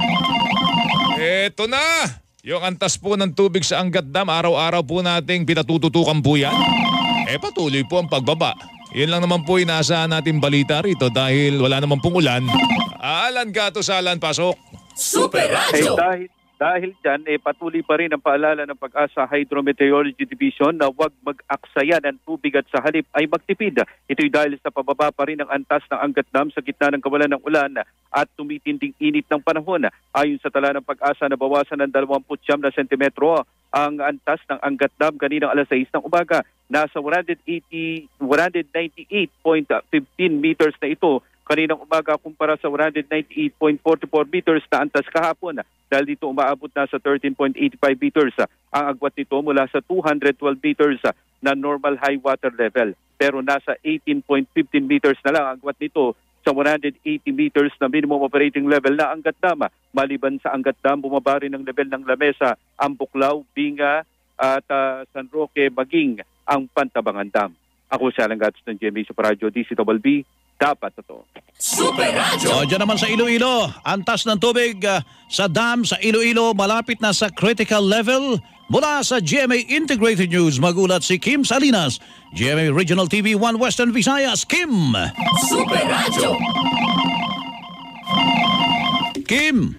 eto na! Yung antas po ng tubig sa Angat Dam, araw-araw po nating pinatututukan po yan. Eh patuloy po ang pagbaba. Yan lang naman po inaasahan natin balita rito dahil wala naman pong ulan. Alan Gato Salan, pasok. Super Radio! Eh, dahil, dahil dyan, eh, patuloy pa rin ang paalala ng Pag-asa Hydrometeorology Division na huwag mag-aksaya ng tubig at sa halip ay magtipid. Ito'y dahil sa pababa pa rin ng antas ng Angat Dam sa gitna ng kawalan ng ulan at tumitinding init ng panahon. Ayon sa tala ng Pag-asa, nabawasan ng dalawampu't siyam na sentimetro ang antas ng Angat Dam kaninang alas sais ng umaga. Nasa one hundred eighty, one hundred ninety-eight point one five meters na ito kaninang umaga kumpara sa one hundred ninety-eight point four four meters na antas kahapon. Dahil dito umaabot na sa thirteen point eight five meters ang agwat nito mula sa two hundred twelve meters na normal high water level. Pero nasa eighteen point one five meters na lang ang agwat nito sa one hundred eighty meters na minimum operating level na Angat Dam. Maliban sa Angat Dam, bumaba rin ang level ng lamesa, ang Buklaw, Binga, at uh, San Roque maging ang Pantabangan Dam. Ako si Alan Gatos ng G M A Super Radio D Z B B, dapat totoo. Super Radio! O, dyan naman sa Iloilo, antas ng tubig uh, sa dam sa Iloilo malapit na sa critical level. Mula sa G M A Integrated News, magulat si Kim Salinas, G M A Regional T V one Western Visayas. Kim! Super Radio! Kim!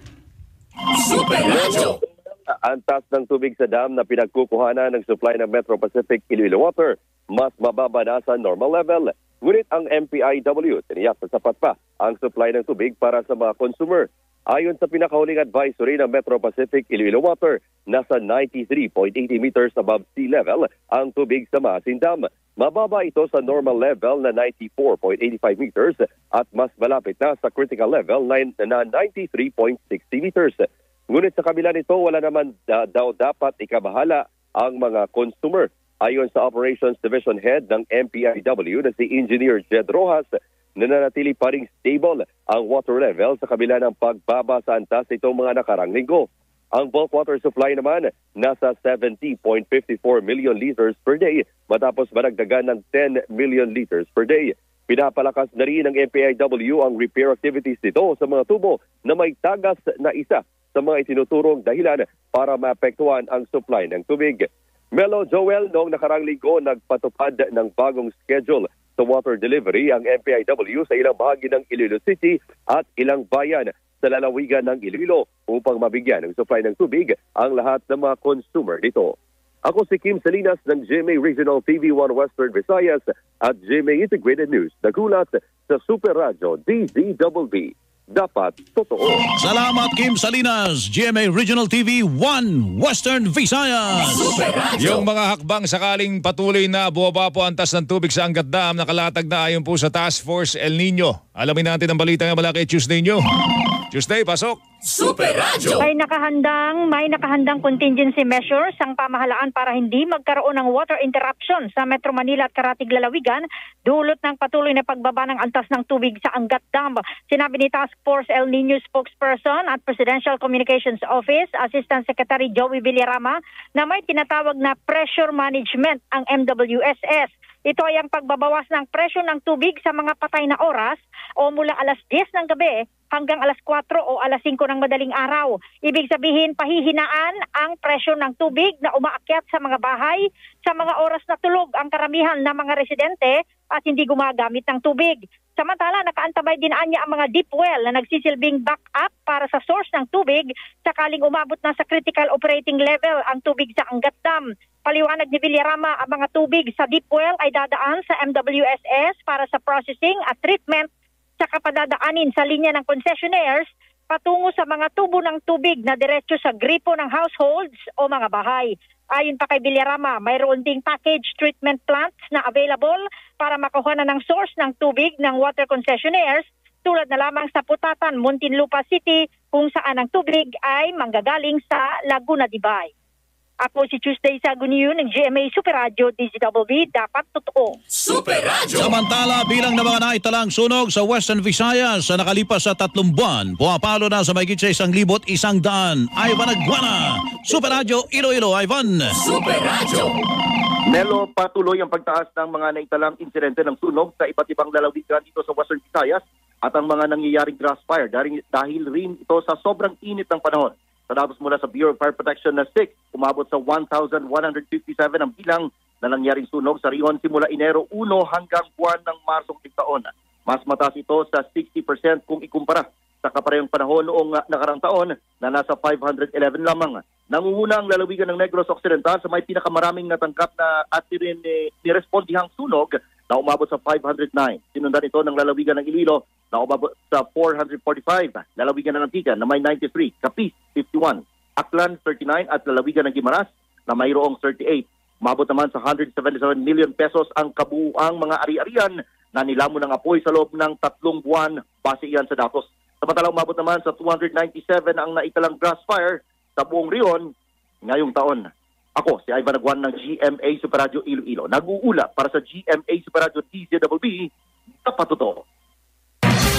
Super Radio! Antas ng tubig sa dam na pinagkukuhanan ng supply ng Metro Pacific Iloilo Water, mas mababa na sa normal level. Ngunit ang M P I W, tiniyak na sapat pa ang supply ng tubig para sa mga consumer. Ayon sa pinakahuling advisory ng Metro Pacific Iloilo Water, nasa ninety-three point eight zero meters above sea level ang tubig sa Maasin Dam. Mababa ito sa normal level na ninety-four point eight five meters at mas malapit na sa critical level na ninety-three point six zero meters. Ngunit sa kabila nito, wala naman da- daw dapat ikabahala ang mga consumer. Ayon sa Operations Division Head ng M P I W na si Engineer Jed Rojas, nananatili pa ring stable ang water level sa kabila ng pagbaba sa antas nitong mga nakarang linggo. Ang bulk water supply naman nasa seventy point five four million liters per day matapos madagdagan ng ten million liters per day. Pinapalakas na rin ng M P I W ang repair activities nito sa mga tubo na may tagas na isa sa mga itinuturong dahilan para maapektuhan ang supply ng tubig. Melo Joel, noong nakarang linggo, nagpatupad ng bagong schedule sa water delivery ang M P I W sa ilang bahagi ng Iloilo City at ilang bayan sa lalawigan ng Iloilo upang mabigyan ng supply ng tubig ang lahat ng mga consumer dito. Ako si Kim Salinas ng G M A Regional T V one Western Visayas at G M A Integrated News. Nagulat sa Super Radio D Z B B. Dapat totoo. Salamat Kim Salinas, G M A Regional T V one Western Visayas. Yung mga hakbang sakaling patuloy na bumaba po ang taas ng tubig sa Angat Dam, nakalatag na ayon po sa Task Force El Nino. Alamin natin ang balita ng malaki Tuesday nyo. Tuesday, pasok. Super Radio! May nakahandang, may nakahandang contingency measures ang pamahalaan para hindi magkaroon ng water interruption sa Metro Manila at Karatig Lalawigan dulot ng patuloy na pagbaba ng antas ng tubig sa Angat Dam. Sinabi ni Task Force El Nino spokesperson at Presidential Communications Office Assistant Secretary Joey Villarama na may tinatawag na pressure management ang M W S S. Ito ay ang pagbabawas ng presyo ng tubig sa mga patay na oras o mula alas diyes ng gabi hanggang alas kwatro o alas singko ng madaling araw. Ibig sabihin, pahihinaan ang presyo ng tubig na umaakyat sa mga bahay sa mga oras na tulog ang karamihan ng mga residente at hindi gumagamit ng tubig. Samantala, nakaantabay din anya ang mga deep well na nagsisilbing backup para sa source ng tubig sakaling umabot na sa critical operating level ang tubig sa Angat Dam. Paliwanag ni Villarama, ang mga tubig sa deep well ay dadaan sa M W S S para sa processing at treatment saka padadaanin sa linya ng concessionaires patungo sa mga tubo ng tubig na diretso sa gripo ng households o mga bahay. Ayon pa kay Villarama, mayroon ding package treatment plants na available para makuha na ng source ng tubig ng water concessionaires tulad na lamang sa Putatan, Muntinlupa City kung saan ang tubig ay manggagaling sa Laguna de Bay. Ako si Tuesday Saguniyo ng G M A Super Radio D Z B B, dapat totoo. Super Radio! Samantala, bilang na mga naitalang sunog sa Western Visayas sa nakalipas sa tatlong buwan, pumapalo na sa mahigit sa isang libot isang daan. Ivan Aguana, Super Radio Iloilo, Ivan. Super Radio! Melo, patuloy ang pagtaas ng mga naitalang insidente ng sunog sa iba't ibang lalawigan dito sa Western Visayas at ang mga nangyayaring grass fire dahil, dahil rin ito sa sobrang init ng panahon. Sa datos mula sa Bureau of Fire Protection na S I C, umabot sa one thousand one hundred fifty-seven ang bilang na nangyaring sunog sa riyon simula Enero one hanggang buwan ng Marsong taon. Mas mataas ito sa sixty percent kung ikumpara sa kaparehong panahon noong nakarang taon na nasa five hundred eleven lamang. Nangunguna ang lalawigan ng Negros Occidental sa may pinakamaraming natangkap na at rin eh, nirespondihang sunog na umabot sa five hundred nine. Sinundan ito ng lalawigan ng Iloilo na umabot sa four hundred forty-five, lalawigan ng Antigua na may ninety-three, Capiz fifty-one, Aklan thirty-nine at lalawigan ng Guimaras na mayroong thirty-eight. Umabot naman sa one hundred seventy-seven million pesos ang kabuuang mga ari-arian na nilamon ng apoy sa loob ng tatlong buwan base iyan sa datos. Samantala umabot naman sa two hundred ninety-seven ang naitalang grass fire sa buong riyon ngayong taon. Ako, si Ivan Aguan ng G M A Super Radio Iloilo. Nag-uula para sa G M A Super Radio D Z B B, dapat totoo.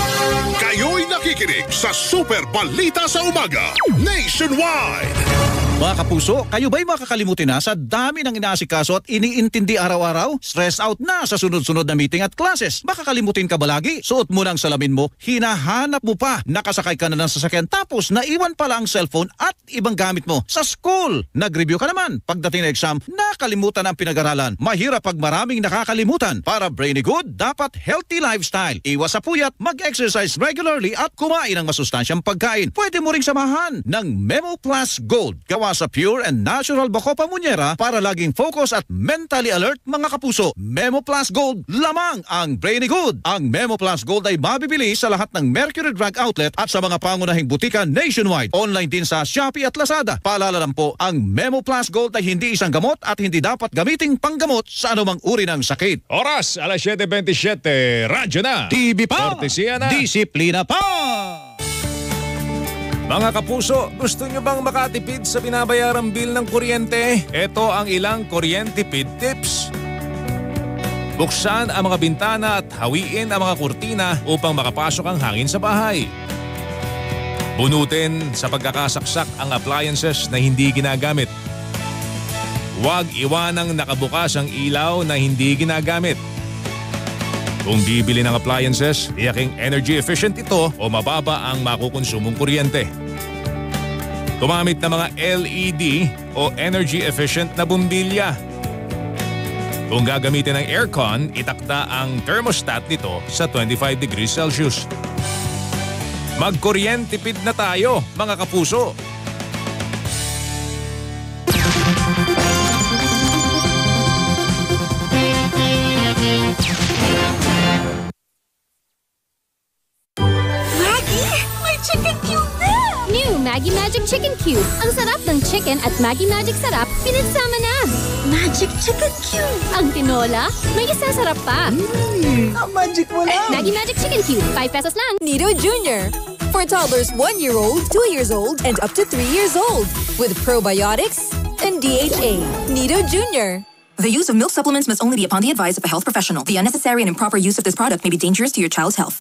Kayo'y nakikinig sa Super Balita sa Umaga Nationwide. Mga kapuso, kayo ba'y makakalimutin na sa dami ng inaasikaso at iniintindi araw-araw? Stress out na sa sunod-sunod na meeting at classes. Makakalimutin ka ba lagi? Suot mo ng salamin mo, hinahanap mo pa. Nakasakay ka na ng sasakyan tapos naiwan pala ang cellphone at ibang gamit mo sa school. Nag-review ka naman. Pagdating ng exam, nakalimutan ang pinag-aralan. Mahirap pag maraming nakakalimutan. Para brainy good, dapat healthy lifestyle. Iwas sa puyat, mag-exercise regularly at kumain ng masustansyang pagkain. Pwede mo ring samahan ng Memo Plus Gold. Gawa sa pure and natural Bacopa Monnieri para laging focus at mentally alert mga kapuso. Memo Plus Gold, lamang ang brainy good. Ang Memo Plus Gold ay mabibili sa lahat ng Mercury Drug Outlet at sa mga pangunahing butika nationwide. Online din sa Shopee at Lazada. Paalala lang po, ang Memo Plus Gold ay hindi isang gamot at hindi dapat gamiting panggamot sa anumang uri ng sakit. Oras, alas siyete twenty-seven, radyo na. T V pa. Kortesiya na. Disiplina pa. Mga kapuso, gusto nyo bang makatipid sa binabayarang bill ng kuryente? Ito ang ilang kuryentipid tips. Buksan ang mga bintana at hawiin ang mga kurtina upang makapasok ang hangin sa bahay. Bunutin sa pagkakasaksak ang appliances na hindi ginagamit. Huwag iwanang nakabukas ang ilaw na hindi ginagamit. Kung bibili ng appliances, tiyaking energy efficient ito o mababa ang makukonsumong kuryente. Gumamit ng mga L E D o energy efficient na bumbilya. Kung gagamitin ng aircon, itakda ang thermostat nito sa twenty-five degrees Celsius. Magkuryentipid na tayo, mga kapuso! Chicken Cube na! New Maggie Magic Chicken Cube. Ang sarap ng chicken at Maggie Magic Sarap pinagsama na. Magic Chicken Cube. Ang tinola, may isasarap pa. Mmm, ang magic mo lang. Maggie Magic Chicken Cube. five pesos lang. Nido Junior For toddlers one year old, two years old, and up to three years old. With probiotics and D H A. Nido Junior The use of milk supplements must only be upon the advice of a health professional. The unnecessary and improper use of this product may be dangerous to your child's health.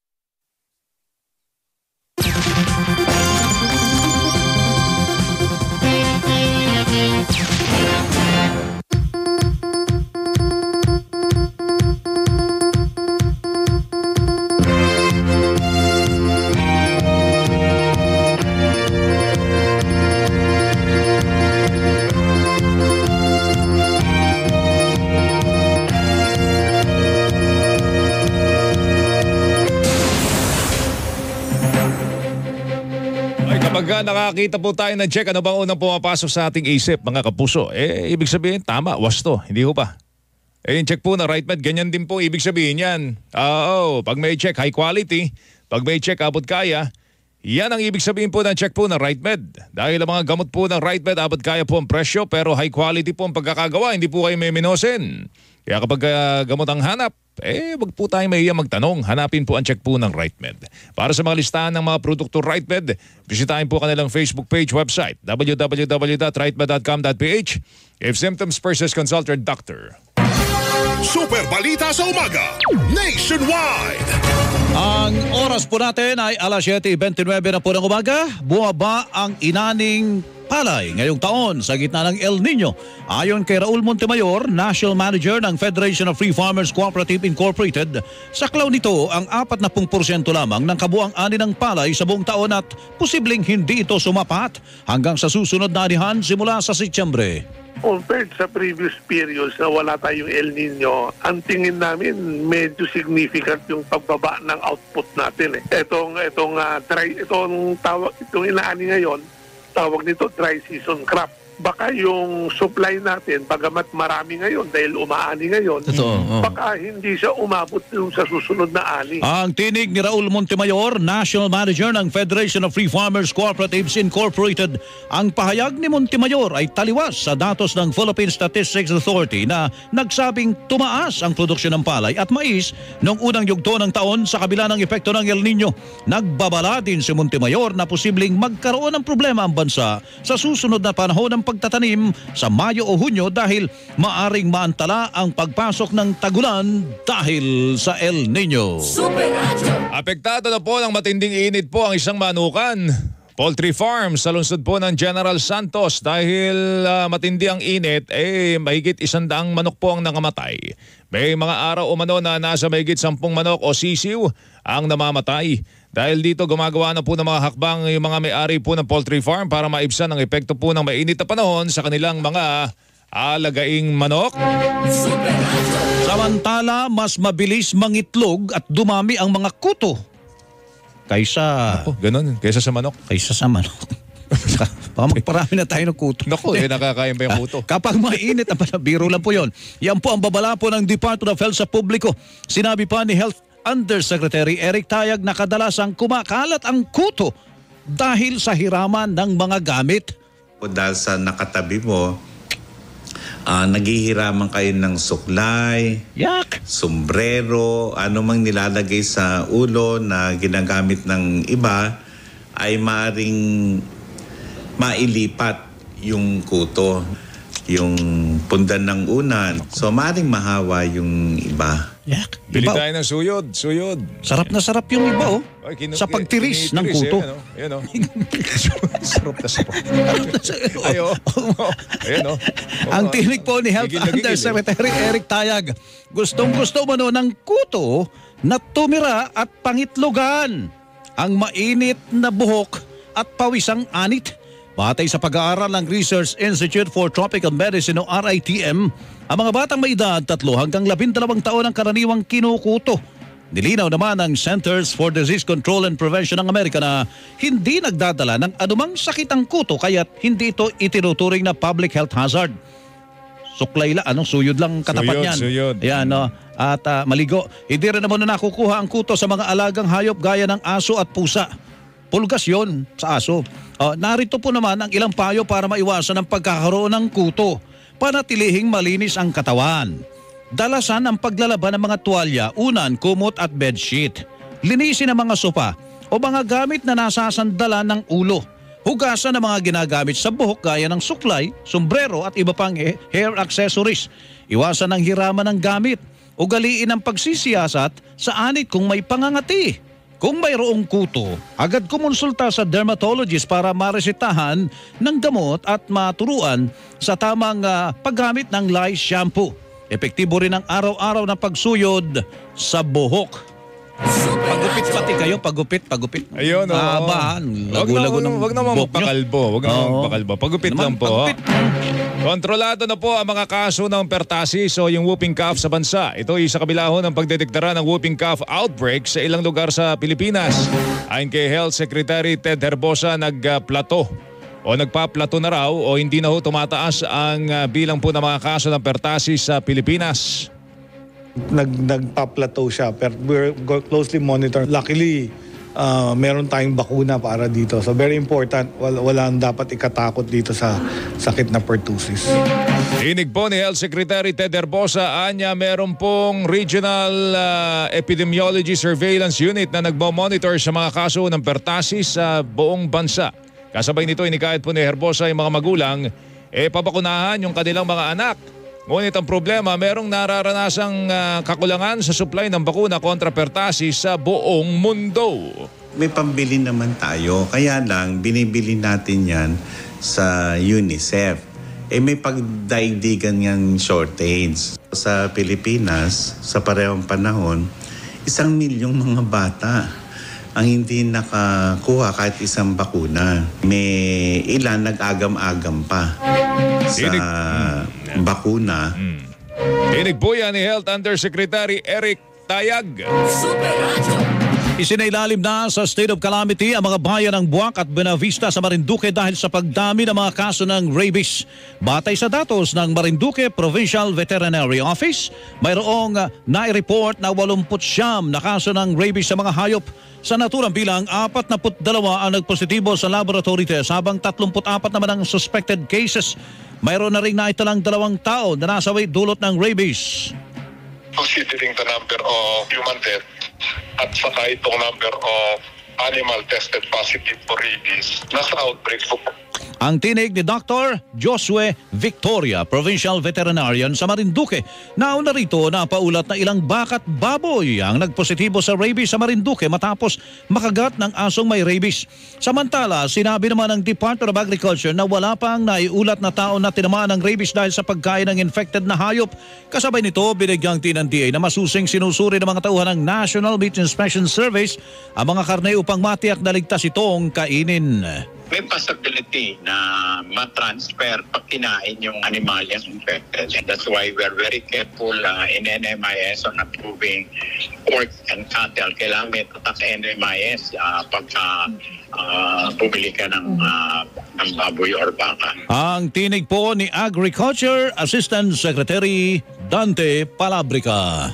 Kapag nakakita po tayo ng check, ano bang unang pumapasok sa ating isip, mga kapuso? Eh, ibig sabihin, tama, wasto. Hindi ho ba? Eh, yung check po na RightMed, ganyan din po ibig sabihin yan. Oo, pag may check, high quality. Pag may check, abot kaya. Yan ang ibig sabihin po ng check po na RightMed. Dahil ang mga gamot po ng RightMed, abot kaya po ang presyo, pero high quality po ang pagkakagawa. Hindi po kayo may minosin. Kaya kapag uh, gamot ang hanap, eh, wag po tayo mahiya magtanong. Hanapin po ang check po ng RightMed. Para sa mga listahan ng mga produkto RightMed, bisitahin po kanilang Facebook page, website, w w w dot rightmed dot com dot p h. If symptoms persist, consult your doctor. Super Balita sa Umaga, Nationwide! Ang oras po natin ay alas siyete twenty-nine na po ng umaga. Bumaba ang inaning palay ngayong taon sa gitna ng El Nino. Ayon kay Raul Montemayor, National Manager ng Federation of Free Farmers Cooperative Incorporated, saklaw nito ang apat na porsyento lamang ng kabuang ani ng palay sa buong taon at posibleng hindi ito sumapat hanggang sa susunod na anihan simula sa Setyembre. Compared sa previous periods na wala tayong El Nino, ang tingin namin medyo significant yung pagbaba ng output natin. Eh. Itong, itong, uh, dry, itong, tawag, itong inaani ngayon, tawag nito dry season crop. Baka yung supply natin, bagamat marami ngayon dahil umaani ngayon, Ito, oh. baka hindi siya umabot yung sa susunod na ani. Ang tinig ni Raul Montemayor, National Manager ng Federation of Free Farmers Cooperatives Incorporated. Ang pahayag ni Montemayor ay taliwas sa datos ng Philippine Statistics Authority na nagsabing tumaas ang produksyon ng palay at mais noong unang yugto ng taon sa kabila ng epekto ng El Nino. Nagbabala din si Montemayor na posibleng magkaroon ng problema ang bansa sa susunod na panahon ng pagtatanim sa Mayo o Hunyo dahil maaring maantala ang pagpasok ng tagulan dahil sa El Nino. Apektado na po ng matinding init po ang isang manukan. Poultry farm sa lungsod po ng General Santos dahil uh, matindi ang init, eh mahigit isandaang manok po ang nangamatay. May mga araw umano na nasa mahigit sampung manok o sisiw ang namamatay. Dahil dito gumagawa na po ng mga hakbang yung mga may-ari po ng poultry farm para maibsan ang epekto po ng mainit na panahon sa kanilang mga alagaing manok. Samantala, mas mabilis mangitlog at dumami ang mga kuto kaysa Ako, ganun, kaysa sa manok. Kaysa sa manok. Baka magparami na tayo ng kuto. Naku, eh, nakakain ba yung kuto? Kapag mainit, biro lang po yun. Yan po ang babala po ng Department of Health sa publiko. Sinabi pa ni Health Undersecretary Eric Tayag na kadalasang kumakalat ang kuto dahil sa hiraman ng mga gamit. O dahil sa nakatabi mo, uh, naghihiraman kayo ng suklay, yak, sombrero, ano mang nilalagay sa ulo na ginagamit ng iba ay maaring mailipat yung kuto, yung pundan ng unan. So maaring mahawa yung iba. Yak. Bili tayo ng suyod, suyod. Sarap na sarap yung iba, oh. Ay, kinu- sa pagtiris ng kuto. Ayan, oh. Sarap na sarap. Ay, oh. Ayan, oh. Ang tinig po ni Health Undersecretary Eric Tayag, gustong-gusto mano ng kuto na tumira at pangitlogan ang mainit na buhok at pawisang anit. Batay sa pag-aaral ng Research Institute for Tropical Medicine o R I T M, ang mga batang may edad tatlo hanggang labindalawang taon ang karaniwang kinukuto. Nilinaw naman ng Centers for Disease Control and Prevention ng Amerika na hindi nagdadala ng anumang sakit ang kuto kaya't hindi ito itinuturing na public health hazard. Suklay lang, anong suyod lang katapat Suyod, niyan. suyod. Ayan, no? At uh, maligo. Hindi rin naman na nakukuha ang kuto sa mga alagang hayop gaya ng aso at pusa. Pulgas yon sa aso. Uh, narito po naman ang ilang payo para maiwasan ang pagkakaroon ng kuto. Panatilihing malinis ang katawan. Dalasan ang paglalaban ng mga tuwalya, unan, kumot at bedsheet. Linisin ang mga sopa o mga gamit na nasasandalan ng ulo. Hugasan ang mga ginagamit sa buhok gaya ng suklay, sombrero at iba pang hair accessories. Iwasan ang hiraman ng gamit. Ugaliin ang pagsisiyasat sa anit kung may pangangati. Kung mayroong kuto, agad kumonsulta sa dermatologist para maresetahan ng gamot at maturuan sa tamang uh, paggamit ng lice shampoo. Epektibo rin ang araw-araw na pagsuyod sa buhok. Pagupit pati kayo, pagupit, pagupit. Ayun, oo. Mahabaan, lago-lago ng Wag naman buhok nyo. magpakalbo. Wag naman Oo. magpakalbo. Pagupit Naman, lang po. pagupit. Kontrolado na po ang mga kaso ng pertussis o yung whooping cough sa bansa. Ito ay sa kabila ho ng pagdedektara ng whooping cough outbreak sa ilang lugar sa Pilipinas. Ayon kay Health Secretary Ted Herbosa, nagplato o nagpaplato na raw o hindi na ho tumataas ang uh, bilang po ng mga kaso ng pertussis sa Pilipinas. Nag, nagpa-plateau siya, pero we're go- closely monitor. Luckily, uh, meron tayong bakuna para dito. So very important, wala, walang dapat ikatakot dito sa sakit na pertussis. Inig po ni Health Secretary Ted Herbosa, anya meron pong Regional uh, Epidemiology Surveillance Unit na nagmo-monitor sa mga kaso ng pertussis sa buong bansa. Kasabay nito, inikahit po ni Herbosa yung mga magulang, eh pabakunahan yung kanilang mga anak. Ngunit ang problema, merong nararanasang uh, kakulangan sa supply ng bakuna kontra pertussis sa buong mundo. May pambili naman tayo, kaya lang binibili natin yan sa UNICEF. Eh may pagdaigdigan ng shortage. Sa Pilipinas, sa parehong panahon, isang milyong mga bata ang hindi nakakuha kahit isang bakuna. May ilan nag-agam-agam pa sa bakuna. Hmm. Inig po yan ni Health Undersecretary Eric Tayag. Isinailalim na sa state of calamity ang mga bayan ng Buwak at Buenavista sa Marinduque dahil sa pagdami ng mga kaso ng rabies. Batay sa datos ng Marinduque Provincial Veterinary Office, mayroong uh, nai-report na eighty-nine na kaso ng rabies sa mga hayop. Sa naturang bilang, forty-two ang nagpositibo sa laboratory test habang thirty-four naman ang suspected cases. Mayroon na rin naitalang dalawang tao na nasawi dulot ng rabies. Considering the number of human death at saka itong number of animal tested positive for rabies, nasa outbreak po. Ang tinig ni Doctor Josue Victoria, Provincial Veterinarian sa Marinduque. Nauna rito na paulat na ilang baka at baboy ang nagpositibo sa rabies sa Marinduque matapos makagat ng asong may rabies. Samantala, sinabi naman ng Department of Agriculture na wala pang naiulat na tao na tinamaan ng rabies dahil sa pagkain ng infected na hayop. Kasabay nito, binigyang tin ng D A na masusing sinusuri ng mga tauhan ng National Meat Inspection Service ang mga karne upang matiyak na ligtas itong kainin. May possibility na ma-transfer pag kinain yung animal yung infected. And that's why we're very careful uh, in N M I S on approving pork and cattle. Kailangan may tatak N M I S uh, pagka uh, bumili ka ng, uh, ng baboy or baka. Ang tinig po ni Agriculture Assistant Secretary Dante Palabrica.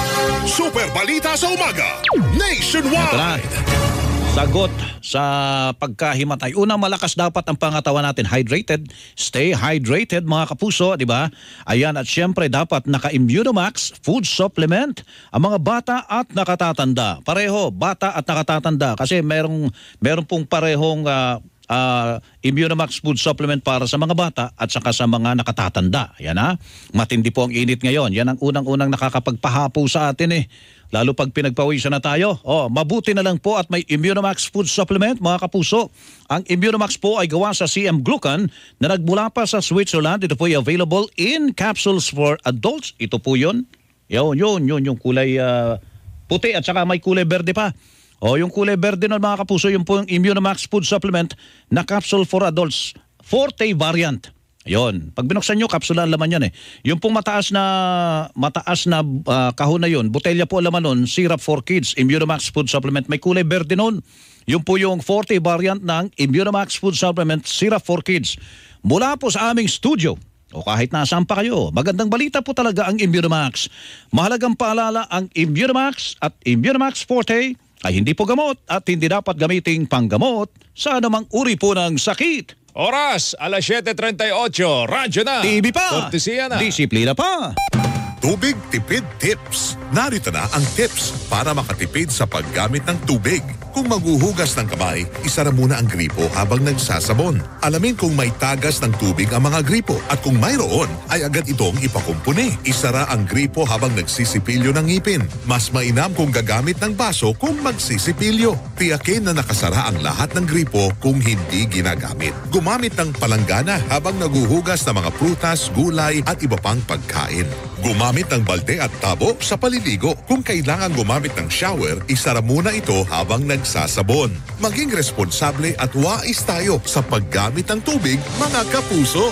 Super Balita sa Umaga, Nationwide. Sagot sa pagkahimatay. Una, malakas dapat ang pangatawan natin. Hydrated. Stay hydrated mga kapuso, di ba? Ayan, at syempre dapat naka-Immunomax food supplement ang mga bata at nakatatanda. Pareho, bata at nakatatanda. Kasi merong, merong pong parehong uh, uh, Immunomax food supplement para sa mga bata at saka sa mga nakatatanda. Yan ha. Matindi po ang init ngayon. Yan ang unang-unang nakakapagpahapo sa atin eh. Lalo pag pinagpawisan na tayo. Oh, mabuti na lang po at may Immunomax food supplement mga kapuso. Ang Immunomax po ay gawa sa C M Glucan na nagmula pa sa Switzerland. Ito po ay available in capsules for adults. Ito po yun. Yun, yun, yun, yung kulay uh, puti at saka may kulay berde pa. O, yung kulay berde nun mga kapuso, yun po yung Immunomax food supplement na capsule for adults. Forte variant. Yon. Pag binuksan nyo, kapsula ang laman yan eh. Yung pong mataas na mataas na uh, kahon na yun, botelya po ang laman nun, syrup for kids, Immunomax food supplement. May kulay berde nun. Yung po yung forty variant ng Immunomax food supplement, syrup for kids. Mula po sa aming studio, o kahit nasaan pa kayo, magandang balita po talaga ang Immunomax. Mahalagang paalala, ang Immunomax at Immunomax Forte ay hindi po gamot at hindi dapat gamiting panggamot sa anumang uri po ng sakit. Oras, alas siyete trenta y ocho. Radyo na. T V pa. Kortesiya na. Disiplina pa. Tubig Tipid Tips. Narito na ang tips para makatipid sa paggamit ng tubig. Kung maghuhugas ng kamay, isara muna ang gripo habang nagsasabon. Alamin kung may tagas ng tubig ang mga gripo at kung mayroon, ay agad itong ipakumpuni. Isara ang gripo habang nagsisipilyo ng ngipin. Mas mainam kung gagamit ng baso kung magsisipilyo. Tiyakin na nakasara ang lahat ng gripo kung hindi ginagamit. Gumamit ng palanggana habang naguhugas ng mga prutas, gulay at iba pang pagkain. Gumamit ng balde at tabo sa paliligo. Kung kailangan gumamit ng shower, isara muna ito habang nagsasabon. Maging responsable at wais tayo sa paggamit ng tubig, mga kapuso.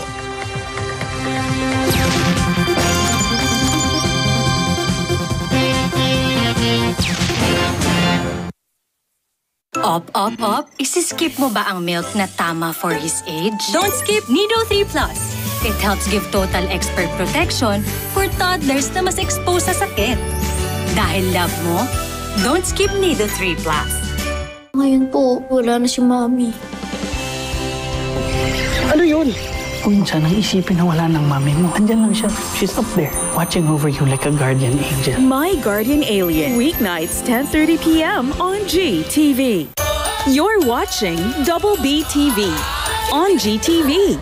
Op, op, op. Isiskip mo ba ang milk na tama for his age? Don't skip Nido three plus. It helps give total expert protection for toddlers na mas exposed sa sakit. Dahil love mo, don't skip Nido three plus. Ngayon po, wala na si Mami. Ano yun? Kung minsan ang isipin na wala ng mami mo, andyan lang siya. She's up there, watching over you like a guardian angel. My Guardian Alien, weeknights ten thirty p m on G T V. You're watching Double B T V on G T V.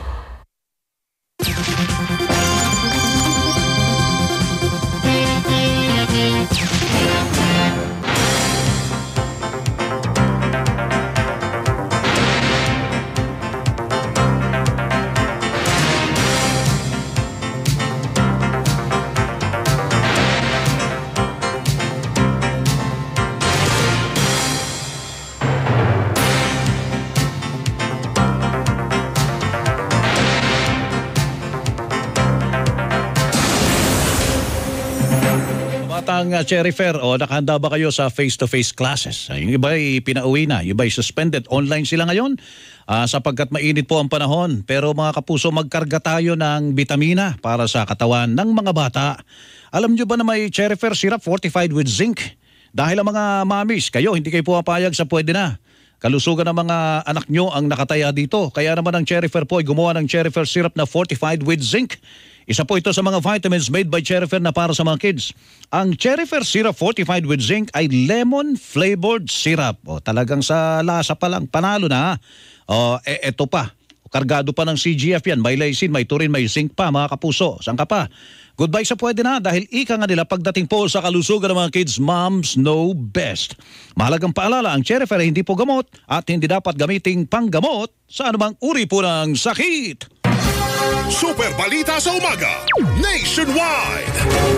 Ang uh, Cherry Fair, o nakahanda ba kayo sa face-to-face classes? Yung iba ay pinauwi na, yung iba ay suspended. Online sila ngayon uh, sapagkat mainit po ang panahon. Pero mga kapuso, magkarga tayo ng bitamina para sa katawan ng mga bata. Alam nyo ba na may Cherry Fair syrup fortified with zinc? Dahil ang mga mamis, kayo hindi kayo pumapayag sa pwede na. Kalusugan ng mga anak nyo ang nakataya dito. Kaya naman ang Cherry Fair po ay gumawa ng Cherry Fair syrup na fortified with zinc. Isa po ito sa mga vitamins made by Cherry Fair na para sa mga kids. Ang Cherry Fair syrup fortified with zinc ay lemon flavored syrup. O, talagang sa lasa pa lang, panalo na. O, e, eto pa. Kargado pa ng C G F yan. May lysine, may turin, may zinc pa mga kapuso. Saan ka pa? Goodbye sa pwede na dahil ika nga nila pagdating po sa kalusugan ng mga kids, moms know best. Mahalagang paalala, ang Cherry Ferry hindi po gamot at hindi dapat gamiting panggamot sa anumang uri po ng sakit. Super Balita sa Umaga Nationwide.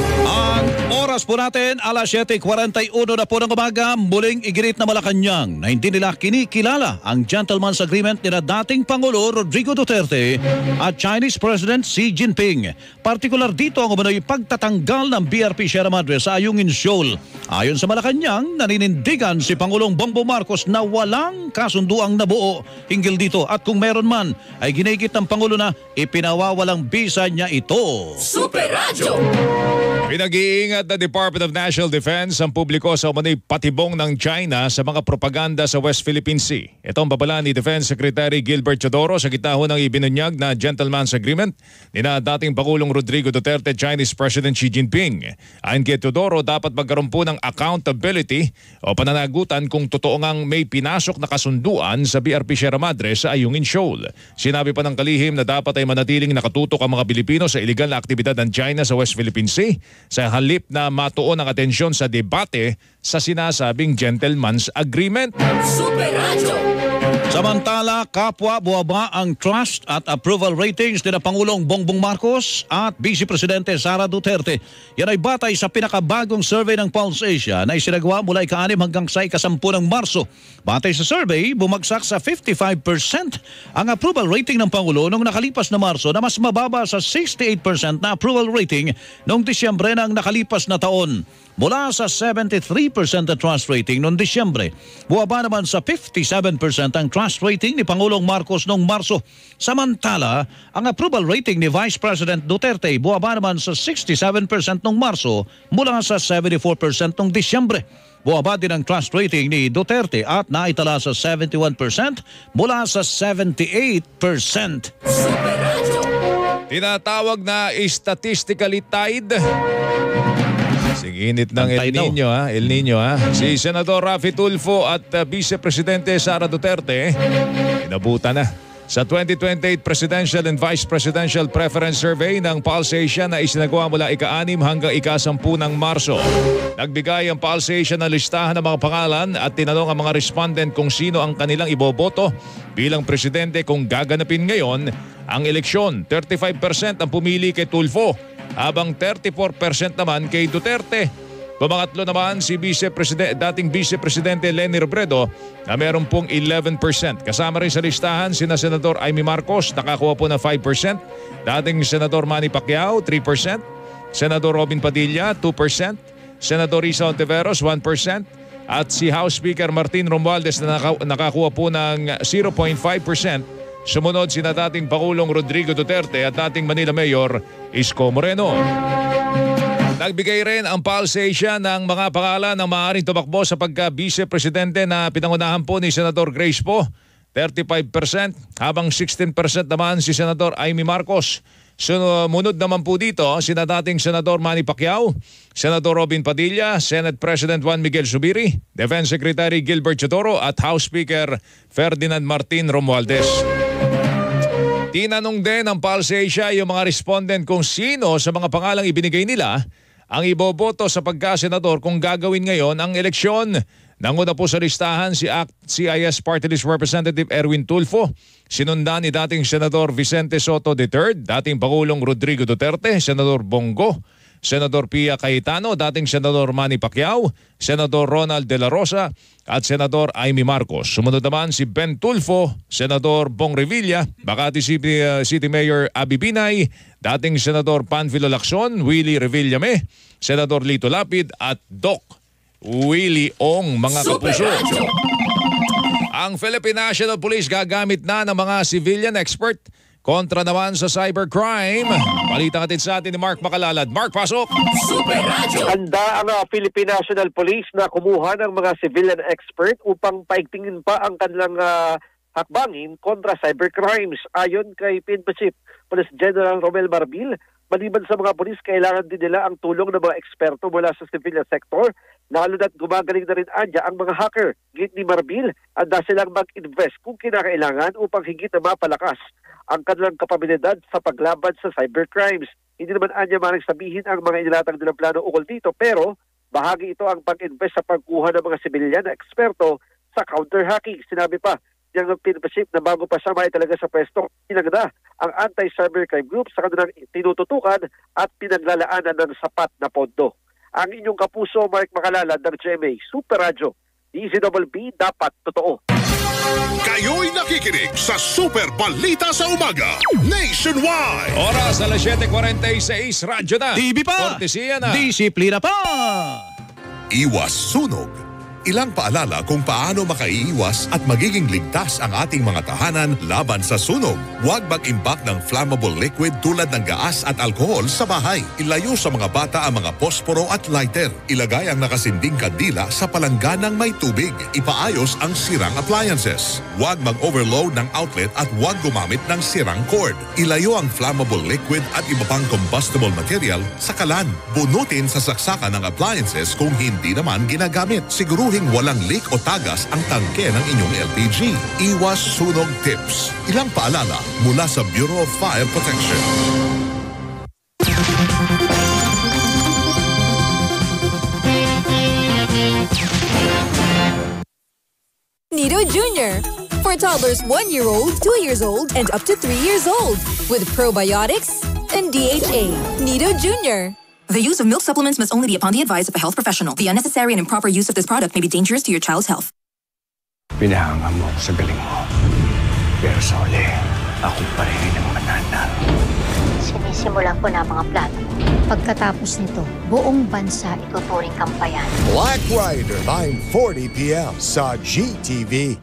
Ang oras po natin, alas siyete forty-one na po ng umaga, muling iginit na Malacanang na hindi nila kinikilala ang gentleman's agreement nila dating Pangulo Rodrigo Duterte at Chinese President Xi Jinping. Partikular dito ang umano'y pagtatanggal ng B R P Sierra Madre sa Ayungin Shoal. Ayon sa Malacanang, naninindigan si Pangulong Bongbong Marcos na walang kasunduang nabuo hinggil dito at kung meron man ay ginigit ng Pangulo na ipinawawalang bisa niya ito. Super Radio. Pinag-iingat na Department of National Defense ang publiko sa umano'y patibong ng China sa mga propaganda sa West Philippine Sea. Ito ang babala ni Defense Secretary Gilbert Teodoro sa gitna ng ibinunyag na gentleman's agreement ni na dating Pangulong Rodrigo Duterte, Chinese President Xi Jinping. Ayon kay Teodoro, dapat magkaroon po ng accountability o pananagutan kung totoo ngang may pinasok na kasunduan sa B R P Sierra Madre sa Ayungin Shoal. Sinabi pa ng kalihim na dapat ay manatiling nakatutok ang mga Pilipino sa iligal na aktibidad ng China sa West Philippine Sea sa halip na matuon ang atensyon sa debate sa sinasabing gentleman's agreement. Super Radio. Samantala, kapwa buwaba ang trust at approval ratings ni na Pangulong Bongbong Marcos at Vice Presidente Sara Duterte. Yan ay batay sa pinakabagong survey ng Pulse Asia na isinagawa mula ika-anim hanggang sa ika-sampu ng Marso. Batay sa survey, bumagsak sa fifty-five percent ang approval rating ng Pangulo noong nakalipas na Marso na mas mababa sa sixty-eight percent na approval rating noong Disyembre ng nakalipas na taon. Mula sa seventy-three percent na trust rating noong Disyembre, buwaba naman sa fifty-seven percent ang trust rating ni Pangulong Marcos noong Marso. Samantala, ang approval rating ni Vice President Duterte buwaba naman sa sixty-seven percent noong Marso mula sa seventy-four percent noong Disyembre. Buwaba din ang trust rating ni Duterte at naitala sa seventy-one percent mula sa seventy-eight percent. Tinatawag na statistically tied. Singinit ng El Nino ha, El Nino ha. Si Senador Raffy Tulfo at uh, Vice Presidente Sara Duterte inabutan na sa twenty twenty-eight Presidential and Vice Presidential Preference Survey ng Pulse Asia na isinagawa mula ika-anim hanggang ika-sampu ng Marso. Nagbigay ang Pulse Asia ng listahan ng mga pangalan at tinanong ang mga respondent kung sino ang kanilang iboboto bilang presidente kung gaganapin ngayon ang eleksyon. thirty-five percent ang pumili kay Tulfo, habang thirty-four percent naman kay Duterte. Pumangatlo naman si Vice President, dating Vice Presidente Leni Robredo na meron pong eleven percent. Kasama rin sa listahan sina Senador Amy Marcos, nakakuha po na five percent. Dating Senador Manny Pacquiao, three percent. Senador Robin Padilla, two percent. Senador Risa Ontiveros, one percent. At si House Speaker Martin Romualdez na nakakuha po ng zero point five percent. Sumunod sina dating Pangulong Rodrigo Duterte at dating Manila Mayor Isko Moreno. Nagbigay rin ang Pulse Asia ng mga pangalan ng maaaring tumakbo sa pagka-Vice Presidente na pinangunahan po ni Senador Grace Poe, thirty-five percent, habang sixteen percent naman si Senador Amy Marcos. Sumunod naman po dito sina dating Senador Manny Pacquiao, Senador Robin Padilla, Senate President Juan Miguel Zubiri, Defense Secretary Gilbert Teodoro at House Speaker Ferdinand Martin Romualdez. Tinanong din ng Pulse Asia yung mga respondent kung sino sa mga pangalang ibinigay nila ang iboboto sa pagka-senador kung gagawin ngayon ang eleksyon. Nanguna po sa listahan si A C T C I S Party List Representative Erwin Tulfo. Sinundan ni dating Senador Vicente Soto the third, dating Pangulong Rodrigo Duterte, Senador Bongo, Senador Pia Cayetano, dating Senador Manny Pacquiao, Senador Ronald De La Rosa at Senador Amy Marcos. Sumunod naman si Ben Tulfo, Senador Bong Revilla, Makati City, uh, City Mayor Abby Binay, dating Senador Panfilo Lacson, Willie Revillame, Senador Lito Lapid at Doc Willie Ong, mga kapuso. Ang Philippine National Police gagamit na ng mga civilian expert kontra naman sa cybercrime. Balita natin sa atin ni Mark Makalalad. Mark, pasok! Super Radio! Handa ang uh, Philippine National Police na kumuha ng mga civilian expert upang paigtingin pa ang kanilang uh, hakbangin kontra cybercrimes. Ayon kay P N P Chief Police General Romel Marbil, maliban sa mga polis, kailangan din nila ang tulong ng mga eksperto mula sa civilian sector, lalo na't gumagaling na rin adya ang mga hacker. Git ni Marbil, handa silang mag-invest kung kinakailangan upang higit na mapalakas ang kanilang kapabilidad sa paglaban sa cybercrimes. Hindi naman anya maring sabihin ang mga inilatag nilang plano ukol dito, pero bahagi ito ang pag-invest sa pagkuha ng mga sibilyan na eksperto sa counter-hacking. Sinabi pa niyang pinapasip na bago pa siya may talaga sa pwesto, pinagda ang anti-cybercrime group sa kanilang tinututukan at pinaglalaanan ng sapat na pondo. Ang inyong kapuso, Mark Makalala ng G M A Super Radio, D Z B B, dapat totoo. Kayo'y nakikinig sa Super Balita sa Umaga Nationwide. Oras alas siyete forty-six, radyo na. T V pa. Kortesiya na. Disiplina pa. Iwas sunog. Ilang paalala kung paano makaiiwas at magiging ligtas ang ating mga tahanan laban sa sunog. Huwag mag-imbak ng flammable liquid tulad ng gaas at alkohol sa bahay. Ilayo sa mga bata ang mga posporo at lighter. Ilagay ang nakasinding kandila sa palangganang may tubig. Ipaayos ang sirang appliances. Huwag mag-overload ng outlet at huwag gumamit ng sirang cord. Ilayo ang flammable liquid at iba pang combustible material sa kalan. Bunutin sa saksakan ng appliances kung hindi naman ginagamit. Siguro walang leak o tagas ang tangke ng inyong L P G. Iwas sunog tips. Ilang paalala mula sa Bureau of Fire Protection. Nido Junior For toddlers one year old, two years old, and up to three years old. With probiotics and D H A. Nido Junior The use of milk supplements must only be upon the advice of a health professional. The unnecessary and improper use of this product may be dangerous to your child's health. Pinahanga mo ako sa galing mo. Pero sa uli, ako pa rin ang mananalo. Sinisimulan ko na mga plano. Pagkatapos nito, buong bansa ituturing kampayan. Black Rider, nine forty p m sa G T V.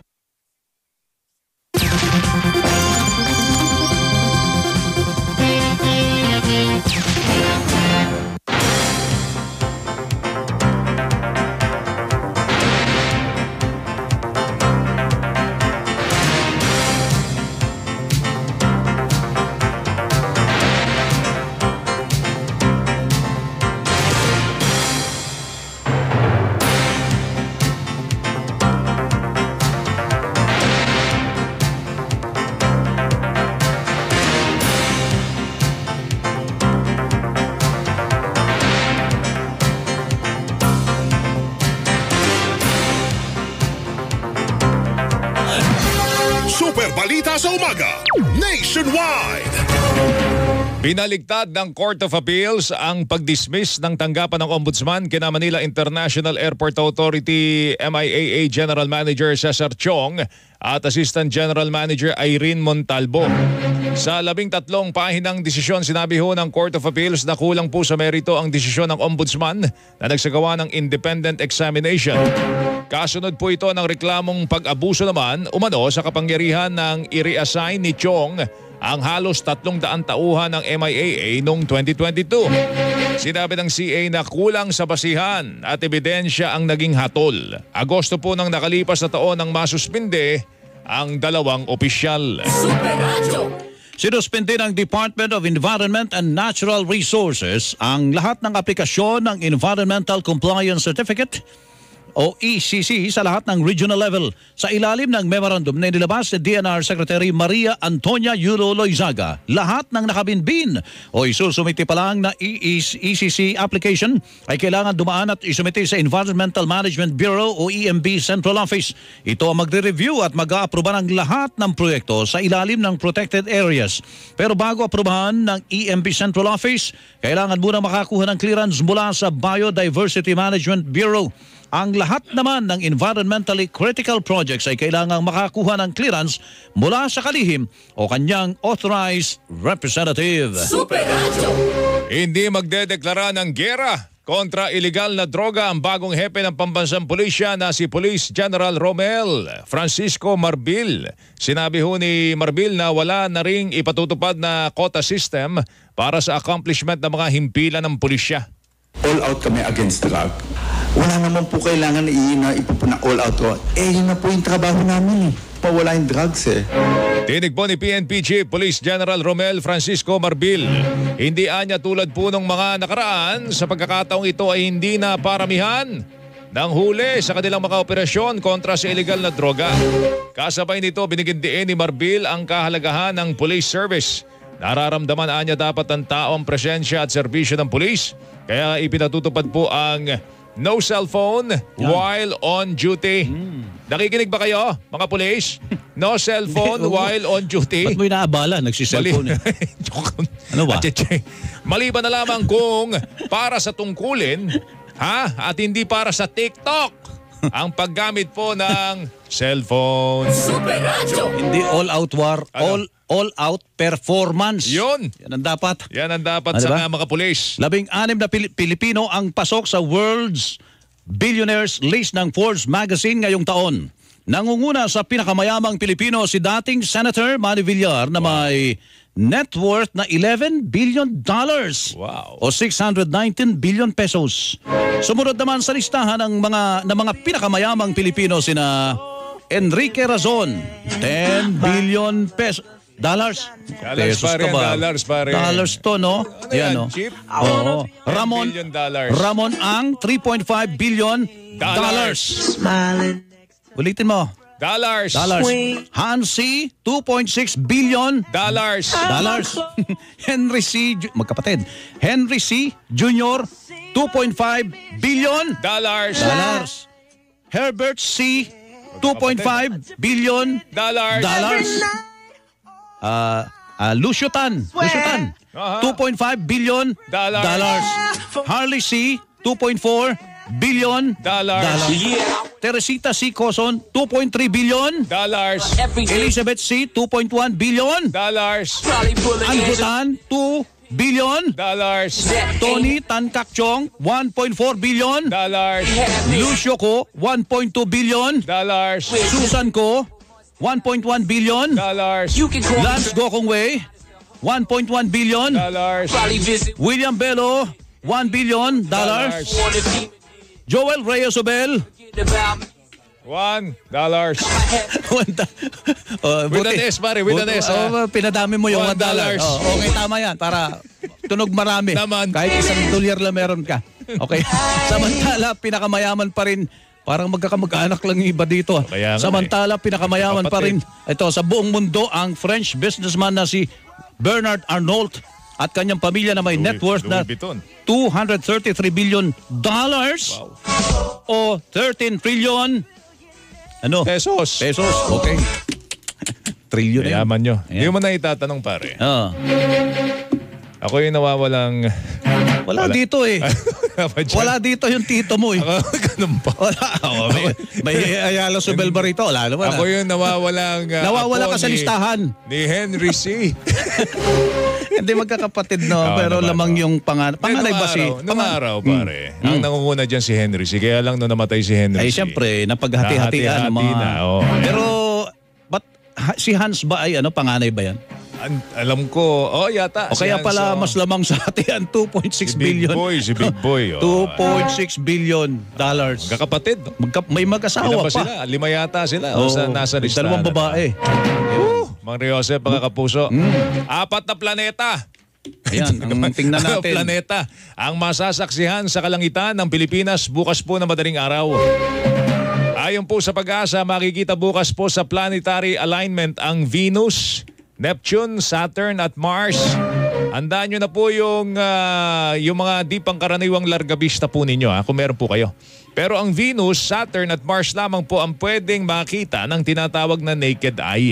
Super Balita sa Umaga Nationwide. Binaligtad ng Court of Appeals ang pagdismiss ng tanggapan ng Ombudsman kina Manila International Airport Authority M I A A General Manager Cesar Chong at Assistant General Manager Irene Montalvo. Sa labing tatlong pahinang desisyon, sinabi ho ng Court of Appeals na kulang po sa merito ang desisyon ng Ombudsman na nagsagawa ng independent examination. Kasunod po ito ng reklamong pag-abuso naman umano sa kapangyarihan ng i-reassign ni Chong ang halos tatlong daang tauhan ng M I A A noong twenty twenty-two. Sinabi ng C A na kulang sa basihan at ebidensya ang naging hatol. Agosto po ng nakalipas na taon nang masuspinde ang dalawang opisyal. Sinuspindi ng Department of Environment and Natural Resources ang lahat ng aplikasyon ng Environmental Compliance Certificate o E C C sa lahat ng regional level sa ilalim ng memorandum na inilabas ni D N R Secretary Maria Antonia Yulo Loizaga. Lahat ng nakabinbin o isusumiti pa lang na E C C application ay kailangan dumaan at isumiti sa Environmental Management Bureau o E M B Central Office. Ito ang magre-review at mag-aaproba ng lahat ng proyekto sa ilalim ng protected areas. Pero bago aprobahan ng E M B Central Office, kailangan muna makakuha ng clearance mula sa Biodiversity Management Bureau. Ang lahat naman ng environmentally critical projects ay kailangang makakuha ng clearance mula sa kalihim o kanyang authorized representative. Super Hindi magdedeklara ng giyera kontra iligal na droga ang bagong hepe ng pambansang pulisya na si Police General Romel Francisco Marbil. Sinabi ho ni Marbil na wala na ring ipatutupad na quota system para sa accomplishment ng mga himpilan ng pulisya. All out kami against drug. Wala naman po kailangan na ipupuna all out ko. Eh, yun na po yung trabaho namin eh. Pawala yung drugs eh. Tinig po ni P N P Chief Police General Romel Francisco Marbil. Hindi anya tulad po ng mga nakaraan sa pagkakataong ito ay hindi na paramihan ng huli sa kanilang mga operasyon kontra sa illegal na droga. Kasabay nito, binigyan din ni Marbil ang kahalagahan ng police service. Nararamdaman anya dapat ng tao ang presensya at serbisyo ng pulis. Kaya ipinatutupad po ang no cellphone while on duty. Nakikinig ba kayo, mga pulis? No cellphone while on duty. Ba't mo inaabala? Nagsiselfone eh. Ano ba? Maliban na lamang kung para sa tungkulin, ha? At hindi para sa TikTok ang paggamit po ng cellphone. Super Radio! Hindi all-out war, Ano? all all-out performance. Yun! Yan ang dapat. Yan ang dapat Ano sa ba? mga pulis. Labing-anim na Pil- Pilipino ang pasok sa World's Billionaires List ng Forbes Magazine ngayong taon. Nangunguna sa pinakamayamang Pilipino si dating Senator Manny Villar na may net worth na eleven billion dollars. Wow. O six hundred nineteen billion pesos. Sumunod naman sa listahan ng mga ng mga pinakamayamang Pilipino sina Enrique Razon, ten billion pesos. Dollars. Dollars, Pesos pare, ka ba? dollars, pare. Dollars to, no? Ano yan, no? cheap? Oo. Ramon, billion dollars. Ramon Ang, three point five billion dollars. Ulitin mo. Dollars. Dollars. Hansi, two point six billion dollars. Dollars. Henry C. Ju- magkapatid. Henry C. Junior, two point five billion dollars. Dollars. Herbert C. two point five billion dollars. Dollars. Uh, uh, Lucio Tan. Lucio Tan. two point five billion Dollars. dollars. Harley C. two point four billion dollars. Teresita C. Coson, two point three billion dollars. Elizabeth C. two point one billion dollars. Andrew Tan, two billion dollars. Tony Tan Kak Chong, one point four billion dollars. Lucio Ko, one point two billion dollars. Susan Ko, one point one billion dollars. Lance Gokong Wei, one point one billion dollars. William Bello, one billion dollars. Joel Reyes Obel, One dollars. uh, With an S, pare, with an S, ha? Oh, pinadami mo yung One one dollar. dollars. Oh, okay, tama yan. Para tunog marami. Naman. Kahit isang dolyar lang meron ka. Okay. Samantala, pinakamayaman pa rin. Parang magkakamag-anak lang yung iba dito. Kaya nga Samantala, pinakamayaman pa rin. Kapatid. Ito, sa buong mundo, ang French businessman na si Bernard Arnault at kanyang pamilya na may Louis- net worth na Louis Vuitton. two hundred thirty-three billion dollars o thirteen trillion ano? Pesos. Pesos. Okay. Trillion na yun. Yaman nyo. Ayan. Hindi mo na itatanong, pare. Oo. Ako yung nawawalang... Wala, dito eh. Wala dito yung tito mo eh. Ganun pa. Wala. Oh, may, may Ayala Subel ba rito? Wala naman. Ako yung nawawalang... uh, Nawawala apo ka sa ni- listahan. Ni Henry C. Hindi magkakapatid no, Oo pero naman, lamang yung pangan panganay Nung ba si... araw, nung Pang- araw, pare. Ang nangunguna dyan si Henry C. Kaya lang nung namatay si Henry Ay, C. siyempre, napaghati-hatian ng Nahati-hati mga... na, oo. Pero, ba't ha- si Hans ba ay ano, panganay ba yan? An- alam ko, oh yata. O kaya si pala Hanso. mas lamang sa atin, two point six Si Big billion. Boy, si Big Boy. Oh. two point six billion dollars. Kakapatid. Magka- may Ilan mag-asawa ba pa. sila? Lima yata sila. O Oo, sa, nasa may listahan. dalawang babae. Mang Joseph, mga kapuso. Apat na planeta. Ayan, ang tingnan Ang natin. planeta ang masasaksihan sa kalangitan ng Pilipinas bukas po na madaling araw. Ayon po sa Pag-asa, makikita bukas po sa planetary alignment ang Venus, Neptune, Saturn at Mars. Handaan nyo na po yung, ah, yung mga di pangkaraniwang largabista po ninyo ha, kung meron po kayo. Pero ang Venus, Saturn at Mars lamang po ang pwedeng makita ng tinatawag na naked eye.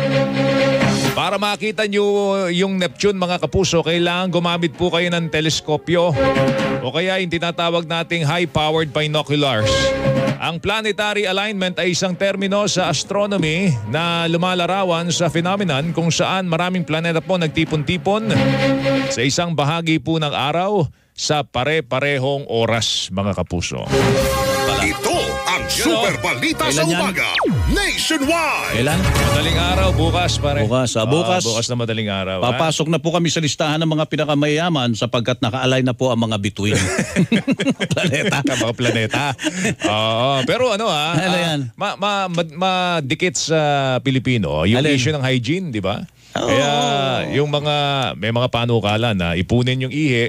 Para makita nyo yung Neptune, mga kapuso, kailangan gumamit po kayo ng teleskopyo o kaya yung tinatawag nating high-powered binoculars. Ang planetary alignment ay isang termino sa astronomy na lumalarawan sa phenomenon kung saan maraming planeta po nagtipon-tipon sa isang bahagi po ng araw sa pare-parehong oras, mga kapuso. Ito ang Super Balita sa Kailan yan? Umaga Nationwide. Kailan? Madaling araw, bukas pare. Bukas, ah, bukas. Ah, bukas na madaling araw. ha? Papasok na po kami sa listahan ng mga pinakamayaman sapagkat naka-align na po ang mga bituin. Planeta. Mga planeta. Oo. Pero ano ha? Ano ah, yan? Ma, ma, ma, madikit sa Pilipino yung Alin? issue ng hygiene, di ba? Oo. Kaya yung mga, may mga panukala na ipunin yung ihi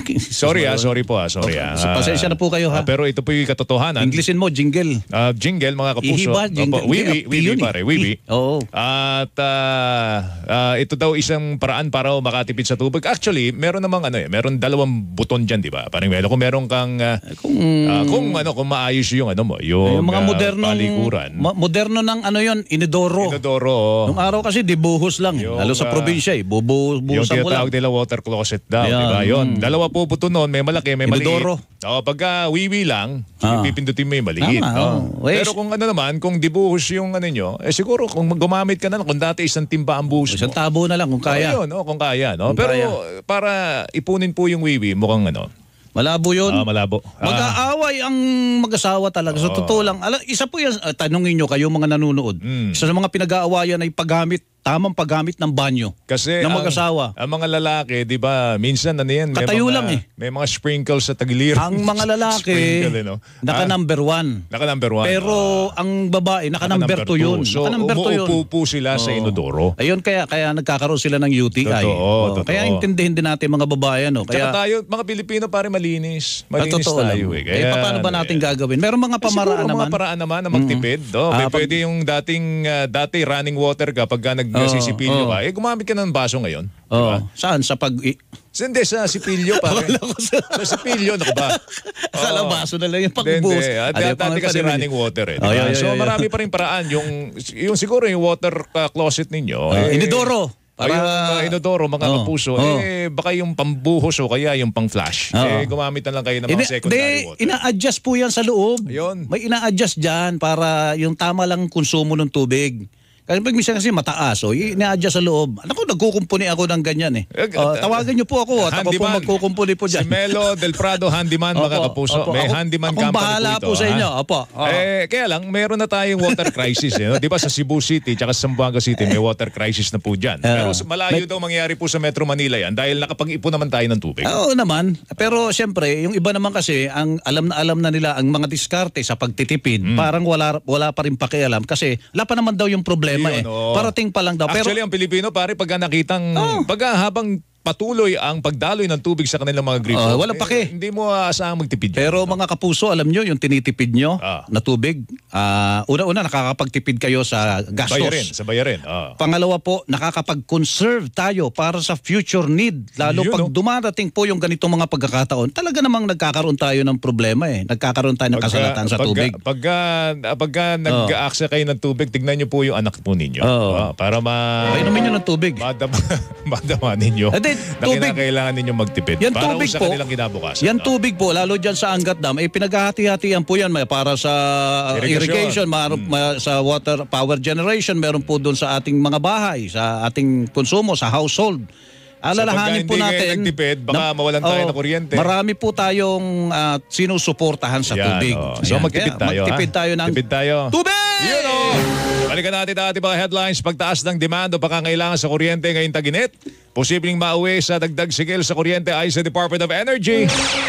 Sorry ah, sorry po ah, sorry ah. Okay. Pasensya na po kayo ha. Ah, pero ito po yung katotohanan. Englishin mo, jingle. Ah, jingle mga kapuso. Ihiba, jingle. Opo, wiwi, Hindi, wiwi yun eh. pare, wiwi. Oo. At ah, ah, ito daw isang paraan para makatipid sa tubig. Actually, meron namang ano eh, meron dalawang buton diyan, di ba? Parang well, kung meron kang ah, Kung ah, kung ano, kung maayos yung ano mo, yung, yung mga ah, moderno palikuran. moderno ng ano yon, inodoro. Inodoro. Nung araw kasi dibuhos lang. Yung, Lalo sa ah, probinsya eh. Bubu, Yung buhusan mo lang. tinatawag nila water closet daw, Ayan. di ba? Yun. Dalawa po buto noon, may malaki, may maliit. Inodoro. O, pagka wiwi lang, Ah. pipindutin mo yung maliit. Tama, no? oh. Wes- Pero kung ano naman, kung dibuhos yung ano nyo, eh siguro kung gumamit ka na lang, kung dati isang timba ang buhos Isang mo. tabo na lang kung kaya. Oh, yun, oh, kung kaya. No? Kung Pero kaya. para ipunin po yung wiwi, mukhang ano. Malabo yun. Ah, malabo. Ah. Mag-aaway ang mag-asawa talaga. Sa Oo. totoo lang. Ala, isa po yan, ah, tanungin nyo kayo mga nanonood. Mm. Isa sa mga pinag-aawayan ay paggamit, tamang paggamit ng banyo. Kasi ng ang, mag-asawa. ang mga lalaki, di ba, minsan ano yan, may Katayo mga, lang eh. may mga sprinkles sa tagiliran. Ang mga lalaki, Sprinkle, eh, no? naka Ah, number one. Naka number one. Pero ang babae, naka number two yun. So, Naka number two yun. umuupo po sila sa Oo. inodoro. Ayun kaya kaya nagkakaroon sila ng U T I. Totoo, Oo. totoo. Kaya intindihin din natin mga babae ano. Tsaka Kaya tayo, mga Pilipino, pare malinis. Malinis totoo tayo lang. eh. Kaya, eh, paano ba natin gagawin? Meron mga Eh, pamaraan siguro naman. mga paraan naman na magtipid. Oh, Ah, may pag- pwede yung dating ah, dati running water ka pagka Oo, nagsisipilyo oo. ka. Eh, gumamit ka ng baso ngayon. Di Oh, ba? saan sa pag i- Hindi, sa sipilyo pare. sa sipilyo, naku ba? Akala Oo. baso na lang yung Hindi, pagbuhos. hindi. At Ano yung dati pang- kasi pang- running water eh. di Oh, ba? yeah, yeah, so yeah, yeah. marami pa rin paraan. Yung, yung siguro yung water ah, closet ninyo. Ah, eh, inodoro. Para, Para- yung uh, inodoro, mga Oh, kapuso, oh. eh baka yung pambuhos o kaya yung pang-flash. Oo. Eh gumamit na lang kayo ng mga Ina, secondary de, water. ina-adjust po yan sa loob. Ayun. May ina-adjust dyan para yung tama lang konsumo ng tubig. Kasi pag minsan kasi mataas, oh, ina-adjust sa loob. Ako, nagkukumpuni ako ng ganyan eh. Eh, Oh, tawagan niyo po ako at ako po Handyman. magkukumpuni po dyan. Si Melo Del Prado, handyman, Opo, mga kapuso. opo. May Ako- handyman akong company bahala po ito. po sa ha? inyo. Opo. Oo. Eh, kaya lang, meron na tayong water crisis. Eh, no? Di ba sa Cebu City tsaka sa Zamboanga City, may water crisis na po dyan. Eh, Pero malayo may- daw mangyari po sa Metro Manila yan dahil nakapag-ipon naman tayo ng tubig. Oo naman. Pero siyempre, yung iba naman kasi, ang alam na alam na nila ang mga diskarte sa pagtitipid, Hmm. parang wala wala pa rin pakialam kasi wala pa naman daw yung problema Yun, eh. oo. Parating pa lang daw. Pero Actually, ang Pilipino, pare, pagka nakitang, Oh. pagka habang patuloy ang pagdaloy ng tubig sa kanilang mga gripo, Oh, walang eh, pake. hindi mo aasahang magtipid. yan. Pero mga kapuso, alam nyo, yung tinitipid nyo Ah. na tubig, ah, una-una nakakapagtipid kayo sa gastos. Bayarin, sa bayarin. Ah. Pangalawa po, nakakapag-conserve tayo para sa future need. Lalo Yun, pag no? dumarating po yung ganitong mga pagkakataon, talaga namang nagkakaroon tayo ng problema eh. Nagkakaroon tayo ng kasalatan sa pagka, tubig. Pagka, pagka nag-aaksa kayo ng tubig, tignan nyo po yung anak po ninyo. Oo. Ah, para ma... Painumin nyo ng tubig. Madama, madama ninyo Hindi, na tubig. kinakailangan ninyo magtipid. Yan para tubig sa po, kanilang kinabukasan. yan no? tubig po, lalo dyan sa Angat Dam, eh pinaghahati-hatian po yan may para sa Irrigation. irrigation, mar- ma- sa water power generation, meron po doon sa ating mga bahay, sa ating konsumo, sa household. Alalahanin So, po pagka hindi natin. kayo nagtipid, baka mawalan tayo ng kuryente. Marami po tayong ah, sinusuportahan sa Yan, tubig. oh. So Ayan, magtipid kaya tayo. Magtipid ha? tayo ng Tipid tayo. tubig! Yun o! Balikan natin ang ating mga headlines. Pagtaas ng demand o pangangailangan sa kuryente ngayong taginit, posibleng mauwi sa dagdag sigil sa kuryente ayon sa Department of Energy.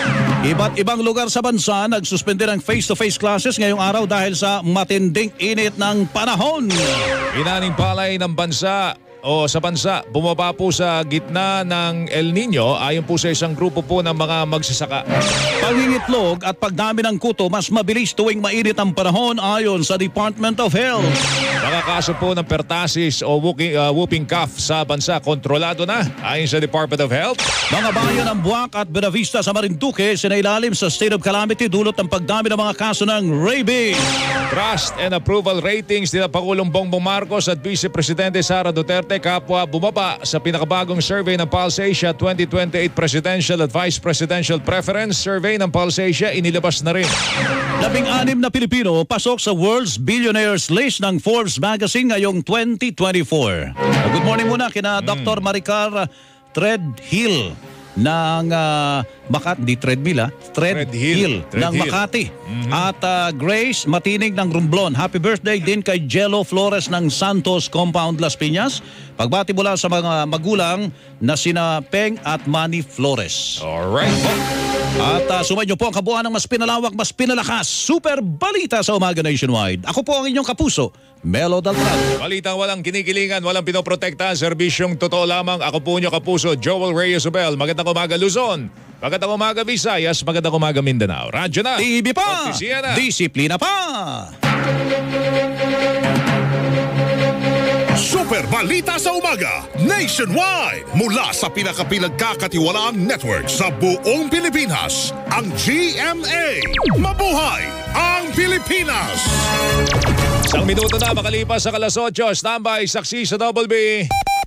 Iba't ibang lugar sa bansa nagsuspende ng face-to-face classes ngayong araw dahil sa matinding init ng panahon. Inaning palay ng bansa o sa bansa bumaba po sa gitna ng El Nino ayon po sa isang grupo po ng mga magsasaka. Pangingitlog at pagdami ng kuto mas mabilis tuwing mainit ang panahon ayon sa Department of Health. Mga kaso po ng pertasis o whooping, uh, whooping cough sa bansa kontrolado na ayon sa Department of Health. Mga bayan ng Buwak at Benavista sa Marinduque sinailalim sa state of calamity dulot ng pagdami ng mga kaso ng rabies. Trust and approval ratings nila Pangulong Bongbong Marcos at Vice Presidente Sara Duterte kapwa bumaba sa pinakabagong survey ng Pulse Asia twenty twenty-eight Presidential at Vice Presidential Preference Survey ng Pulse Asia inilabas na rin. Labing-anim na Pilipino pasok sa World's Billionaires List ng Forbes Magazine ngayong twenty twenty-four. Good morning muna kina Doctor Maricar Threadhill ng uh, Makati, di treadmill ah, Threadhill Threadhill. ng Makati. At uh, Grace Matinig ng Romblon. Happy birthday din kay Jello Flores ng Santos Compound Las Piñas. Pagbati mula sa mga magulang na sina Peng at Manny Flores. Alright. At uh, sumayin niyo po ang kabuuan ng mas pinalawak, mas pinalakas, super balita sa Umaga Nationwide. Ako po ang inyong kapuso, Melo Daltrado. Balitang walang kinikilingan, walang pinoprotektahan, serbisyong totoo lamang. Ako po niyo kapuso, Joel Reyes Ubel. Magandang umaga, Luzon. Magandang umaga Visayas, magandang umaga Mindanao. Radyo na. T V pa. Notisya na. Disiplina pa. Super Balita sa Umaga, nationwide, mula sa pinakapinagkakatiwalaang network sa buong Pilipinas, ang G M A. Mabuhay ang Pilipinas! Isang minuto na makalipas sa alas otso, standby, saksi sa Double B.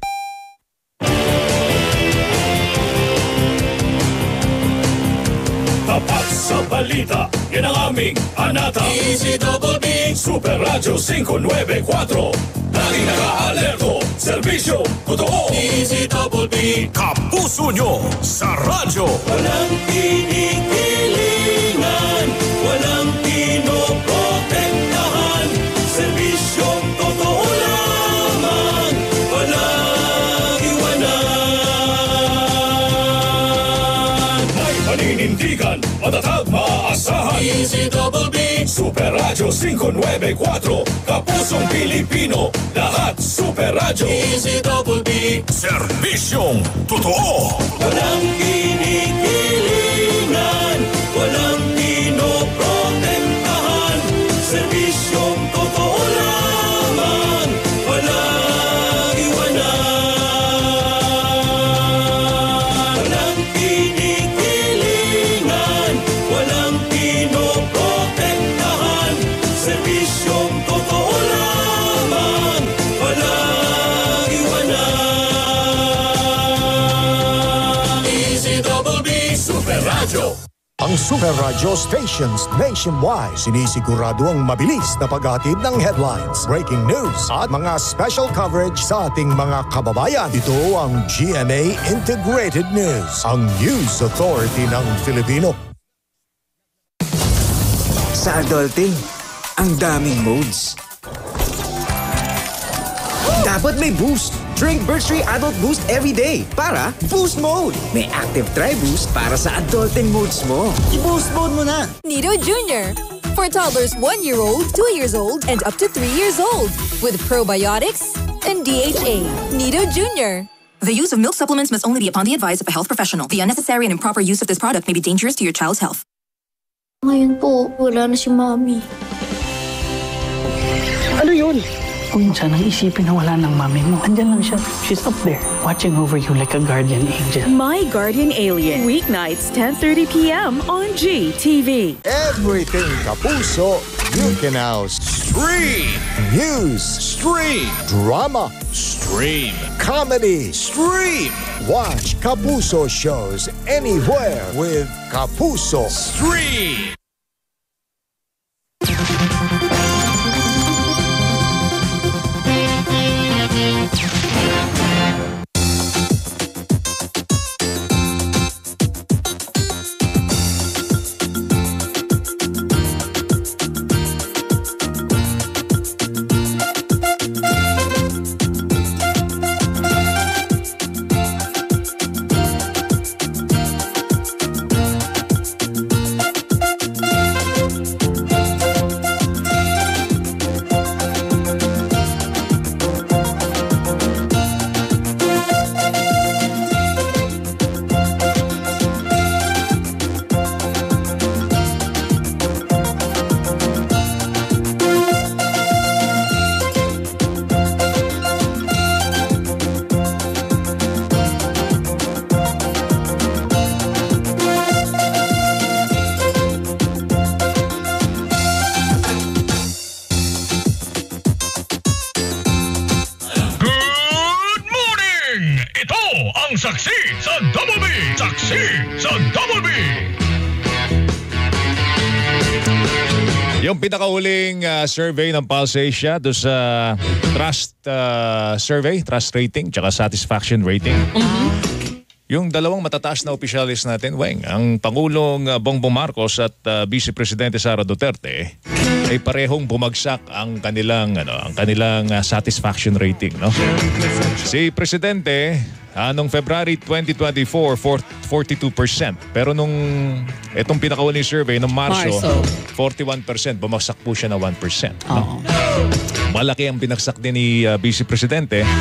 Tapat sa balita, yan ang aming anata. Easy Double B, Super Radyo five nine four. Laging naka-alerto, serbisyo, totoo. Easy Double B, kapuso nyo sa radyo. Walang kinikilingan, walang pinoprotektahan. Serbisyong totoo lamang, walang iwanan. May paninindigan, matatag, maaasahan. Easy Double B, Super Radyo five nine four. Kapusong Pilipino, lahat Super Radyo. Easy Double B, serbisyong totoo. Walang kinikilingan, walang pinoprotektahan. Serbisyong totoo lamang, walang iwanan. Walang kinikilingan, walang pinoprotektahan. Serbisyong totoo lamang, walang iwanan. Easy Double B, Super Radyo. Ang Super Radio stations nationwide sinisigurado ang mabilis na paghatid ng headlines, breaking news at mga special coverage sa ating mga kababayan. Ito ang G M A Integrated News, ang news authority ng Filipino. Sa adulting, ang daming modes. Dapat may boost. Drink Birchtree Adult Boost every day para boost mode. May Active Tri-Boost para sa adulting modes mo. I-boost mode mo na. Nido Junior For toddlers one year old, two years old, and up to three years old. With probiotics and D H A. Nido Junior The use of milk supplements must only be upon the advice of a health professional. The unnecessary and improper use of this product may be dangerous to your child's health. Ngayon po, wala na si Mami. Ano yun? Kung minsan ang isipin na wala ng mami mo, andyan lang siya. She's up there, watching over you like a guardian angel. My Guardian Alien. Weeknights, ten thirty p.m. on G T V. Everything Kapuso, you can now stream. News, stream. Drama, stream. Comedy, stream. Watch Kapuso shows anywhere with Kapuso. Stream. Saksi sa Double B! Saksi sa Double B! Yung pinakahuling uh, survey ng Pulse Asia do sa trust uh, survey, trust rating, tsaka satisfaction rating. Mm-hmm. Yung dalawang matataas na opisyalis natin, Weng, ang Pangulong uh, Bongbong Marcos at uh, Vice Presidente Sara Duterte, ay parehong bumagsak ang kanilang ano, ang kanilang uh, satisfaction rating, no? Si Presidente anong February twenty twenty-four, forty-two percent. Pero nung itong pinakahuling survey ng Marso, Marso, forty-one percent. Bumagsak po siya na one percent. No? Malaki ang binagsak din ni uh, Vice Presidente.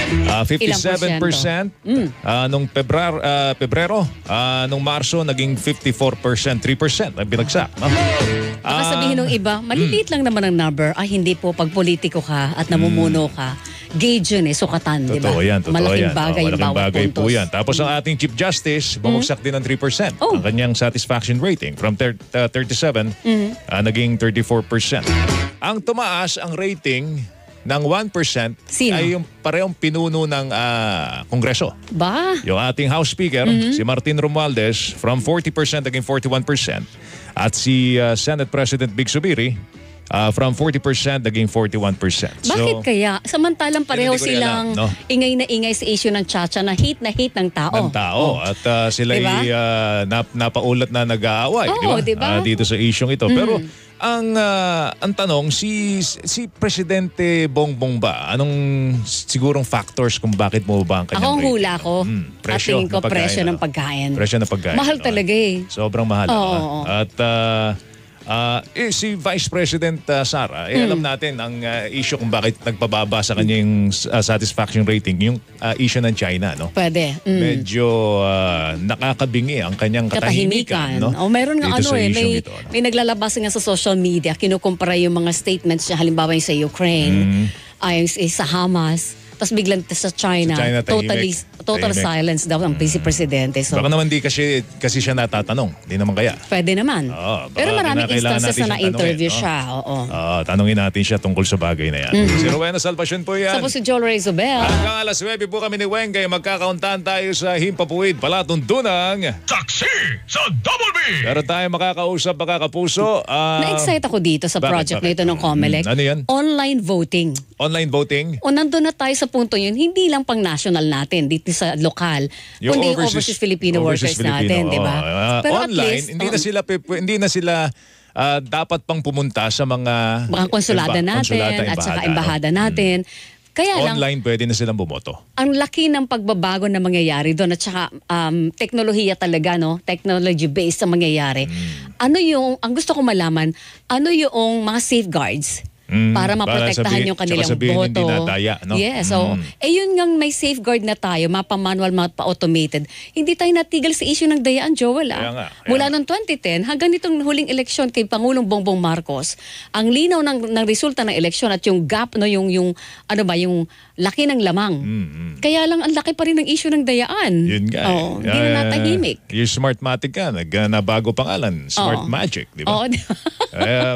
Uh, fifty-seven Ilang percent uh, nung Febrar, uh, Pebrero, uh, nung Marso naging fifty-four percent, three percent ang binagsak. No? Baka sabihin ng iba, maliliit lang naman ang number. Ay, hindi po. Pag politiko ka at namumuno ka, gauge yun eh, sukatan, di ba? Totoo yan, totoo Malaking yan. bagay Oh, yung malaking bawat bagay puntos. po yan. Tapos ang ating Chief Justice, bumagsak din ng three percent. Ang kanyang satisfaction rating from thir- uh, thirty-seven, Mhm. uh, naging thirty-four percent. Ang tumaas ang rating ng one percent ay yung parehong pinuno ng ah, Kongreso. Ba? Yung ating House Speaker, Mhm. si Martin Romualdez, from forty percent naging forty-one percent. At si ah, Senate President Big Subiri, ah, from forty percent naging forty-one percent. Bakit kaya? Samantalang pareho hindi ko rin silang alam, no? ingay na ingay sa issue ng Chacha na hate na hate ng tao. ng tao. At ah, sila Diba? ay ah, nap- napaulat na nag-aaway, Oo, di diba? ba? Ah, dito sa isyong ito. Mm. Pero ang ah, ang tanong, si si Presidente Bongbong ba, anong sigurong factors kung bakit mo ba ang Ako kanyang ang rating? hula ko. presyo At tingin ko ng pagkain, presyo ano? ng pagkain. Presyo ng pagkain. Mahal ano? talaga eh. Sobrang mahal. Oo, ano? oo. At ah, ah, eh, si Vice President ah, Sara, eh, Mm. alam natin ang ah, issue kung bakit nagpababa sa kanyang ah, satisfaction rating, yung ah, issue ng China. No? Pwede. Mm. Medyo ah, nakakabingi ang kanyang katahimikan. Katahimikan. No? O meron nga Dito ano sa eh, isyong may, ito, ano? may naglalabas nga sa social media, kinukumpara yung mga statements niya, halimbawa yung sa Ukraine, Mm. ay sa Hamas, tapos biglang sa China, Sa China, tahimik. totally, total Tahimik. silence daw ang vice presidente. So, Baka naman di kasi, kasi siya natatanong. Di naman kaya. pwede naman. Oo, baka Pero maraming kinakailangan instances natin na siyang na-interview tanungin, siya. Oo. Ah, tanungin natin siya tungkol sa bagay na yan. Mhm. Si Rowena Salvacion po yan. Tapos si Joel Ray Zobel. Hanggang alas nuwebe po kami ni Wengay, magkakauntaan tayo sa Himpapuid, Palatundunang. Taxi sa Double B! Pero tayo makakausap, makakapuso. ah, Na-excite ako dito sa bakit, project na bakit? ito ng COMELEC. Mm, ano yan? Online voting. Online voting? O nandun na tayo sa punto yun, hindi lang pang national natin, dito sa lokal, Yung kundi yung overseas Filipino overseas workers natin, Filipino, di ba? oo. Ah, Pero at online, least, hindi oo. na sila pe- hindi na sila ah, dapat pang pumunta sa mga Baka konsulada emba- natin konsulada, at saka embahada, embahada no? natin. Kaya lang, Online pwede na silang bumoto. ang laki ng pagbabago na mangyayari doon at saka um, teknolohiya talaga, no? Technology-based ang mangyayari. Hmm. Ano yung, ang gusto ko malaman, ano yung mga safeguards Mm, para para maprotektahan sabi- yung kanilang tsaka sabihin boto. hindi nadaya, no? Yes, so, Mm. eh yun ngang may safeguard na tayo, mapa-manual, mapa-automated. Hindi tayo natigil sa issue ng dayaan, Joel. Ah. Kaya nga, kaya Mula noong twenty ten hanggang nitong huling eleksyon kay Pangulong Bongbong Marcos, ang linaw ng, ng resulta ng eleksyon at yung gap, no, yung, yung, ano ba, yung laki ng lamang. Kaya lang ang laki pa rin ng issue ng dayaan. Mm, Yun nga. Oo, hindi na Ah, natahimik. Yung Smartmatic ka, nag, uh, nabago pangalan. Smart Oo. Magic, di ba? Oo, di ba? Eh,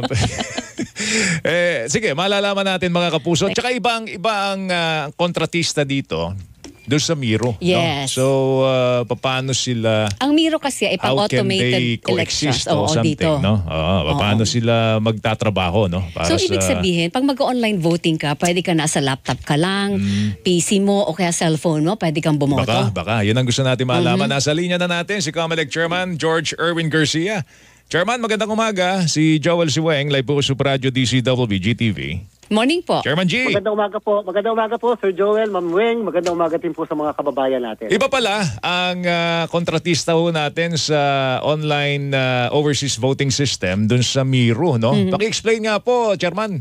eh, sige, malalaman natin mga kapuso. Tsaka iba ang, iba ang ah, kontratista dito doon sa Miro. Yes. No? So, uh, paano sila... Ang Miro kasi ay How can pang-automated they elections. coexist or Oo, something, dito. no? Oo, paano sila magtatrabaho, no? Para So, ibig sa- sabihin, pag mag-online voting ka, pwede ka nasa laptop ka lang, Mm. P C mo o kaya cellphone mo, pwede kang bumoto. Baka, baka. Yun ang gusto natin malaman. Mhm. Nasa linya na natin si COMELEC Chairman George Erwin Garcia. Chairman, magandang umaga. Si Joel Siweng, live po sa Super Radio D C W G T V. Morning po. Chairman G. Magandang umaga po. Magandang umaga po, Sir Joel, Ma'am Weng. Magandang umaga din po sa mga kababayan natin. Iba pala ang ah, kontratista ho natin sa online ah, overseas voting system dun sa Miro, no? Mhm. Paki-explain nga po, Chairman.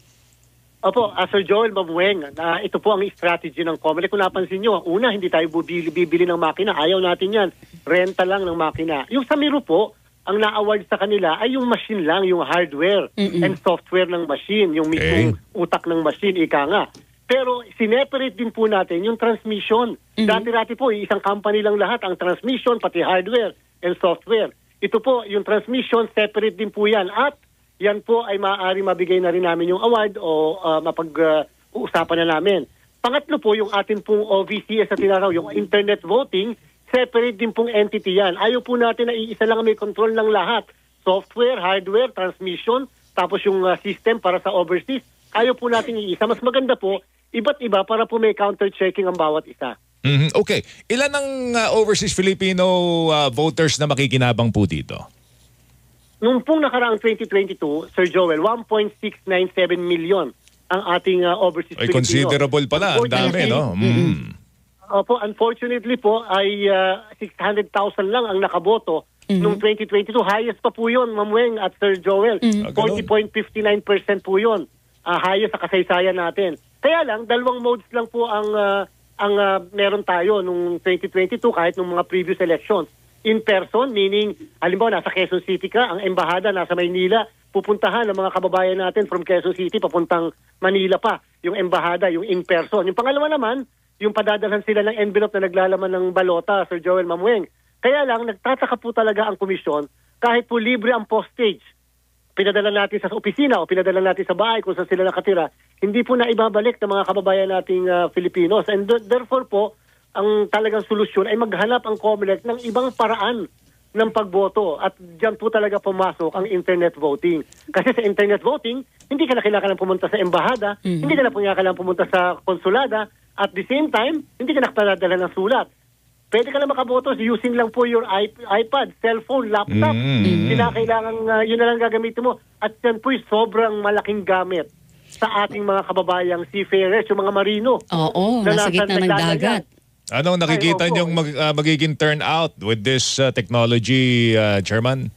Opo, uh, Sir Joel, Ma'am Weng, na ito po ang strategy ng COMELEC. Kung napansin nyo, una, hindi tayo bibili, bibili ng makina. Ayaw natin yan. Renta lang ng makina. Yung sa Miro po, ang na-award sa kanila ay yung machine lang, yung hardware Mm-mm. and software ng machine, yung mismong utak ng machine, ika nga. Pero sineparate din po natin yung transmission. Dati-dati po, isang company lang lahat, ang transmission, pati hardware and software. Ito po, yung transmission, separate din po yan. At yan po ay maaari mabigay na rin namin yung award o uh, mapag-uusapan na namin. Pangatlo po, yung atin pong O V C S na tinaraw, yung internet voting, separate din pong entity yan. Ayaw po natin na iisa lang may control ng lahat. Software, hardware, transmission, tapos yung uh, system para sa overseas. Ayaw po natin iisa. Mas maganda po, iba't iba para po may counter-checking ang bawat isa. Mhm. Okay. Ilan ang ah, overseas Filipino ah, voters na makikinabang po dito? Noong pong nakaraang twenty twenty-two, Sir Joel, one point six nine seven million ang ating uh, overseas Ay, Filipino. considerable pala. Ang dami, no? Mm. Opo, unfortunately po ay uh, six hundred thousand lang ang nakaboto noong twenty twenty-two. Highest pa po yun, Ma'am Weng at Sir Joel. Ah, forty point five nine percent po yun. Uh, highest sa kasaysayan natin. Kaya lang, dalawang modes lang po ang uh, ang uh, meron tayo nung twenty twenty-two kahit nung mga previous elections. In person, meaning, halimbawa, nasa Quezon City ka, ang embahada nasa Maynila, pupuntahan ng mga kababayan natin from Quezon City papuntang Manila pa, yung embahada, yung in person. Yung pangalawa naman, yung padadalhan sila ng envelope na naglalaman ng balota, Sir Joel Mamueng. Kaya lang, nagtataka po talaga ang komisyon, kahit po libre ang postage, pinadala natin sa opisina o pinadala natin sa bahay kung saan sila nakatira, hindi po na ibabalik ng mga kababayan nating uh, Filipinos. And th- therefore po, ang talagang solusyon ay maghanap ang COMELEC ng ibang paraan ng pagboto. At diyan po talaga pumasok ang internet voting. Kasi sa internet voting, hindi ka na kailangan pumunta sa embahada, mm-hmm. hindi ka na kailangan pumunta sa konsulada, at the same time, hindi ka na kailangan ng sulat. Pwede ka na makaboto using lang po your iPad, cellphone, laptop. Mm-hmm. Kinakailangan, uh, yun na lang gagamitin mo. At yan po'y sobrang malaking gamit sa ating mga kababayang seafarers, yung mga marino. Oo, na nasa gitna ng dagat. Anong nakikita niyong mag, uh, magiging turnout with this uh, technology, uh, Chairman?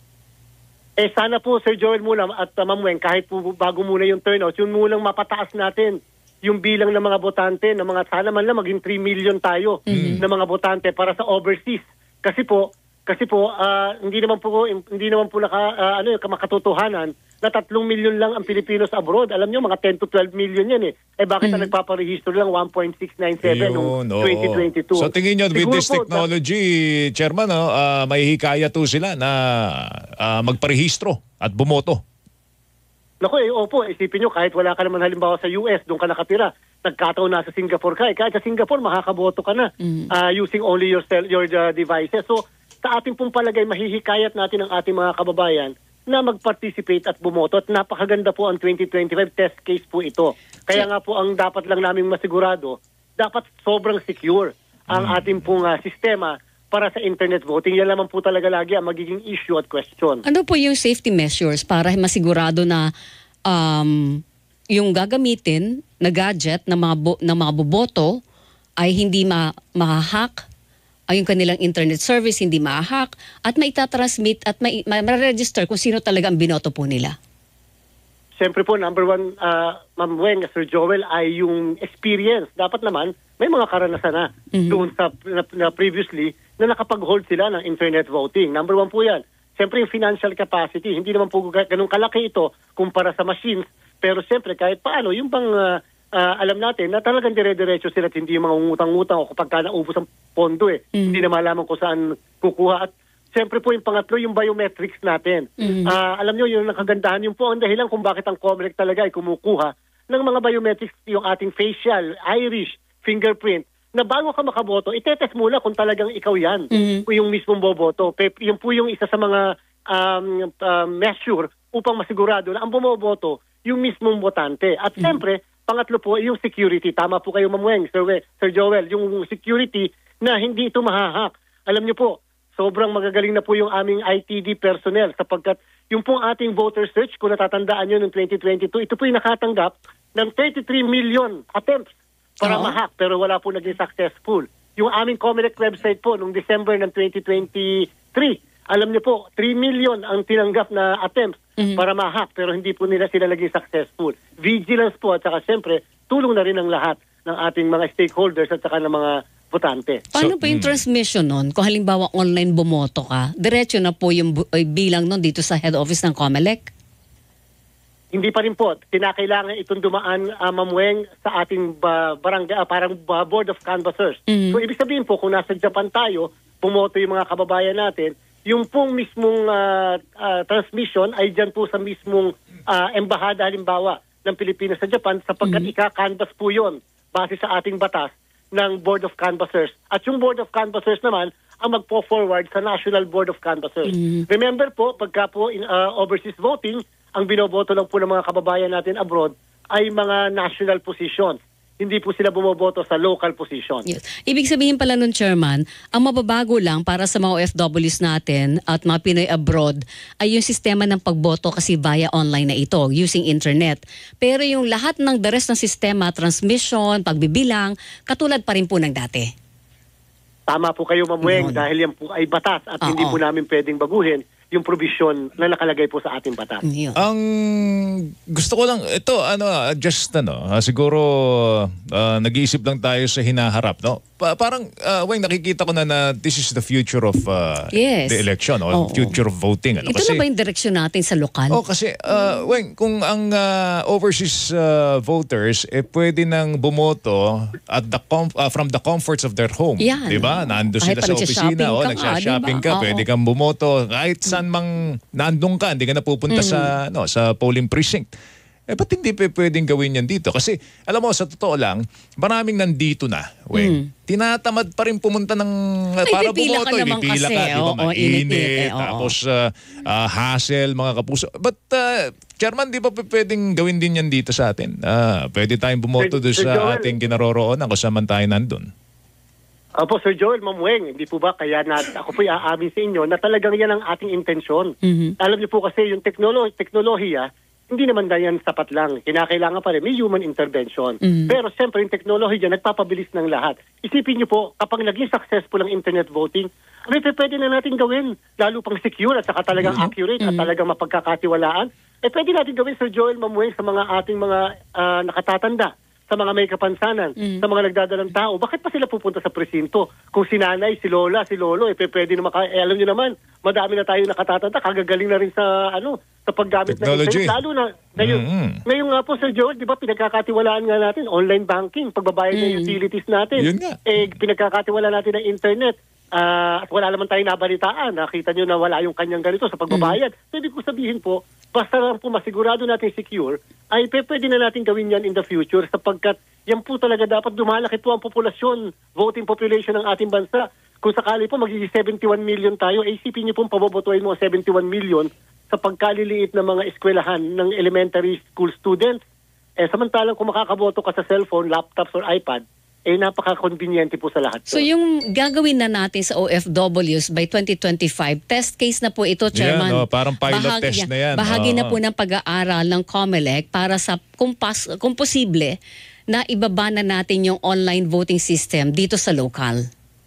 Eh sana po, Sir Joel muna at uh, Ma'am Weng, kahit po bago muna yung turnout, yung munang mapataas natin yung bilang ng mga botante, ng mga sana man lang maging three million tayo mm-hmm. ng mga botante para sa overseas. Kasi po, kasi po uh, hindi naman po hindi naman po naka, uh, ano yung makatotohanan na tatlong milyon lang ang Pilipinos abroad. Alam niyo, mga ten to twelve million yan eh. Eh bakit mm-hmm. ang nagpaparehistro lang one point six nine seven noong twenty twenty-two? So tingin niyo, with Siguro this po, technology, da- Chairman, no, uh, may hikaya to sila na uh, magparehistro at bumoto? Naku, eh, opo, isipin nyo, kahit wala ka naman halimbawa sa U S, doon ka nakatira, nagkataon na sa Singapore ka, eh, kahit sa Singapore, makakaboto ka na mm-hmm. uh, using only your, your uh, devices. So, sa ating pong palagay, mahihikayat natin ang ating mga kababayan na mag-participate at bumoto. At napakaganda po ang twenty twenty-five test case po ito. Kaya nga po ang dapat lang naming masigurado, dapat sobrang secure ang mm. ating pong uh, sistema para sa internet voting. Yan naman po talaga lagi ang magiging issue at question. Ano po yung safety measures para masigurado na um, yung gagamitin na gadget ng mga, bo- ng mga boboto ay hindi ma- ma-hack, ay yung kanilang internet service hindi ma-hack, at maitatransmit at ma- ma- ma-register kung sino talaga ang binoto po nila? Siyempre po, number one, uh, Ma'am Weng, Sir Joel, ay yung experience. Dapat naman, may mga karanasan na mm-hmm. doon sa na, na previously na nakapag-hold sila ng internet voting. Number one po yan. Siyempre yung financial capacity. Hindi naman po ganun kalaki ito kumpara sa machines. Pero siyempre kahit paano, yung bang uh, uh, alam natin na talagang dire-diretso sila at hindi yung mga ngutang-ngutang o kapag ka naubos ang pondo eh. Mm-hmm. Hindi na malaman kung saan kukuha. At siyempre po yung pangatlo, yung biometrics natin. Mm-hmm. Uh, alam nyo, yung nakagandahan, yung po ang dahilan kung bakit ang COMELEC talaga ay kumukuha ng mga biometrics, yung ating facial, iris, fingerprint, na bago ka makaboto, itetest muna kung talagang ikaw yan, mm-hmm. yung mismong boboto. Yung po yung isa sa mga um, uh, measure upang masigurado na ang bumoboto, yung mismong botante. At mm-hmm. siyempre, pangatlo po, yung security. Tama po kayo, Ma'am Weng, Sir, We, Sir Joel, yung security na hindi ito mahahak. Alam niyo po, sobrang magagaling na po yung aming I T D personnel sapagkat yung pong ating voter search, kung natatandaan nyo noong twenty twenty-two, ito po yung nakatanggap ng thirty-three million attempts para oh. ma-hack, pero wala po naging successful. Yung aming COMELEC website po, noong December ng twenty twenty-three, alam niyo po, three million ang tinanggap na attempts mm-hmm. para ma-hack, pero hindi po nila sila naging successful. Vigilance po, at saka siyempre, tulong na rin ang lahat ng ating mga stakeholders at saka ng mga botante. Paano so, po yung mm. transmission nun? Kung halimbawa online bumoto ka, diretso na po yung bu- bilang nun dito sa head office ng COMELEC? Hindi pa rin po. Kinakailangan itong dumaan, uh, Ma'am Weng, sa ating uh, barangay, uh, parang uh, board of canvassers. Mm-hmm. So, ibig sabihin po, kung nasa Japan tayo, bumoto yung mga kababayan natin, yung pong mismong uh, uh, transmission ay dyan po sa mismong uh, embahada, halimbawa, ng Pilipinas sa Japan, sapagkat mm-hmm. ika-canvass po yun base sa ating batas ng Board of Canvassers. At yung Board of Canvassers naman ang magpo-forward sa National Board of Canvassers. Mm-hmm. Remember po, pagka po in uh, overseas voting, ang binoboto lang po ng mga kababayan natin abroad ay mga national positions. Hindi po sila bumoboto sa local position. Yes. Ibig sabihin pala nun, Chairman, ang mababago lang para sa mga O F Ws natin at mga Pinoy abroad ay yung sistema ng pagboto kasi via online na ito, using internet. Pero yung lahat ng the rest ng sistema, transmission, pagbibilang, katulad pa rin po ng dati. Tama po kayo, Ma'am Weng, dahil yan po ay batas at Uh-oh. hindi po namin pwedeng baguhin. yung provision na nakalagay po sa ating batas. Ang gusto ko lang, ito, ano, just, ano, ah, siguro ah, nag-iisip lang tayo sa hinaharap, no? Pa- parang, uh, Weng, nakikita ko na na this is the future of uh, Yes. the election, o Oo. future of voting. Ano? Ito na ba yung direksyon natin sa lokal? Oh, kasi, uh, Weng, kung ang uh, overseas uh, voters, eh, pwede nang bumoto at the com- uh, from the comforts of their home. Yan. Diba? Nando Kahit sila pa sa nagsha-shopping opisina, o ka nga, nagsha-shopping diba? ka, Oo. pwede kang bumoto kahit saan mang nandun ka, hindi ka na pupunta Mm. sa, no, sa polling precinct. Eh, ba't hindi pa pwedeng gawin yan dito? Kasi, alam mo, sa totoo lang, maraming nandito na, Weng. Mm. Tinatamad pa rin pumunta ng, uh, Ay, para pipila ka bumoto. naman Pipila kasi. ka, di ba? Oo, Mainit, init-init, eh, oo. tapos uh, uh, hassle, mga kapuso. But, uh, Chairman, di ba pa pwedeng gawin din yan dito sa atin? Ah, pwede tayong bumoto Sir- doon Sir sa Joel. ating kinaroroonan kung saan man tayo nandun. Opo, Sir Joel, Ma'am Weng, hindi po ba kaya na, ako po aamin sa inyo na talagang yan ang ating intensyon. Alam niyo po kasi yung teknolo- teknolohiya, hindi naman na yan sapat lang. Kinakailangan pa rin, may human intervention. Mhm. Pero siyempre, yung teknolohiya, nagpapabilis ng lahat. Isipin niyo po, kapag naging successful ang internet voting, ano yung pwede na natin gawin? Lalo pang secure at saka talagang accurate at talagang mapagkakatiwalaan. Eh pwede natin gawin, Sir Joel, Ma'am Weng, sa mga ating mga ah, nakatatanda, sa mga may kapansanan, sa mga nagdadalang tao. Bakit pa sila pupunta sa presinto? Kung si nanay, si lola, si lolo, eh pwede na maka... Eh, alam niyo naman, madami na tayo nakatatanda, kagagaling na rin sa ano sa paggamit ng Technology. internet. Lalo na, ngayon, Mhm. ngayon nga po, Sir Joel, di ba pinagkakatiwalaan nga natin, online banking, pagbabayad ng utilities natin. Yun nga. Eh, pinagkakatiwalaan natin ng internet. Ah, at wala naman tayong nabalitaan. Nakita nyo na wala yung kanyang ganito sa pagbabayad. So, ibig ko sabihin po, basta lang po masigurado natin secure, ay pe- pwede na natin gawin yan in the future sapagkat yan po talaga dapat dumalaki po ang populasyon, voting population ng ating bansa. Kung sakali po magiging seventy-one million tayo, eh, isipin niyo po pabobotohin mo ang seventy-one million sa pagkaliliit ng mga eskwelahan ng elementary school students. Eh, samantalang kung makakaboto ka sa cellphone, laptops or iPad, eh napaka-conveniente po sa lahat. So yung gagawin na natin sa O F Ws by twenty twenty-five, test case na po ito, Chairman. Yan, oh, parang pilot test na yan. Bahagi na Oo. po ng pag-aaral ng COMELEC para sa kung, pas, kung posible na ibaba na natin yung online voting system dito sa local.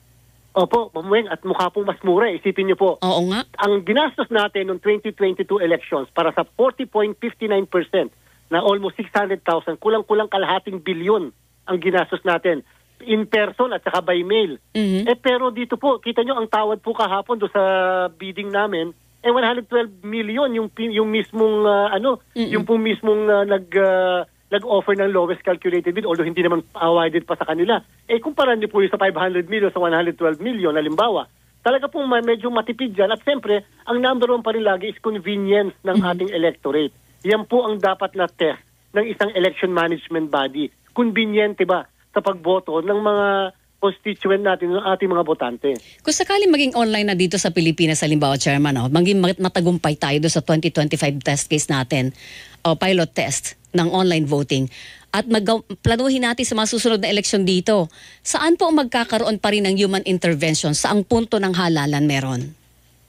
Opo, Ma'am Weng, at mukha pong mas mura. Isipin niyo po. Oo nga. Ang ginastos natin noong twenty twenty-two elections para sa forty point five nine percent na almost six hundred thousand, kulang-kulang kalahating bilyon ang ginastos natin in person at saka by mail. Eh pero dito po, kita nyo ang tawad po kahapon do sa bidding namin, eh one hundred twelve million yung pin- yung mismong ah, ano, yung po mismong ah, nag ah, nag-offer ng lowest calculated bid, although hindi naman awarded pa sa kanila. Eh kumpara niyo po yung sa five hundred million sa one hundred twelve million, halimbawa, talaga pong may medyo matipid dyan. At siyempre, ang number one pa rin lagi is convenience ng ating electorate. Yan po ang dapat na test ng isang election management body. Conveniente ba sa pagboto ng mga constituent natin, ng ating mga botante? Kung sakaling maging online na dito sa Pilipinas, halimbawa, Chairman, oh, maging mat- matagumpay tayo doon sa twenty twenty-five test case natin, o pilot test ng online voting, at mag- planuhin natin sa mga susunod na eleksyon dito, saan po magkakaroon pa rin ng human intervention? Saang punto ng halalan meron?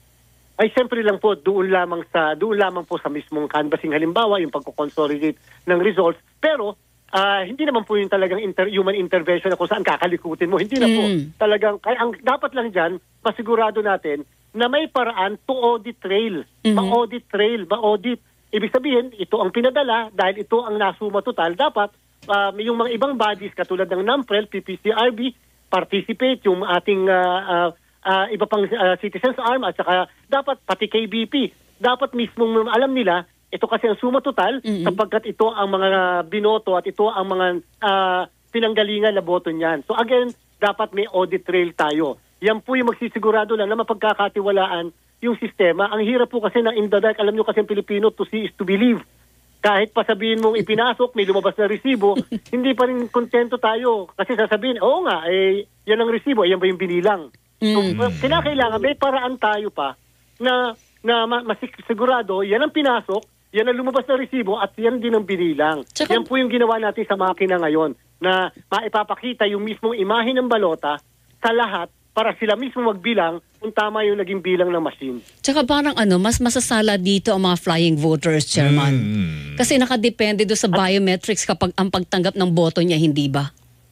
Ay siyempre lang po, doon lamang sa doon lamang po sa mismong canvassing, halimbawa yung pagko-consolidate ng results. Pero ah, hindi naman po yung talagang inter- human intervention na kung saan kakalikutin mo. Hindi na po. Mm. Talagang, kaya ang dapat lang dyan, masigurado natin na may paraan to audit trail. Ma-audit trail, ma-audit. Ibig sabihin, ito ang pinadala dahil ito ang nasuma total. Dapat ah, yung mga ibang bodies katulad ng NAMPREL, P P C R B, participate, yung ating ah, ah, ah, iba pang ah, Citizens Arm at saka dapat pati K B P. Dapat mismong alam nila, ito kasi ang suma total sapagkat ito ang mga binoto at ito ang mga ah, pinanggalingan na boto niyan. So again, dapat may audit trail tayo. Yan po yung magsisigurado lang na mapagkakatiwalaan yung sistema. Ang hirap po kasi ng in the dark, alam nyo kasi ang Pilipino, to see is to believe. Kahit pa sabihin mong ipinasok, may lumabas na resibo, hindi pa rin kontento tayo. Kasi sasabihin, oo nga, eh, yan ang resibo, yan ba yung binilang? So, kinakailangan, may paraan tayo pa na, na ma- masigurado, yan ang pinasok, yan ang lumabas na resibo, at yan din ang binilang. Tsaka- yan po yung ginawa natin sa makina ngayon, na maipapakita yung mismong imahe ng balota sa lahat para sila mismo magbilang kung tama yung naging bilang ng machine. Tsaka parang ano, mas masasala dito ang mga flying voters, Chairman. Kasi nakadepende doon sa biometrics kapag ang pagtanggap ng boto niya, hindi ba?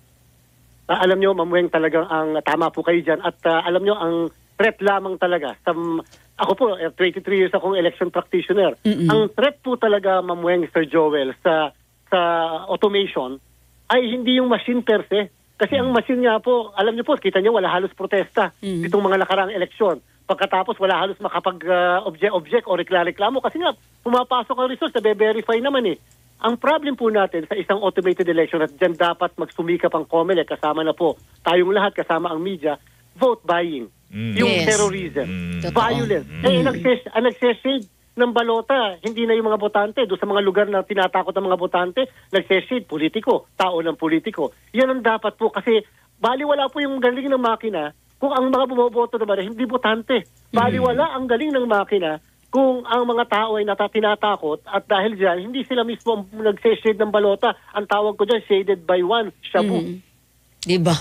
Ah, alam nyo, Ma'am Weng, talagang ang tama po kayo dyan. At ah, alam nyo, ang threat lamang talaga sa, ako po, eh, twenty-three years akong election practitioner. Mm-mm. Ang threat po talaga, Ma'am Weng, Sir Joel, sa sa automation ay hindi yung machine per se. Kasi ang machine nga po, alam niyo po, kita niyo wala halos protesta Mm. itong mga nakaraang eleksyon. Pagkatapos wala halos makapag-object-object o reklamo kasi nga pumapasok ang results, na-verify naman eh. Ang problem po natin sa isang automated election at dyan dapat magsumikap ang COMELEC, kasama na po tayong lahat, kasama ang media, vote buying. Mm. Yung Yes. terrorism, Totoo. violence. Eh, ang nagses- ang nagseshade ng balota, hindi na yung mga botante. Doon sa mga lugar na tinatakot ng mga botante, nagseshade, politiko, tao ng politiko. Yan ang dapat po kasi baliwala po yung galing ng makina kung ang mga bumoboto naman hindi botante. Baliwala ang galing ng makina kung ang mga tao ay nata- tinatakot at dahil dyan, hindi sila mismo ang nagseshade ng balota. Ang tawag ko dyan, shaded by one, shabu. Mm. Diba?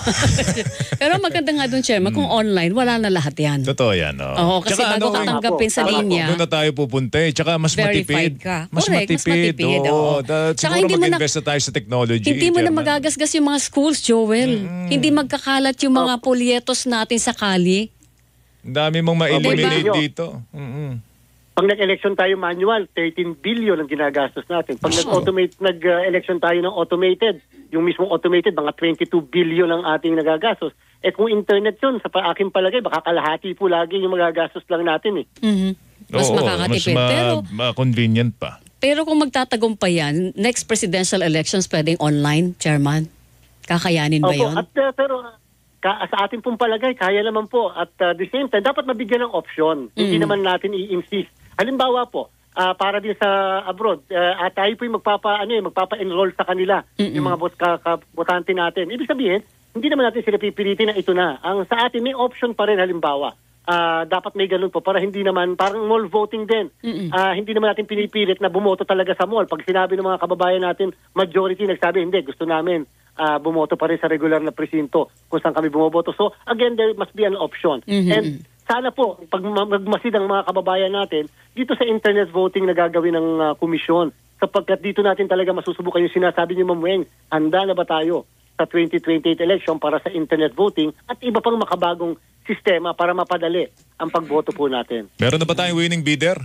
Pero maganda nga doon, Chairman, kung online, wala na lahat yan. Totoo yan. Oh. Oo, kasi Tsaka bago ano, ka tanggapin sa Tama po, linya, doon na tayo pupunta eh. Tsaka mas verified matipid. ka. Mas Correct, mas matipid. matipid, Oo. oo. Da- Tsaka siguro hindi mo na- mag-invest na tayo sa technology. hindi mo na Chairman. magagasgas yung mga schools, Joel. Hindi magkakalat yung mga polyetos natin sa kali. Ang dami mong ma-eliminate Diba? dito. Mm-mm. Pag nag-election tayo manual, thirteen billion ang ginagastos natin. Pag nag-automate, nag-election tayo ng automated, yung mismong automated, mga twenty-two billion ang ating nagagastos. Eh kung internet yun, sa pa- aking palagay, baka kalahati po lagi yung magagastos lang natin eh. Mhm. Mas Oo, makakatipid. Mas ma- pero, ma-convenient pa. pero kung magtatagumpay yan, next presidential elections pwedeng online, Chairman? Kakayanin ba Opo, yun? at uh, pero ka, sa ating pong palagay, kaya naman po. At uh, the same time, dapat mabigyan ng option. Hindi Mm. naman natin i-insist. Halimbawa po, ah, para din sa abroad, uh, at tayo po yung magpapa, ano, eh, magpapa-enroll sa kanila, Mm-mm. yung mga bot, ka, ka, botante natin. Ibig sabihin, hindi naman natin sila pipilitin na ito na. Ang sa atin, may option pa rin halimbawa. Ah, dapat may ganun po para hindi naman, parang mall voting din. Ah, hindi naman natin pinipilit na bumoto talaga sa mall. Pag sinabi ng mga kababayan natin, majority nagsabi, hindi, gusto namin ah, bumoto pa rin sa regular na presinto kung saan kami bumoboto. So, again, there must be an option. Mhm. And sana po, pag ma- magmasid ang mga kababayan natin, dito sa internet voting na gagawin ng ah, komisyon, sapagkat dito natin talaga masusubukan yung sinasabi ni Ma'am Weng, handa na ba tayo sa twenty twenty-eight election para sa internet voting at iba pang makabagong sistema para mapadali ang pagboto po natin. Meron na ba tayong winning bidder?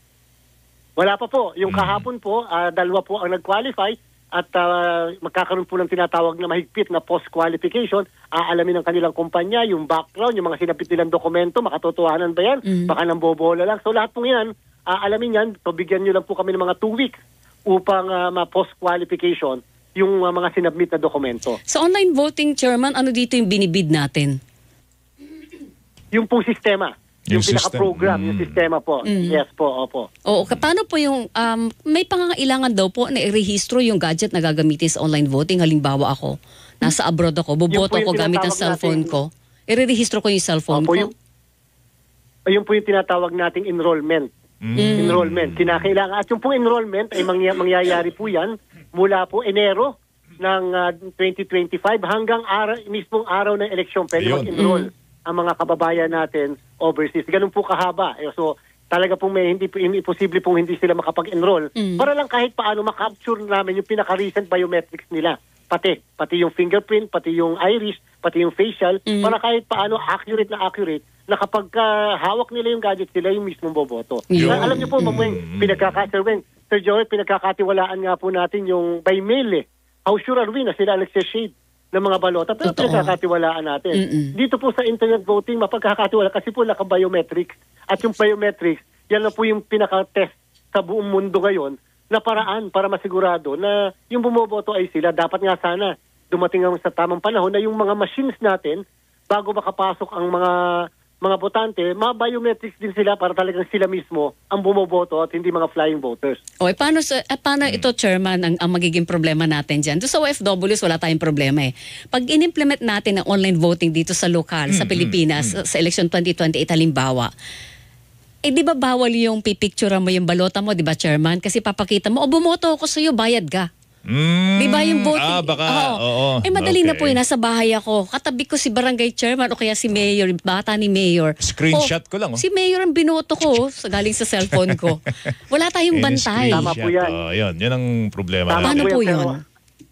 Wala pa po. Yung kahapon po, ah, dalawa po ang nag-qualify at ah, magkakaroon po ng tinatawag na mahigpit na post-qualification. Aalamin ng kanilang kumpanya, yung background, yung mga sinapit nilang dokumento, makatotohanan ba yan? Baka nang bobola lang. So lahat po yan, aalamin yan. So bigyan nyo lang po kami ng mga two weeks upang ah, ma-post-qualification yung ah, mga sinabmit na dokumento. Sa online voting, Chairman, ano dito yung binibid natin? Yung pong sistema. Yung, Yung system. pinaka-program, yung sistema po. Mm. Yes po, opo. Oo, ka- paano po yung, um, may pangangailangan daw po na i-rehistro yung gadget na gagamitin sa online voting. Halimbawa ako, nasa abroad ako, boboto Yung po ko yung gamit ang tinatawag cellphone natin- ko. I-rehistro ko yung cellphone Opo, ko. yung, ayun po yung tinatawag nating enrollment. Mm. Enrollment. Kinakailangan. At yung pong enrollment ay mangya- mangyayari po yan mula po Enero ng ah, twenty twenty-five hanggang araw, mismong araw ng eleksyon. Pwede Ayun. mag-enroll ang mga kababayan natin overseas. Ganun po kahaba. Eh, So, talaga pong may hindi po imposible pong hindi sila makapag-enroll para lang kahit paano makapture namin yung pinaka-recent biometrics nila. Pati, pati yung fingerprint, pati yung iris, pati yung facial, para kahit paano accurate na accurate na kapag ah, hawak nila yung gadget, sila yung mismong boboto. Yun. Na, alam niyo po, Ma'am Weng, pinagkaka- Sir Weng, Sir Joel, pinagkakatiwalaan nga po natin yung by mail eh. How sure are we na sila nagsashade ng mga balota? Pero Totoo. pinagkakatiwalaan natin. Mm-mm. Dito po sa internet voting, mapagkakatiwala kasi po naka-biometrics. At yung biometrics, yan na po yung pinaka-test sa buong mundo ngayon na paraan para masigurado na yung bumoboto ay sila. Dapat nga sana dumating ang sa tamang panahon na yung mga machines natin, bago makapasok ang mga mga botante, ma-biometrics din sila para talagang sila mismo ang bumoboto at hindi mga flying voters. O, eh, paano, sa, eh, paano ito, Chairman, ang, ang magiging problema natin dyan? Doon sa O F Ws, wala tayong problema eh. Pag in-implement natin ang online voting dito sa lokal, sa Pilipinas, sa, sa election twenty twenty-eight halimbawa, eh di ba bawal yung pipicturean mo yung balota mo, di ba, Chairman? Kasi papakita mo, o bumoto ako sa'yo, bayad ka. Mm, Di ba yung voting? Ah, baka, Oo. oo. Eh madali na Okay. po yun, nasa bahay ako. Katabi ko si barangay chairman o kaya si mayor, bata ni mayor. Screenshot O, ko lang, oh. Si mayor ang binoto ko sa galing sa cellphone ko. Wala tayong bantay. Tama po yan. Oh, yun, yun ang problema Tama Paano natin. po yan, yun? pero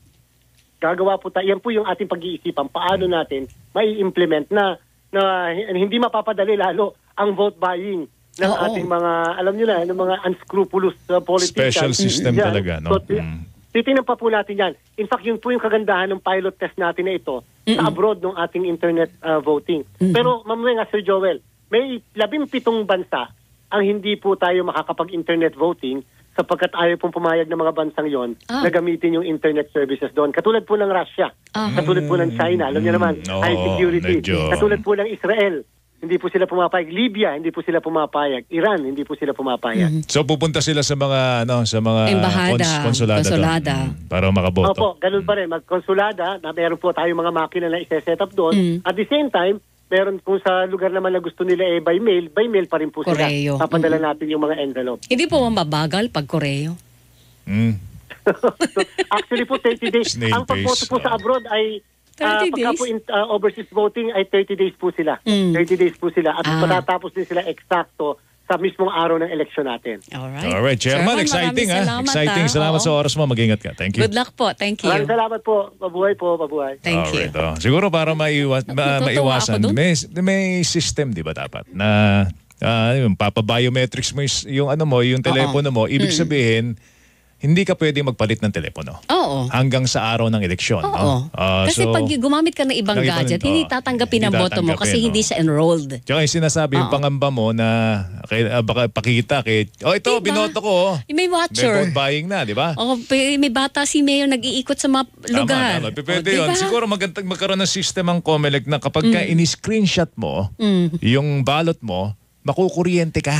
Gagawa po tayo. Yan po yung ating pag-iisipan. Paano natin mai-implement na, na hindi mapapadali lalo ang vote buying ng Oo. ating mga, alam nyo na, ng mga unscrupulous uh, politicians. Special system Yan. talaga, no? So, Mm. titingnan pa po natin yan. In fact, yun po yung kagandahan ng pilot test natin na ito sa abroad ng ating internet uh, voting. Pero, mamaya nga, Sir Joel, may labimpitong bansa ang hindi po tayo makakapag-internet voting sapagkat ayaw pong pumayag ng mga bansang yon Ah. na gamitin yung internet services doon. Katulad po ng Russia, Ah. katulad po ng China, alam niyo naman, Oo, high security. medyo- Katulad po ng Israel, hindi po sila pumapayag. Libya, hindi po sila pumapayag. Iran, hindi po sila pumapayag. So pupunta sila sa mga ano sa mga Embahada, cons- konsulada, doon. konsulada. Mm, para makaboto. Opo, ganun pa rin. Magkonsulada, na meron po tayong mga makina na isa-set up doon. At the same time, meron kung sa lugar naman na gusto nila eh by mail, by mail pa rin po Koreo. sila. Papadala natin yung mga envelope. Hindi po mabagal pag Koreo. Mm. So, actually po, thirty days. Snail Ang pagboto pace, po sa abroad ay ah, thirty pagka days? po in, ah, overseas voting ay thirty days po sila. Mm. thirty days po sila. At Ah. matatapos din sila eksakto sa mismong araw ng eleksyon natin. Alright. Alright, Chairman, Chairman, exciting maraming ha. salamat, Exciting. ah. Salamat Oo. sa oras mo. Mag-ingat ka. Thank you. Good luck po. Thank you. Maraming salamat po. Mabuhay po, mabuhay. Thank you. Alright, oh. Siguro para maiwas, ma- Natutuwa maiwasan, ako dun. may, may system, di ba dapat, na uh, yung papabiometrics mo is- yung ano mo, yung telepono mo, ibig Mm. sabihin, hindi ka pwedeng magpalit ng telepono. Oo. Hanggang sa araw ng eleksyon. Oo. No? Ah, Kasi so, pag gumamit ka ng ibang ng ibang- gadget, oo. hindi tatanggapin ang Hindi boto mo kasi tatanggapin, hindi oo. siya enrolled. Tsaka yung sinasabi, yung Oo. pangamba mo na kay, ah, baka pakita kay, oh ito, Diba? binoto ko. oh. May May watcher. vote buying na, di ba? Oh, pe- may bata si Mayor nag-iikot sa mga lugar. Tama, tama. Pwede Oh, yun. diba? Siguro maganda, magkaroon ng system ang COMELEC na kapag ka in-screenshot mo, Mm. yung ballot mo, makukuryente ka.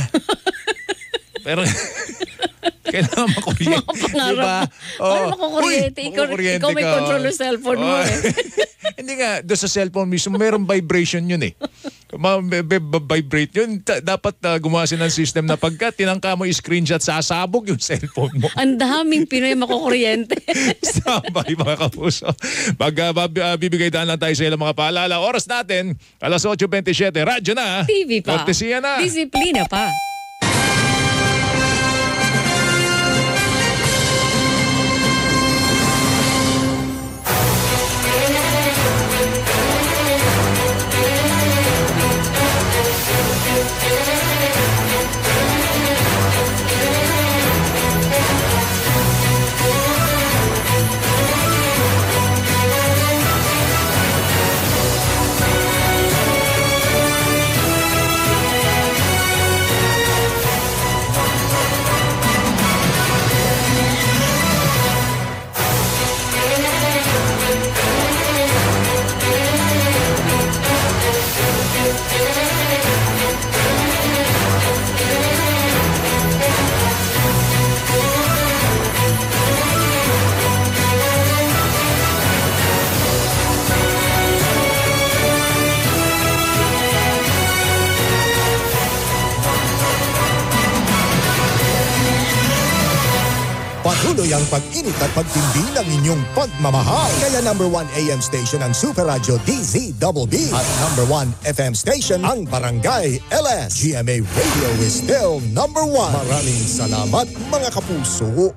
Pero kailangan makuryente. Pangarap Diba? mo. Ay, makukuryente. Uy, Ikaw, makukuryente ikaw may ka. control ng cellphone mo Oh. eh. Hindi nga, doon sa cellphone mismo, mayroong vibration yun eh. Ma- be- be- vibrate yun. Ta- dapat uh, gumawa sila ng system na pagka tinangka mo yung screenshot, sasabog yung cellphone mo. Ang daming Pinoy makukuryente. Sabay mga kapuso. Pag uh, bab- uh, bibigay daan lang tayo sa ilang mga paalala. Oras natin, alas eight twenty-seven. Radyo na. T V pa. Kortesiya na. Disiplina pa. Patuloy ang pag-init at pagtindi ng inyong pagmamahal. Kaya number one A M station ang Super Radio D Z B B at number one F M station ang Barangay L S. G M A Radio is still number one. Maraming salamat mga kapuso.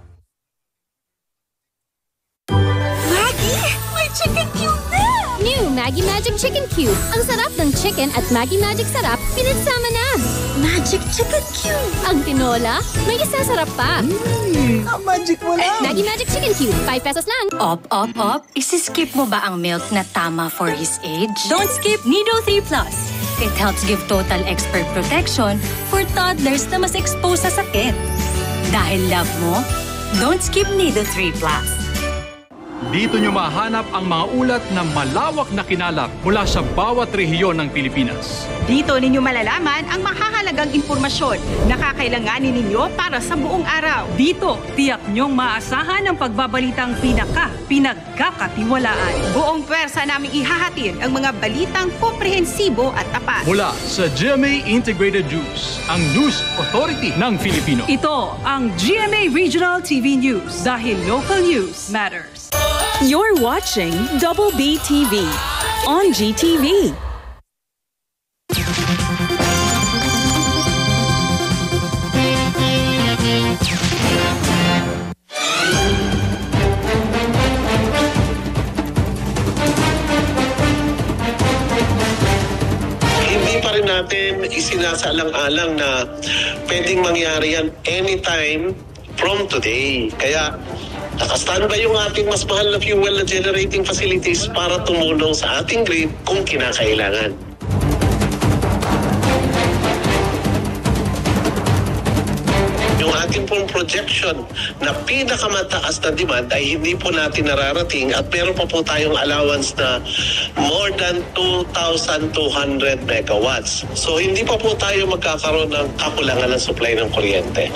Maggie, may chicken cube na! New Maggie Magic Chicken Cube. Ang sarap ng chicken at Maggie Magic Sarap pinagsama na. Magic Chicken Cube. Ang tinola, may isasarap pa. Mmm, ang magic mo lang. Maggie Magic Chicken Cube, five pesos lang. Op, op, op. Isiskip mo ba ang milk na tama for his age? Don't skip Nido three plus. It helps give total expert protection for toddlers na mas exposed sa sakit. Dahil love mo, don't skip Nido three plus. Dito nyo mahanap ang mga ulat na malawak na kinalap mula sa bawat rehiyon ng Pilipinas. Dito ninyo malalaman ang mahahalagang impormasyon na kakailanganin ninyo para sa buong araw. Dito, tiyak nyong maasahan ang pagbabalitang pinaka, pinagkakatiwalaan. Buong pwersa naming ihahatid ang mga balitang komprehensibo at tapat. Mula sa G M A Integrated News, ang News Authority ng Filipino. Ito ang G M A Regional T V News dahil local news matters. You're watching Double B T V on G T V. Hindi pa rin natin isina isinasaalang-alang na pwedeng mangyari yan anytime from today. Kaya nakastandby yung ating mas mahal na fuel na generating facilities para tumulong sa ating grid kung kinakailangan. Yung ating pong projection na pinakamataas na demand ay hindi po natin nararating at meron pa po tayong allowance na more than two thousand two hundred megawatts. So hindi pa po tayo magkakaroon ng kakulangan ng supply ng kuryente.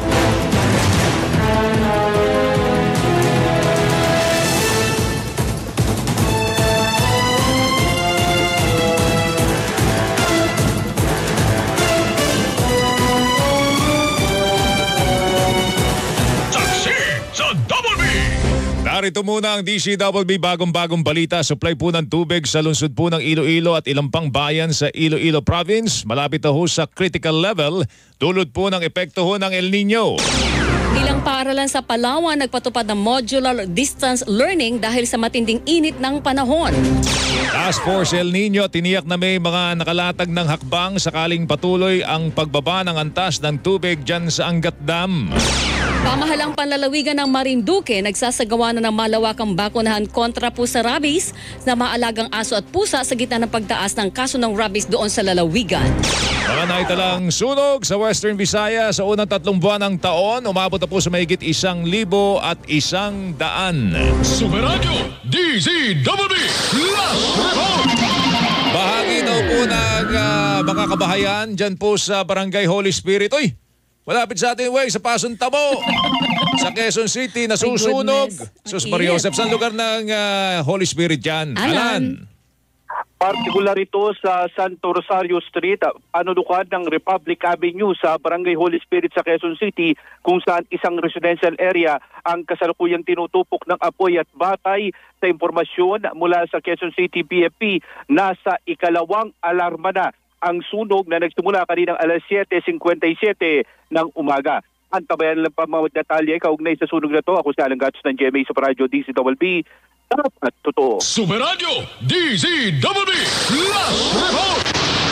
Narito muna ang D C Double B bagong-bagong balita. Supply po ng tubig sa lungsod po ng Iloilo at ilang pang bayan sa Iloilo Province. Malapit na ho sa critical level. Dulot po ng epekto ho ng El Nino. Ilang paaralan sa Palawan nagpatupad ng modular distance learning dahil sa matinding init ng panahon. Task Force El Nino tiniyak na may mga nakalatag ng hakbang sakaling patuloy ang pagbaba ng antas ng tubig dyan sa Angat Dam. Pamahalang panlalawigan ng Marinduque nagsasagawa na ng malawakang bakunahan kontra po sa rabies na maalagang aso at pusa sa gitna ng pagtaas ng kaso ng rabies doon sa lalawigan. Mga naitalang sunog sa Western Visayas sa unang tatlong buwan ng taon, umabot na po sa mahigit isang libo at isang daan. Super Radio D Z W B Last Report! Bahagi daw po ng uh, mga kabahayan dyan po sa Barangay Holy Spirit. Uy! Malapit sa atin, way, sa Pasun Tamo. Sa Quezon City, nasusunog. Sus Mario Joseph, saan lugar ng uh, Holy Spirit dyan? Alan. Alan. Partikular ito sa Santo Rosario Street, panunukan ng Republic Avenue sa Barangay Holy Spirit sa Quezon City, kung saan isang residential area ang kasalukuyang tinutupok ng apoy at batay. Sa impormasyon mula sa Quezon City B F P, nasa ikalawang alarma na ang sunog na nagsimula kaninang alas siyete fifty-seven ng umaga. Antabayan lang pa mga detalye kaugnay sa sunog na to. Ako si Alan Gatos ng G M A Super Radio D C W B. Dapat totoo. Super Radio D Z W B Last Report!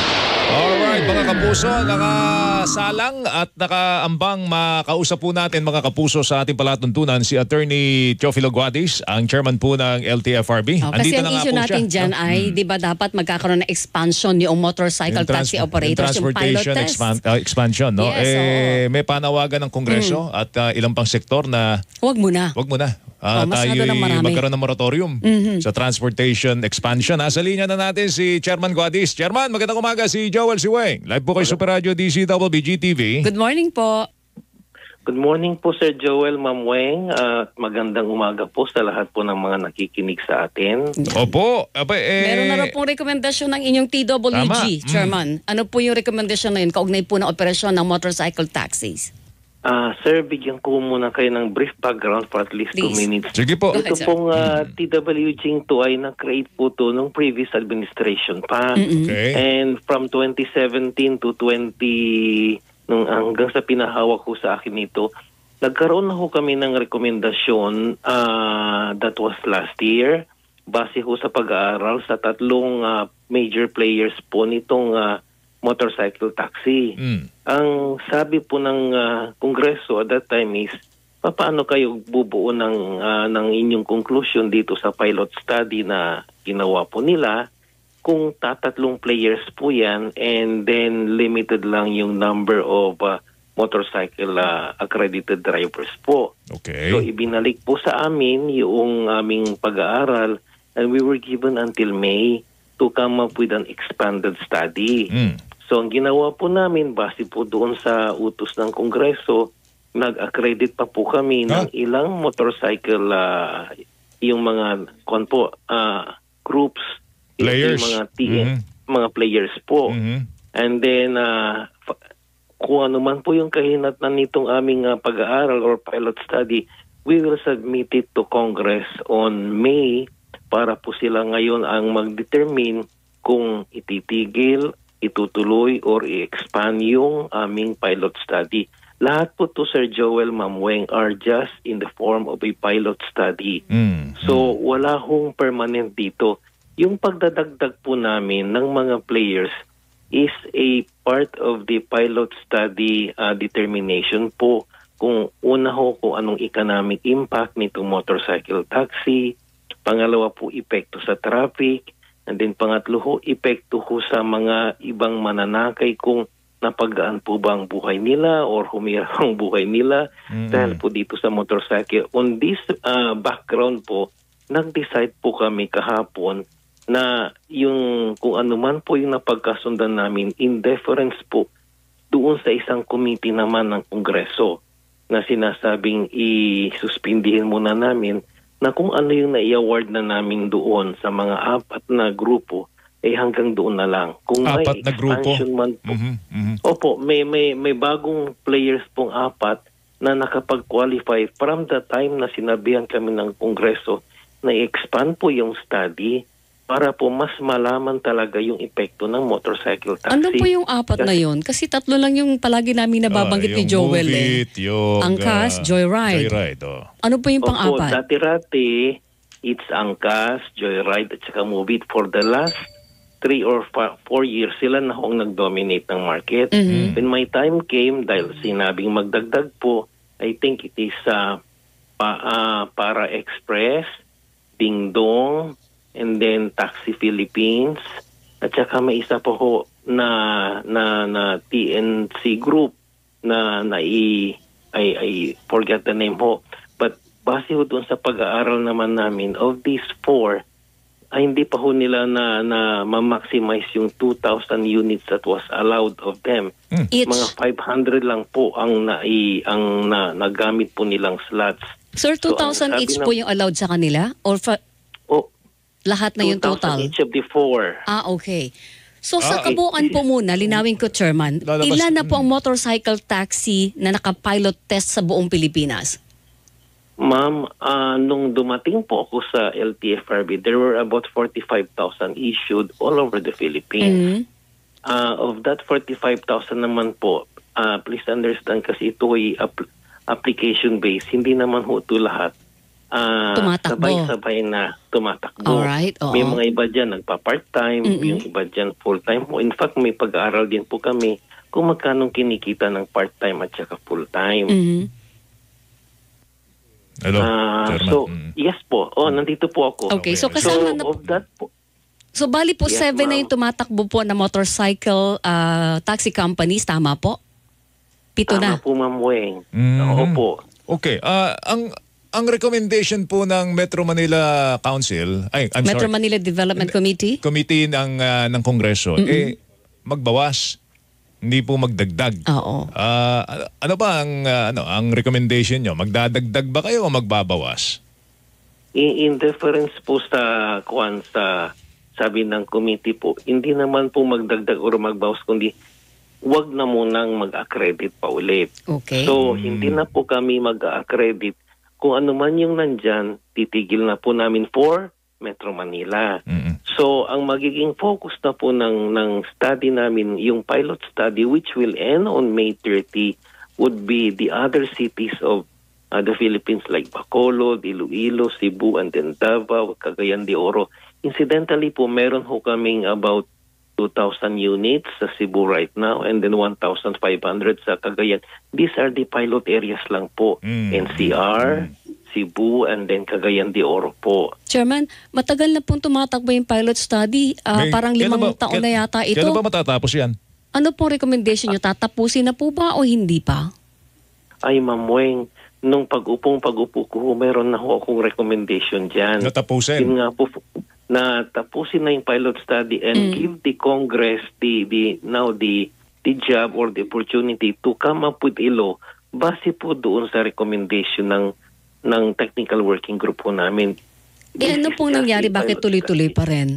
Alright, mga kapuso, nakasalang at nakaambang makausap po natin mga kapuso sa ating palatuntunan si Attorney Teofilo Guadis, ang chairman po ng L T F R B. Oh, kasi ang issue natin dyan ay, hmm. di ba dapat magkakaroon ng expansion yung motorcycle yung taxi operators, yung pilot test. Expan- uh, expansion, no? Yes, eh, may panawagan ng Kongreso hmm. at uh, ilang pang sektor na huwag muna. Huwag muna. Uh, oh, tayo magkaroon ng moratorium mm-hmm. sa transportation expansion. Nasa linya na natin si Chairman Guadis. Chairman, magandang umaga, si Joel Siweng. Live po kay Super Radio D C W B G T V. Good morning po. Good morning po Sir Joel, Ma'am Weng. Uh, magandang umaga po sa lahat po ng mga nakikinig sa atin. Opo. Aba, eh, Meron na rin pong rekomendasyon ng inyong T W G, tama. Chairman. Mm. Ano po yung rekomendasyon na yun? Kaugnay po ng operasyon ng motorcycle taxis. Ah, uh, sir, bigyan ko muna kayo ng brief background for at least Please. two minutes. Sige po. Ito ahead, pong uh, T W G two ay na-create po to nung previous administration pa. Mm-hmm. Okay. And from twenty seventeen to twenty nung hanggang sa pinahawak ko sa akin ito, nagkaroon na ho kami ng rekomendasyon uh, that was last year base ho sa pag-aaral sa tatlong uh, major players po nitong uh, motorcycle taxi. Mm. Ang sabi po ng uh, Kongreso at that time is, paano kayo bubuo ng, uh, ng inyong conclusion dito sa pilot study na ginawa po nila kung tatatlong players po yan and then limited lang yung number of uh, motorcycle uh, accredited drivers po. Okay. So ibinalik po sa amin yung aming pag-aaral and we were given until May to come up with an expanded study. Mm. So ang ginawa po namin, base po doon sa utos ng Kongreso, nag-accredit pa po kami huh? ng ilang motorcycle, uh, yung mga konpo, uh, groups, players. Yung mga, T M, mm-hmm. mga players po. Mm-hmm. And then, uh, kung ano man po yung kahinatnan nitong aming uh, pag-aaral or pilot study, we will submit it to Congress on May para po sila ngayon ang mag-determine kung ititigil, itutuloy or i-expand yung aming pilot study. Lahat po to Sir Joel, Ma'am Weng, are just in the form of a pilot study. Mm. So wala hong permanent dito. Yung pagdadagdag po namin ng mga players, is a part of the pilot study uh, determination po kung una ho kung anong economic impact nitong motorcycle taxi, pangalawa po epekto sa traffic, and then pangatlo ho epekto ho sa mga ibang mananakay kung napagaan po ba ang buhay nila or humirap ang buhay nila mm-hmm. dahil po dito sa motorcycle. On this uh, background po, nag-decide po kami kahapon na yung kung ano man po yung napagkasundan namin in deference po doon sa isang committee naman ng Kongreso na sinasabing i-suspindihin muna namin na kung ano yung na-i-award na namin doon sa mga apat na grupo eh hanggang doon na lang. Kung apat may na grupo? man po, mm-hmm, mm-hmm. Opo, may, may, may bagong players pong apat na nakapag-qualify from the time na sinabihan kami ng Kongreso na i-expand po yung study para po mas malaman talaga yung epekto ng motorcycle taxi. Ano po yung apat na yon? Kasi tatlo lang yung palagi namin nababanggit uh, ni Joel. Move It, eh. yung Angkas, uh, Joyride. Joyride oh. Ano po yung pang-apat? Opo, dati-rati, it's Angkas, Joyride, at saka Move It. For the last three or fa- four years, sila na hong nag-dominate ng market. Mm-hmm. When my time came, dahil sinabing magdagdag po, I think it is uh, pa, uh, Para Express, Ding Dong, and then Taxi Philippines, at saka may isa po ho na na na T N C group na na i I, I forget the name ho, but base ho doon sa pag-aaral naman namin of these four ay hindi pa ho nila na na ma-maximize yung two thousand units that was allowed of them. Mm. Mga five hundred lang po ang na ang na, nagamit po nilang slots. Sir, two thousand so, each po yung allowed sa kanila? Or fa- oh, lahat na yung total? each of the four. Ah, okay. So Ah, sa kabuuan po muna, linawin ko, Chairman, Lalabas- ilan na po ang motorcycle taxi na naka-pilot test sa buong Pilipinas? Ma'am, uh, nung dumating po ako sa L T F R B, there were about forty-five thousand issued all over the Philippines. Mm-hmm. Uh, of that forty-five thousand naman po, uh, please understand kasi ito ay ap- application-based. Hindi naman ho ito lahat. Uh, Tumatakbo. Sabay-sabay na tumatakbo. Alright, oo. May mga iba dyan nagpa-part-time, Mm-mm. yung iba dyan full-time. In fact, may pag-aaral din po kami kung magkano kinikita ng part-time at saka full-time. Mm-hmm. Hello, Ah, Chairman. so, Mm. yes po. Oh, nandito po ako. Okay, so kasama so, na of that po, So bali po Yes, seven na ma'am. yung tumatakbo po na motorcycle ah, taxi companies, tama po? Pito na. tama po, Ma'am Weng. Mhm. Oo po. Okay, ah, ang ang recommendation po ng Metro Manila Council, ay, I'm Metro sorry, Manila Development Committee? committee ng ah, ng Kongreso, Mm-mm. eh magbawas, hindi po magdagdag. Oo. Ah, ano- ano ba ang ah, ano ang recommendation nyo? Magdadagdag ba kayo o magbabawas? In, in deference po sa kuan sa sabi ng committee po, hindi naman po magdagdag o magbawas, kundi wag na munang mag-accredit pa ulit. Okay. So, hindi na po kami mag-accredit. Kung ano man yung nandyan, titigil na po namin for Metro Manila. So, ang magiging focus na po ng, ng study namin, yung pilot study, which will end on May thirtieth, would be the other cities of uh, the Philippines like Bacolod, Iloilo, Cebu, and then Davao, Cagayan de Oro. Incidentally po, meron ho kaming about two thousand units sa Cebu right now and then one thousand five hundred sa Cagayan. These are the pilot areas lang po. N C R, Cebu, and then Cagayan de Oro po. Chairman, matagal na pong tumatakbo yung pilot study. Ah, May- parang kailan limang ba- taon kailan- na yata ito. Kailan ba matatapos yan? Ano pong recommendation nyo? Tatapusin na po ba o hindi pa? Ay, Ma'am Weng, nung pag-upong pag-upo ko, meron na ho akong recommendation dyan. Natapusin? Yun nga po, na tapusin na yung pilot study and give the Congress the, the now the the job or the opportunity to come up with a law base po doon sa recommendation ng ng technical working group po namin. Eh ano pong nangyari? Bakit tuloy-tuloy pa rin?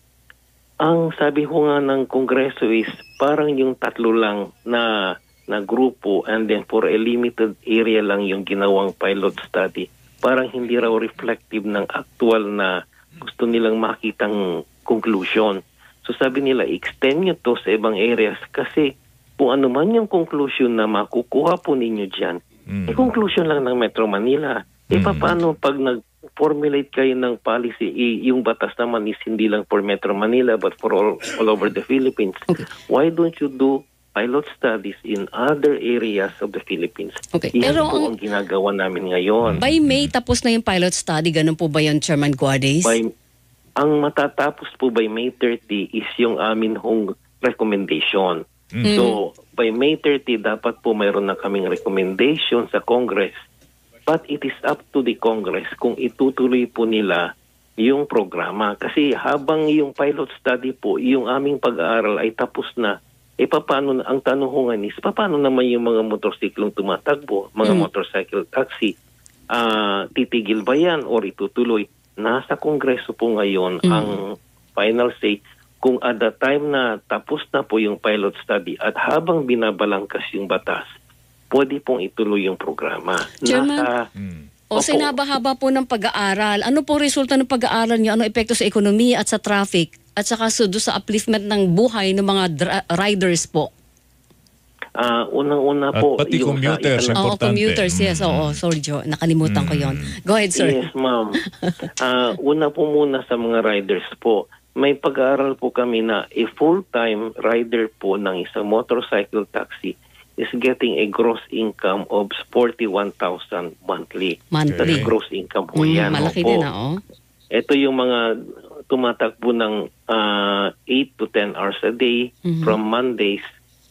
Ang sabi ko nga ng Kongreso is parang yung tatlo lang na na grupo and then for a limited area lang yung ginawang pilot study. Parang hindi raw reflective ng actual na gusto nilang makitang conclusion. So sabi nila, extend nyo to sa ibang areas kasi kung ano man yung conclusion na makukuha po ninyo dyan, Mm. eh conclusion lang ng Metro Manila. Eh paano pag nag mag-formulate kayo ng policy. I, yung batas naman is hindi lang for Metro Manila but for all, all over the Philippines. Okay. Why don't you do pilot studies in other areas of the Philippines? Okay. Yan Pero po ang, ang ginagawa namin ngayon. by May, tapos na yung pilot study. Ganun po ba yun, Chairman Guardes? By, ang matatapos po by May thirty is yung amin hong recommendation. Mm. So, by May thirty, dapat po mayroon na kaming recommendation sa Congress. But it is up to the Congress kung itutuloy po nila yung programa. Kasi habang yung pilot study po, yung aming pag-aaral ay tapos na, eh paano, ang tanungan is, paano naman yung mga motorsiklong tumatakbo, mga mm. motorcycle taxi, uh, titigil ba yan or itutuloy? Nasa Kongreso po ngayon mm. ang final say kung at the time na tapos na po yung pilot study at habang binabalangkas yung batas, pwede pong ituloy yung programa. Chairman, Nasa, o sinabahaba po ng pag-aaral, ano po resulta ng pag-aaral niyo? Ano epekto sa ekonomiya at sa traffic? At saka sudo sa upliftment ng buhay ng mga dra- riders po? Uh, unang-una At po... pati yung, commuters, uh, Oo, commuters, yes. Oo, sorry Joe, nakalimutan ko yon. Go ahead, sir. Yes, ma'am. uh, una po muna sa mga riders po, may pag-aaral po kami na a full-time rider po ng isang motorcycle taxi is getting a gross income of forty-one thousand monthly. Monthly. That's gross income po Mm, yan. malaki Opo. din na, oh. Ito yung mga tumatakbo ng uh, eight to ten hours a day Mhm. from Mondays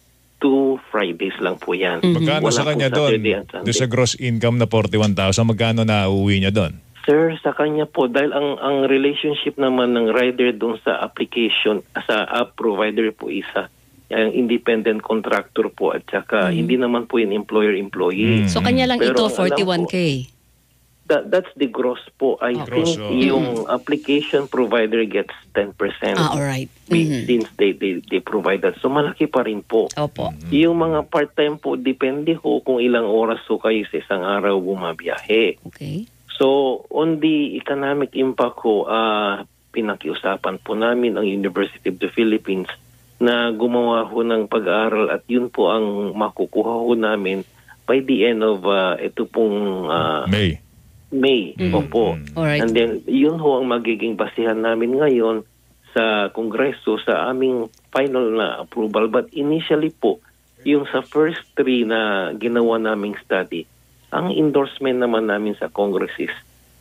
to Fridays lang po yan. Magkano Wala sa po kanya doon? Saturday and Sunday. Doon sa gross income na forty-one thousand, magkano na uuwi niya doon? Sir, sa kanya po, dahil ang ang relationship naman ng rider doon sa application, sa app provider po isa, ang independent contractor po at saka hindi naman po yung employer-employee. So kanya lang Pero ito, ang alam forty-one po, K. That, that's the gross po. I Oh. think Gross, oh. yung application provider gets ten percent. Ah, alright. Be- Since they, they, they provide that. So malaki pa rin po. Opo. Yung mga part-time po, depende ho kung ilang oras ho kayo sa isang araw bumabiyahe. Okay. So, on the economic impact ko, uh, pinakiusapan po namin ang University of the Philippines na gumawa ho ng pag-aaral at yun po ang makukuha ho namin by the end of uh, ito pong uh, May. May. Mm. Opo. Alright. And then, yun ho ang magiging basihan namin ngayon sa Kongreso sa aming final na approval. But initially po, yung sa first three na ginawa naming study, ang endorsement naman namin sa Congress is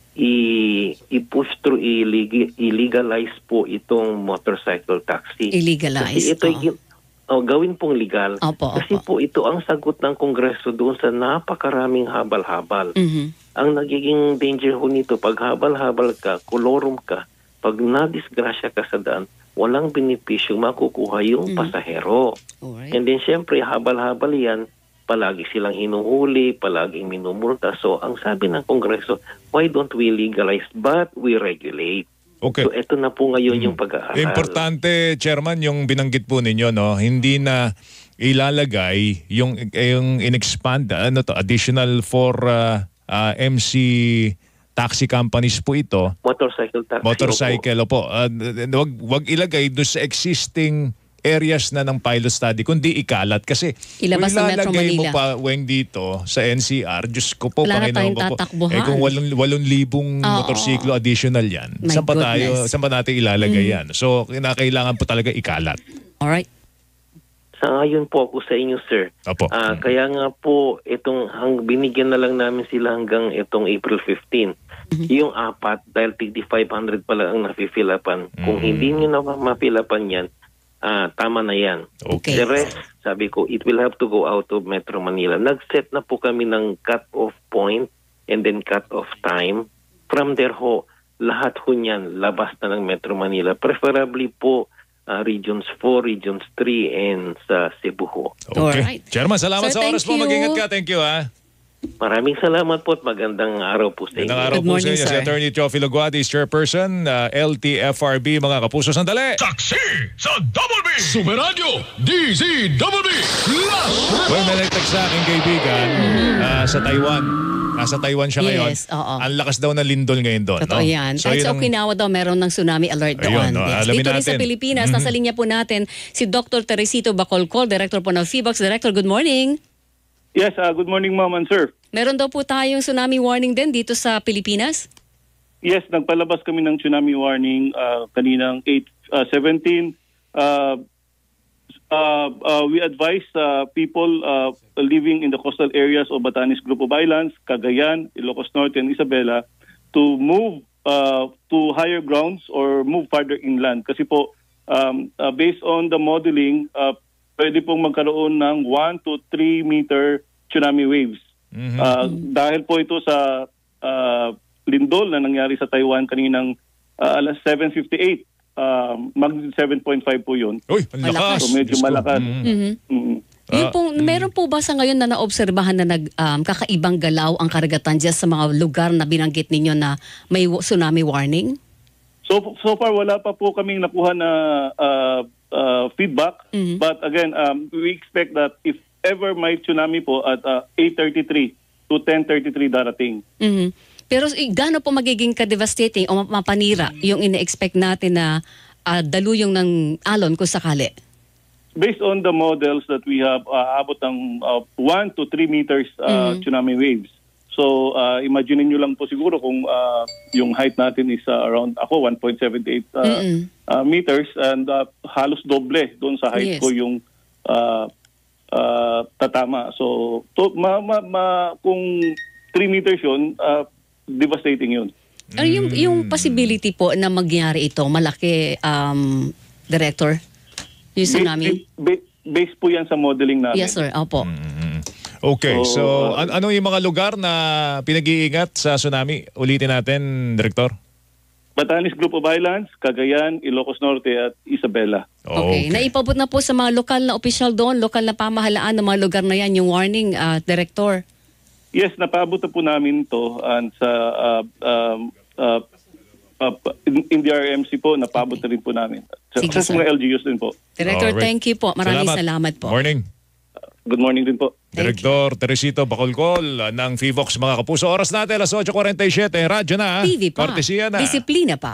i- i-push through, illeg- illegalize po itong motorcycle taxi. Illegalize, Kasi ito, oo. oh, gawin pong legal. Opo, Kasi opo. po ito ang sagot ng Kongreso doon sa napakaraming habal-habal. Mhm. Ang nagiging danger ho nito, pag habal-habal ka, kolorum ka, pag nadisgrasya ka sa daan, walang benepisyo makukuha yung Mhm. pasahero. Alright. And then syempre, habal-habal yan, palagi silang hinuhuli, palaging minumulta. So, ang sabi ng Kongreso, why don't we legalize but we regulate? Okay. So, ito na po ngayon yung pag-aaral. Importante, Chairman, yung binanggit po ninyo, no? Hindi na ilalagay yung, yung in-expand, ano to, additional for uh, uh, M C taxi companies po ito. Motorcycle taxi. Motorcycle, opo. Uh, wag, wag ilagay doon sa existing areas na ng pilot study, kundi ikalat. Kasi Ilabas kung ng Metro ilalagay mo Manila. pa, Weng, dito sa N C R, Diyos ko po, Wala na Panginoon tayong ko po. tatakbuhan. Eh kung walong, walong libong Oo. motorsiklo additional yan, My saan pa tayo, goodness. saan pa natin ilalagay Mm. yan? So, kinakailangan po talaga ikalat. Alright. Sa ngayon po ako sa inyo, sir. Opo. Ah, kaya nga po, itong hang, binigyan na lang namin sila hanggang itong April fifteenth. Yung apat, dahil fifty-five hundred pala ang nafifilapan. Kung hindi nyo na mafilapan yan, ah, tama na yan. Okay. The rest, sabi ko, it will have to go out of Metro Manila. Nag-set na po kami ng cut-off point and then cut-off time. From there ho, lahat ho niyan, labas na ng Metro Manila. Preferably po, uh, Regions four, Regions three, and sa Cebu ho. Okay. Alright. Chairman, salamat Sir, sa oras thank mo. you. Mag-ingat ka. Thank you, ha. Maraming salamat po at magandang araw po sa inyo. Magandang araw Good po morning, sa inyo. Si sir. Attorney Teofilo Guadis, Chairperson, uh, L T F R B, mga kapuso. Sandali! Taxi sa Double B! Super Radio D Z Double B! Last Well, may nag-text sa aking kaibigan uh, sa Taiwan. Nasa Taiwan siya ngayon. Yes, oo. Ang lakas daw ng lindol ngayon doon. Totoo no? yan. So, Kahit yun sa ang- Okinawa daw, meron ng tsunami alert Ayun, doon. no, Yes. alamin Dito rin sa natin. Pilipinas, Mhm. nasa linya po natin si Doctor Teresito Bacolcol, Director po ng Feebox. Director, good morning. Yes, uh, good morning ma'am and sir. Meron daw po tayong tsunami warning din dito sa Pilipinas? Yes, nagpalabas kami ng tsunami warning uh, kaninang eight seventeen. Uh, uh, uh, we advise uh, people uh, living in the coastal areas of Batanes Group of Islands, Cagayan, Ilocos Norte, and Isabela to move uh, to higher grounds or move farther inland. Kasi po, um, uh, based on the modeling, uh, pwede pong magkaroon ng one to three meter tsunami waves. Mm-hmm. Uh, dahil po ito sa uh, lindol na nangyari sa Taiwan kaninang uh, alas seven fifty-eight, uh, mag seven point five po yun. Uy, malakas. So medyo malakas. Mm-hmm. Mm-hmm. Yung pong, uh, meron po ba sa ngayon na naobserbahan na nag, um, kakaibang galaw ang karagatan dyan sa mga lugar na binanggit ninyo na may tsunami warning? So so far wala pa po kaming nakuha na uh, uh, feedback. Mm-hmm. But again, um, we expect that if ever may tsunami po at uh, eight thirty-three to ten thirty-three darating. Mm-hmm. Pero eh, gaano po magiging ka-devastating o mapanira yung ine-expect natin na uh, daluyong ng alon kung sakali? Based on the models that we have, uh, abot ng uh, one to three meters uh, mm-hmm. tsunami waves. So, uh, imagine nyo lang po siguro kung uh, yung height natin is uh, around, ako, one point seven eight uh, mm-hmm. uh, meters and uh, halos doble doon sa height yes. ko yung uh, uh, tatama. So, to, ma, ma, ma, kung three meters yun, uh, devastating yun. Ano yung, yung possibility po na magyari ito, malaki, um, Director? Yung tsunami? Base, base po yan sa modeling namin. Yes, sir. Opo. Mm-hmm. Okay. So, so uh, an- ano yung mga lugar na pinag-iingat sa tsunami? Ulitin natin, Director. Batanes Group of Islands, Cagayan, Ilocos Norte at Isabela. Okay. okay. Naipabot na po sa mga lokal na opisyal doon, lokal na pamahalaan ng mga lugar na yan, yung warning, uh, Director? Yes, napaabot na po namin ito and sa uh, um, uh, uh, in the R M C po, napaabot na rin po namin. Sa, sa mga L G Us din po. Director, right. Thank you po. Maraming salamat, salamat po. Morning. Uh, good morning din po. Director Teresito Bacolcol ng Fivox, mga kapuso. Oras natin, alas eight forty-seven. Radyo na. T V pa. Kortesiya na. Disiplina pa.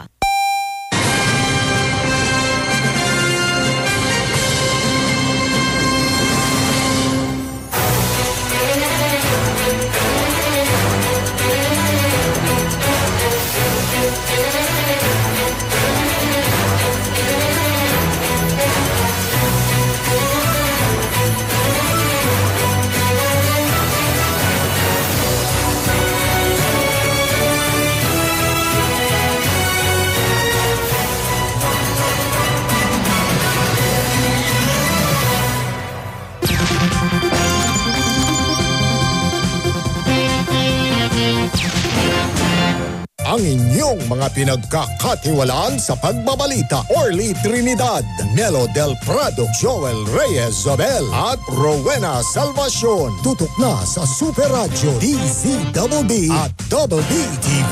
Ang inyong mga pinagkakatiwalaan sa pagbabalita, Orly Trinidad, Nelo Del Prado, Joel Reyes Zobel at Rowena Salvacion. Tutok na sa Super Radio D Z B B at Double B T V.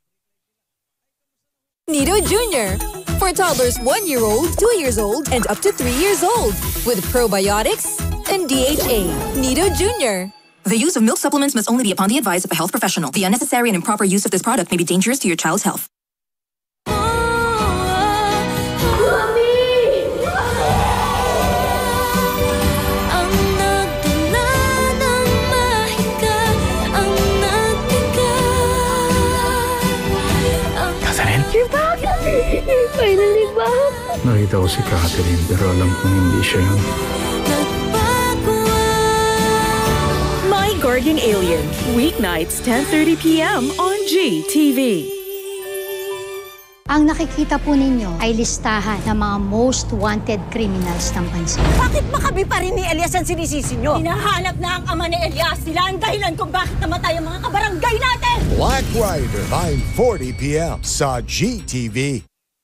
Nido Junior For toddlers one year old, two years old, and up to three years old. With probiotics and D H A. Nido Junior The use of milk supplements must only be upon the advice of a health professional. The unnecessary and improper use of this product may be dangerous to your child's health. Catherine? You're back! Finally back! Nakita ko si Catherine pero alam kong hindi siya yun. Guardian Alien, weeknights ten thirty p.m. on G T V. Ang nakikita po ninyo ay listahan ng mga most wanted criminals ng bansa. Bakit makabi pa rin ni Elias ang sinisisi nyo? Hinahanap na ang ama ni Elias. Sila ang dahilan kung bakit namatay ang mga kabarangay natin! Black Rider, nine forty p.m. sa G T V.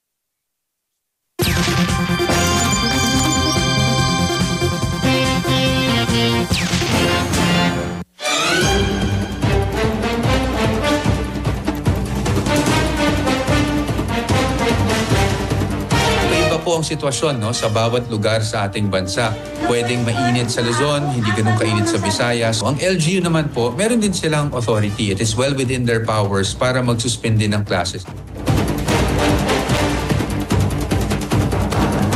Po ang sitwasyon no, sa bawat lugar sa ating bansa. Pwedeng mainit sa Luzon, hindi ganun kainit sa Visayas. Ang L G U naman po, meron din silang authority. It is well within their powers para magsuspend din ng classes.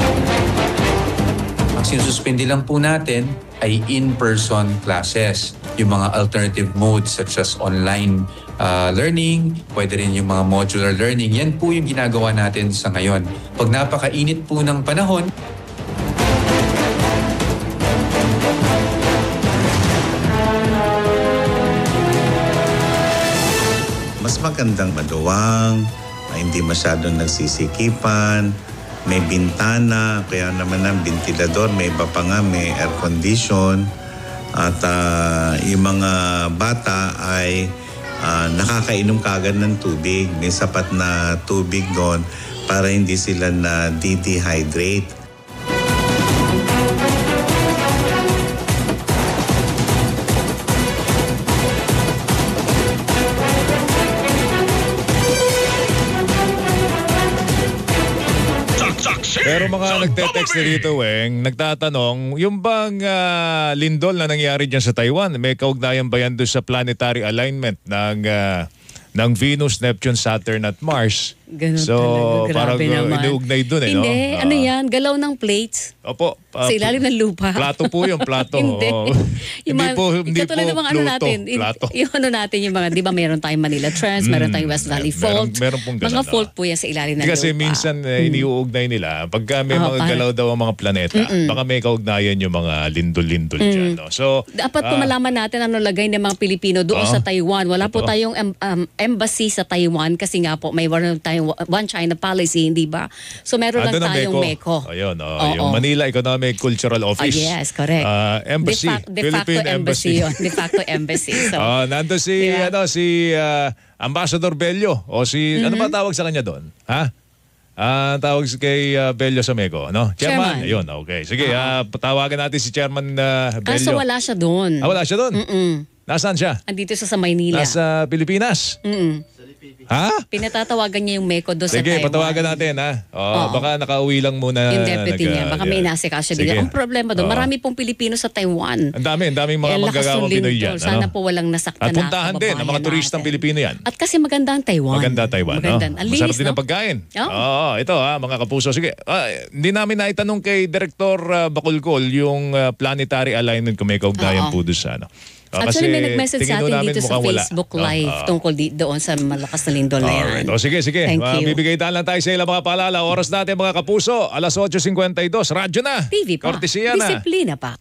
Ang sinususpindi lang po natin ay in-person classes. yung mga alternative modes such as online uh, learning, pwede rin yung mga modular learning. Yan po yung ginagawa natin sa ngayon. Pag napakainit po ng panahon, mas magandang maduwang, hindi masyadong nagsisikipan, may bintana, kaya naman ang ventilador, may iba pa nga, may air condition. At uh, yung mga bata ay uh, nakakainom kagad ng tubig. May sapat na tubig doon para hindi sila na de-dehydrate. Pero mga nagte-text na dito, Weng, nagtatanong, yung bang uh, lindol na nangyari dyan sa Taiwan, may kaugnayan ba yan doon sa planetary alignment ng, uh, ng Venus, Neptune, Saturn at Mars? Ganun so, talaga. parang Grabe naman. inuugnay doon eh, Hindi, no? ano yan? Galaw ng plates. Opo. Uh, sa ilalim ng lupa. Plato po yung plato. Hindi. Oh. Yung hindi mga, po, hindi po ng mga ano Pluto, natin. plato. Yung ano natin, yung mga, di ba meron tayong Manila Trends, meron tayong West Valley meron, Fault. meron pong ganun, mga ah. fault po yan sa ilalim ng Kasi lupa. minsan eh, iniuugnay nila, pagka may Oh, mga parang- galaw daw ang mga planeta, Mm-mm. baka may kaugnayan yung mga lindol-lindol Mm. dyan. No? So, Dapat po ah, malaman natin ano lagay ng mga Pilipino doon Oo. sa Taiwan. Wala po Ito. tayong em- um, embassy sa Taiwan kasi nga po may one, tayong one China policy, hindi ba? So meron lang andun ang tayong MECO. Ayun, oh, Oo. yung Manila Economic Cultural Office. Oh, yes, correct. Ah, embassy, De, fac- de facto Philippine embassy. Embassy. yun. De facto embassy. So, Oh, nando si Diba? ano si ah, Ambassador Bello o si ano Mhm. ba tawag sa kanya doon? Ha? Ah, tawag si kay ah, Bello sa Meco, no? Chairman. Chairman. Ayun, okay. Sige, ah, patawagan natin si Chairman ah, Bello. kaso wala siya doon. Ah, wala siya doon? Mm-mm. Nasaan siya? Andito siya sa Maynila. Nasa Pilipinas. Mm-mm. Ha? Pinatatawagan niya yung MECO doon sa Sige, Taiwan. patawagan natin ha. Oh, Oo. baka nakauwi lang muna. Yung deputy nag- niya. Baka may yeah. inasikaso Sige. din. Ang problema doon, Oo. marami pong Pilipino sa Taiwan. Ang dami, ang daming mga Eh, lakas manggagawang ng Pinoy lindol. yan. Sana ano? po walang nasaktan At na puntahan din ang mga kababayan turistang natin. Pilipino yan. At kasi maganda ang Taiwan. Maganda Taiwan. Maganda. No? Ang Masarap linis, din no? ang pagkain. Oo. Oo, ito ha, mga kapuso. Sige, ah, hindi namin naitanong kay Director uh, Bacolcol yung uh, planetary alignment kung may kaugnayan Oo. po doon sa ano. Ah, Actually, kasi may nag-message tingin sa ho atin namin dito sa mukhang wala. Facebook No? Live Ah. tungkol di, doon sa malakas na lindol na yan. Alright. O sige, sige. Thank Uh, you. bibigay daan lang tayo sa ilang mga paalala. Oras natin mga kapuso. alas eight fifty-two. Radyo na. T V pa. Kortesiya na. Disiplina pa.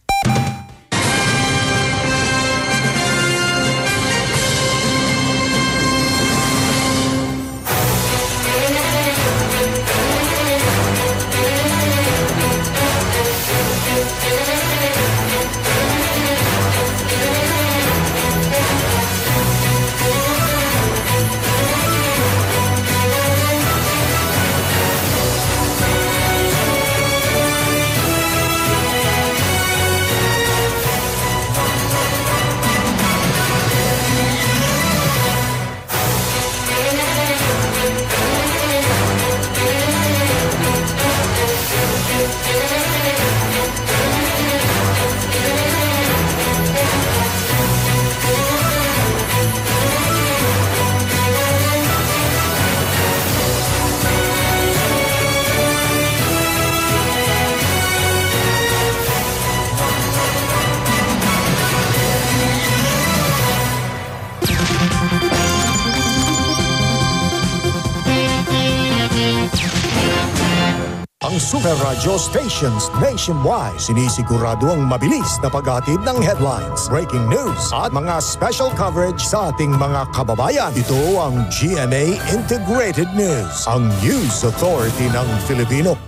Ang Super Radio stations nationwide sinisigurado ang mabilis na paghatid ng headlines, breaking news at mga special coverage sa ating mga kababayan. Ito ang G M A Integrated News, ang news authority ng Filipino.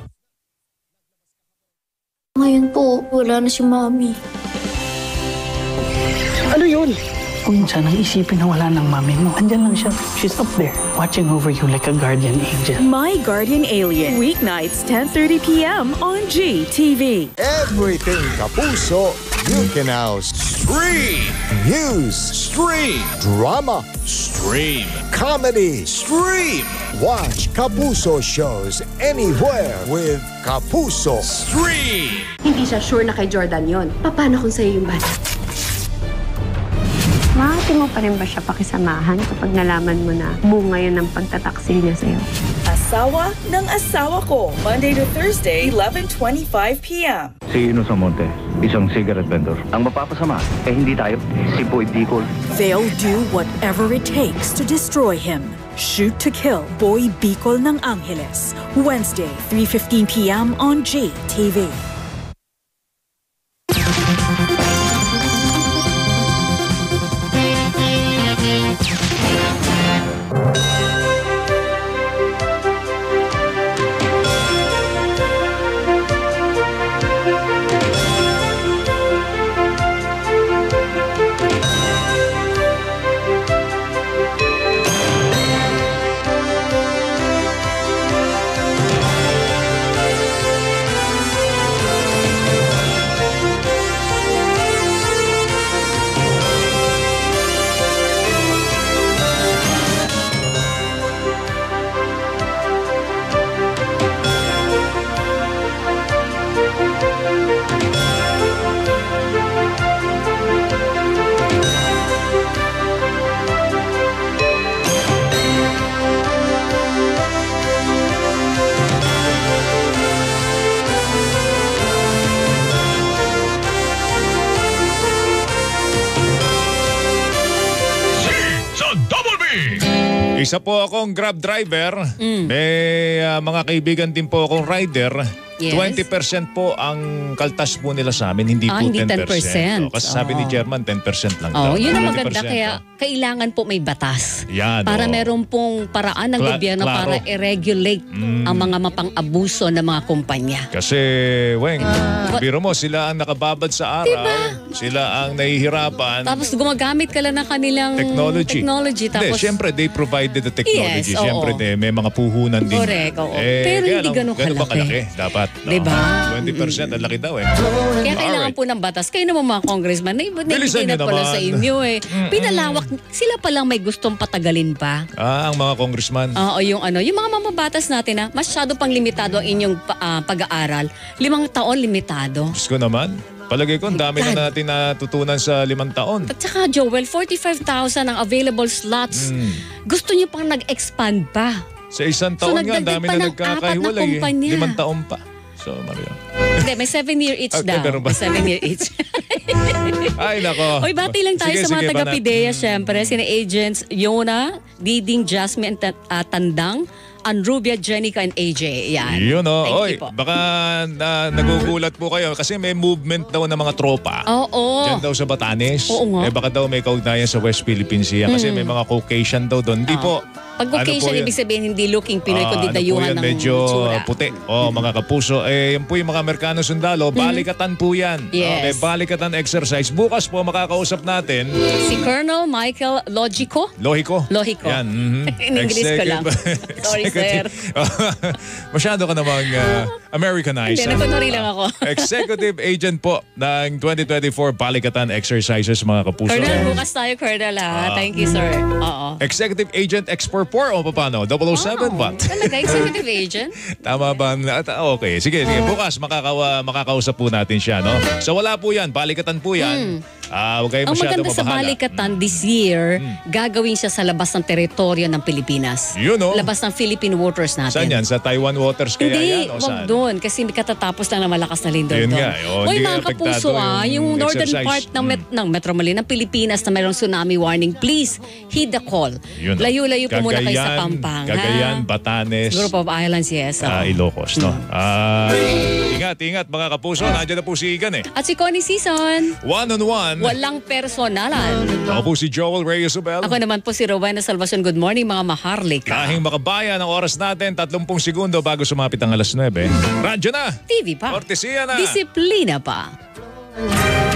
Ngayon po, wala na si Mami. Ano yun? Kung minsan ang isipin na wala ng mami mo, andyan lang siya. She's up there, watching over you like a guardian angel. My Guardian Alien. Weeknights, ten thirty p.m. on G T V. Everything Kapuso, you can now stream news, stream drama, stream comedy, stream. Watch Kapuso shows anywhere with Kapuso Stream. Hindi siya sure na kay Jordan yon. Paano kung sa'yo yung bata? Mahati mo pa rin ba siya pakisamahan kapag nalaman mo na bunga yun ng pagtataksil niya sa'yo? As asawa ng asawa ko. Monday to Thursday, eleven twenty-five p.m. Si Ino Samonte, isang cigarette vendor. Ang mapapasama, eh hindi tayo. Si Boy Bicol. They'll do whatever it takes to destroy him. Shoot to Kill, Boy Bicol ng Angeles. Wednesday, three fifteen p.m. on G T V. Isa po akong Grab driver. Mm. May uh, mga kaibigan din po akong rider. Yes. twenty percent po ang kaltas po nila sa amin, hindi ah, po hindi ten percent. ten percent. O, kasi sabi oh. ni Chairman, ten percent lang oh, daw. Yun ang maganda, kaya kailangan po may batas. Yan, para oh. meron pong paraan ng Cla- gobyerno klaro. para i-regulate mm. ang mga mapang-abuso ng mga kumpanya. Kasi, Weng, uh, biro mo, sila ang nakababad sa araw. Diba? Sila ang nahihirapan. Tapos gumagamit ka lang ng kanilang technology. technology tapos, De, siyempre, they provided the technology. Yes, siyempre, de, may mga puhunan din. Correct, oo. Eh, pero hindi ganun kalaki. kalaki. kalaki. Dapat. No? Diba? twenty percent, ang laki daw eh. Kaya kailangan po ng batas. Kayo naman mga congressman, naibitinat pala sa inyo eh. Mm-mm. Pinalawak, sila palang may gustong patagalin pa. Ah, ang mga congressman. Oo, yung ano, yung mga mamabatas natin na masyado pang limitado ang inyong uh, pag-aaral. Limang taon limitado. Diyos ko naman. Palagay ko, ang dami na natin natutunan sa limang taon. At saka Joel, forty-five thousand ang available slots. Mm. Gusto niyo pang nag-expand pa. Sa isang taon so, nga, ang dami na nagkakahiwalay. Na eh. Limang taon pa. So, Mario. Hindi, may seven year each okay, daw. May seven year each. Ay, nako. Oy, bati lang tayo sige, sa mga sige, taga-Pidea, syempre. Sina Agents Yona, Diding, Jasmine, uh, Tandang, Anrubia, Jenica, and A J. Yan. Yun o. Thank Oy, you po. baka na, nagugulat po kayo kasi may movement daw ng mga tropa. Oo. Diyan daw sa Batanes. Oo nga. Eh baka daw may kaugnayan sa West Philippine Sea kasi Mm. may mga Caucasian daw doon. Hindi po. Pag Caucasian, Ano po ibig sabihin hindi looking Pinoy, Ah, kundi ano po dayuhan yan, ng medyo tsura. puti. Oh, mga kapuso. Eh, yan po yung mga Amerikano sundalo. Balikatan po yan. Yes. Oh, may balikatan exercise. Bukas po makakausap natin. Si Colonel Michael Logico. Lohiko. Lohiko. Yan. mhm. In English ko lang. Sorry, sir. Masyado ka namang uh, Americanized. Hindi, nakunwari lang ako. Executive Agent po ng twenty twenty-four Balikatan Exercises, mga kapuso. Colonel, bukas tayo, Colonel, ha? Ah. Thank you, sir. Oo. Executive Agent Export four o paano? double oh seven Oh, what? talaga, executive agent? Tama ba? At, okay, sige, sige. Bukas makakawa, makakausap po natin siya, no? So wala po yan. Balikatan po yan. Ah, huwag kayo Ang masyado maganda sa mabahala. balikatan this year, gagawin siya sa labas ng teritoryo ng Pilipinas. Yun, no? Labas ng Philippine waters natin. Saan yan? Sa Taiwan waters kaya Hindi, yan? O wag saan? doon. Kasi may katatapos lang na malakas na lindol Yun doon. nga, oh, Oy, hindi mga apektado kapuso, ah, yung yung northern exercise. part ng, met, ng Metro Manila, ng Pilipinas na mayroong tsunami warning, please heed the call. Yun, no? Layo-layo po muna kayo sa Cagayan, Pampanga. Cagayan, Batanes, Group of Islands, yes. ah, oo. Ilocos, no? Ah, ingat, ingat mga kapuso. Nandiyan na po si Igan eh. At si Connie Season, One-on-one. walang personalan. Ako po si Joel Reyes Ubel. Ako naman po si Rowena Salvacion. Good morning, mga maharlika. Kahing makabayan ang oras natin, tatlong segundo bago sumapit ang alas nuwebe. Radyo na! T V pa. Kortesiya na! Disiplina pa.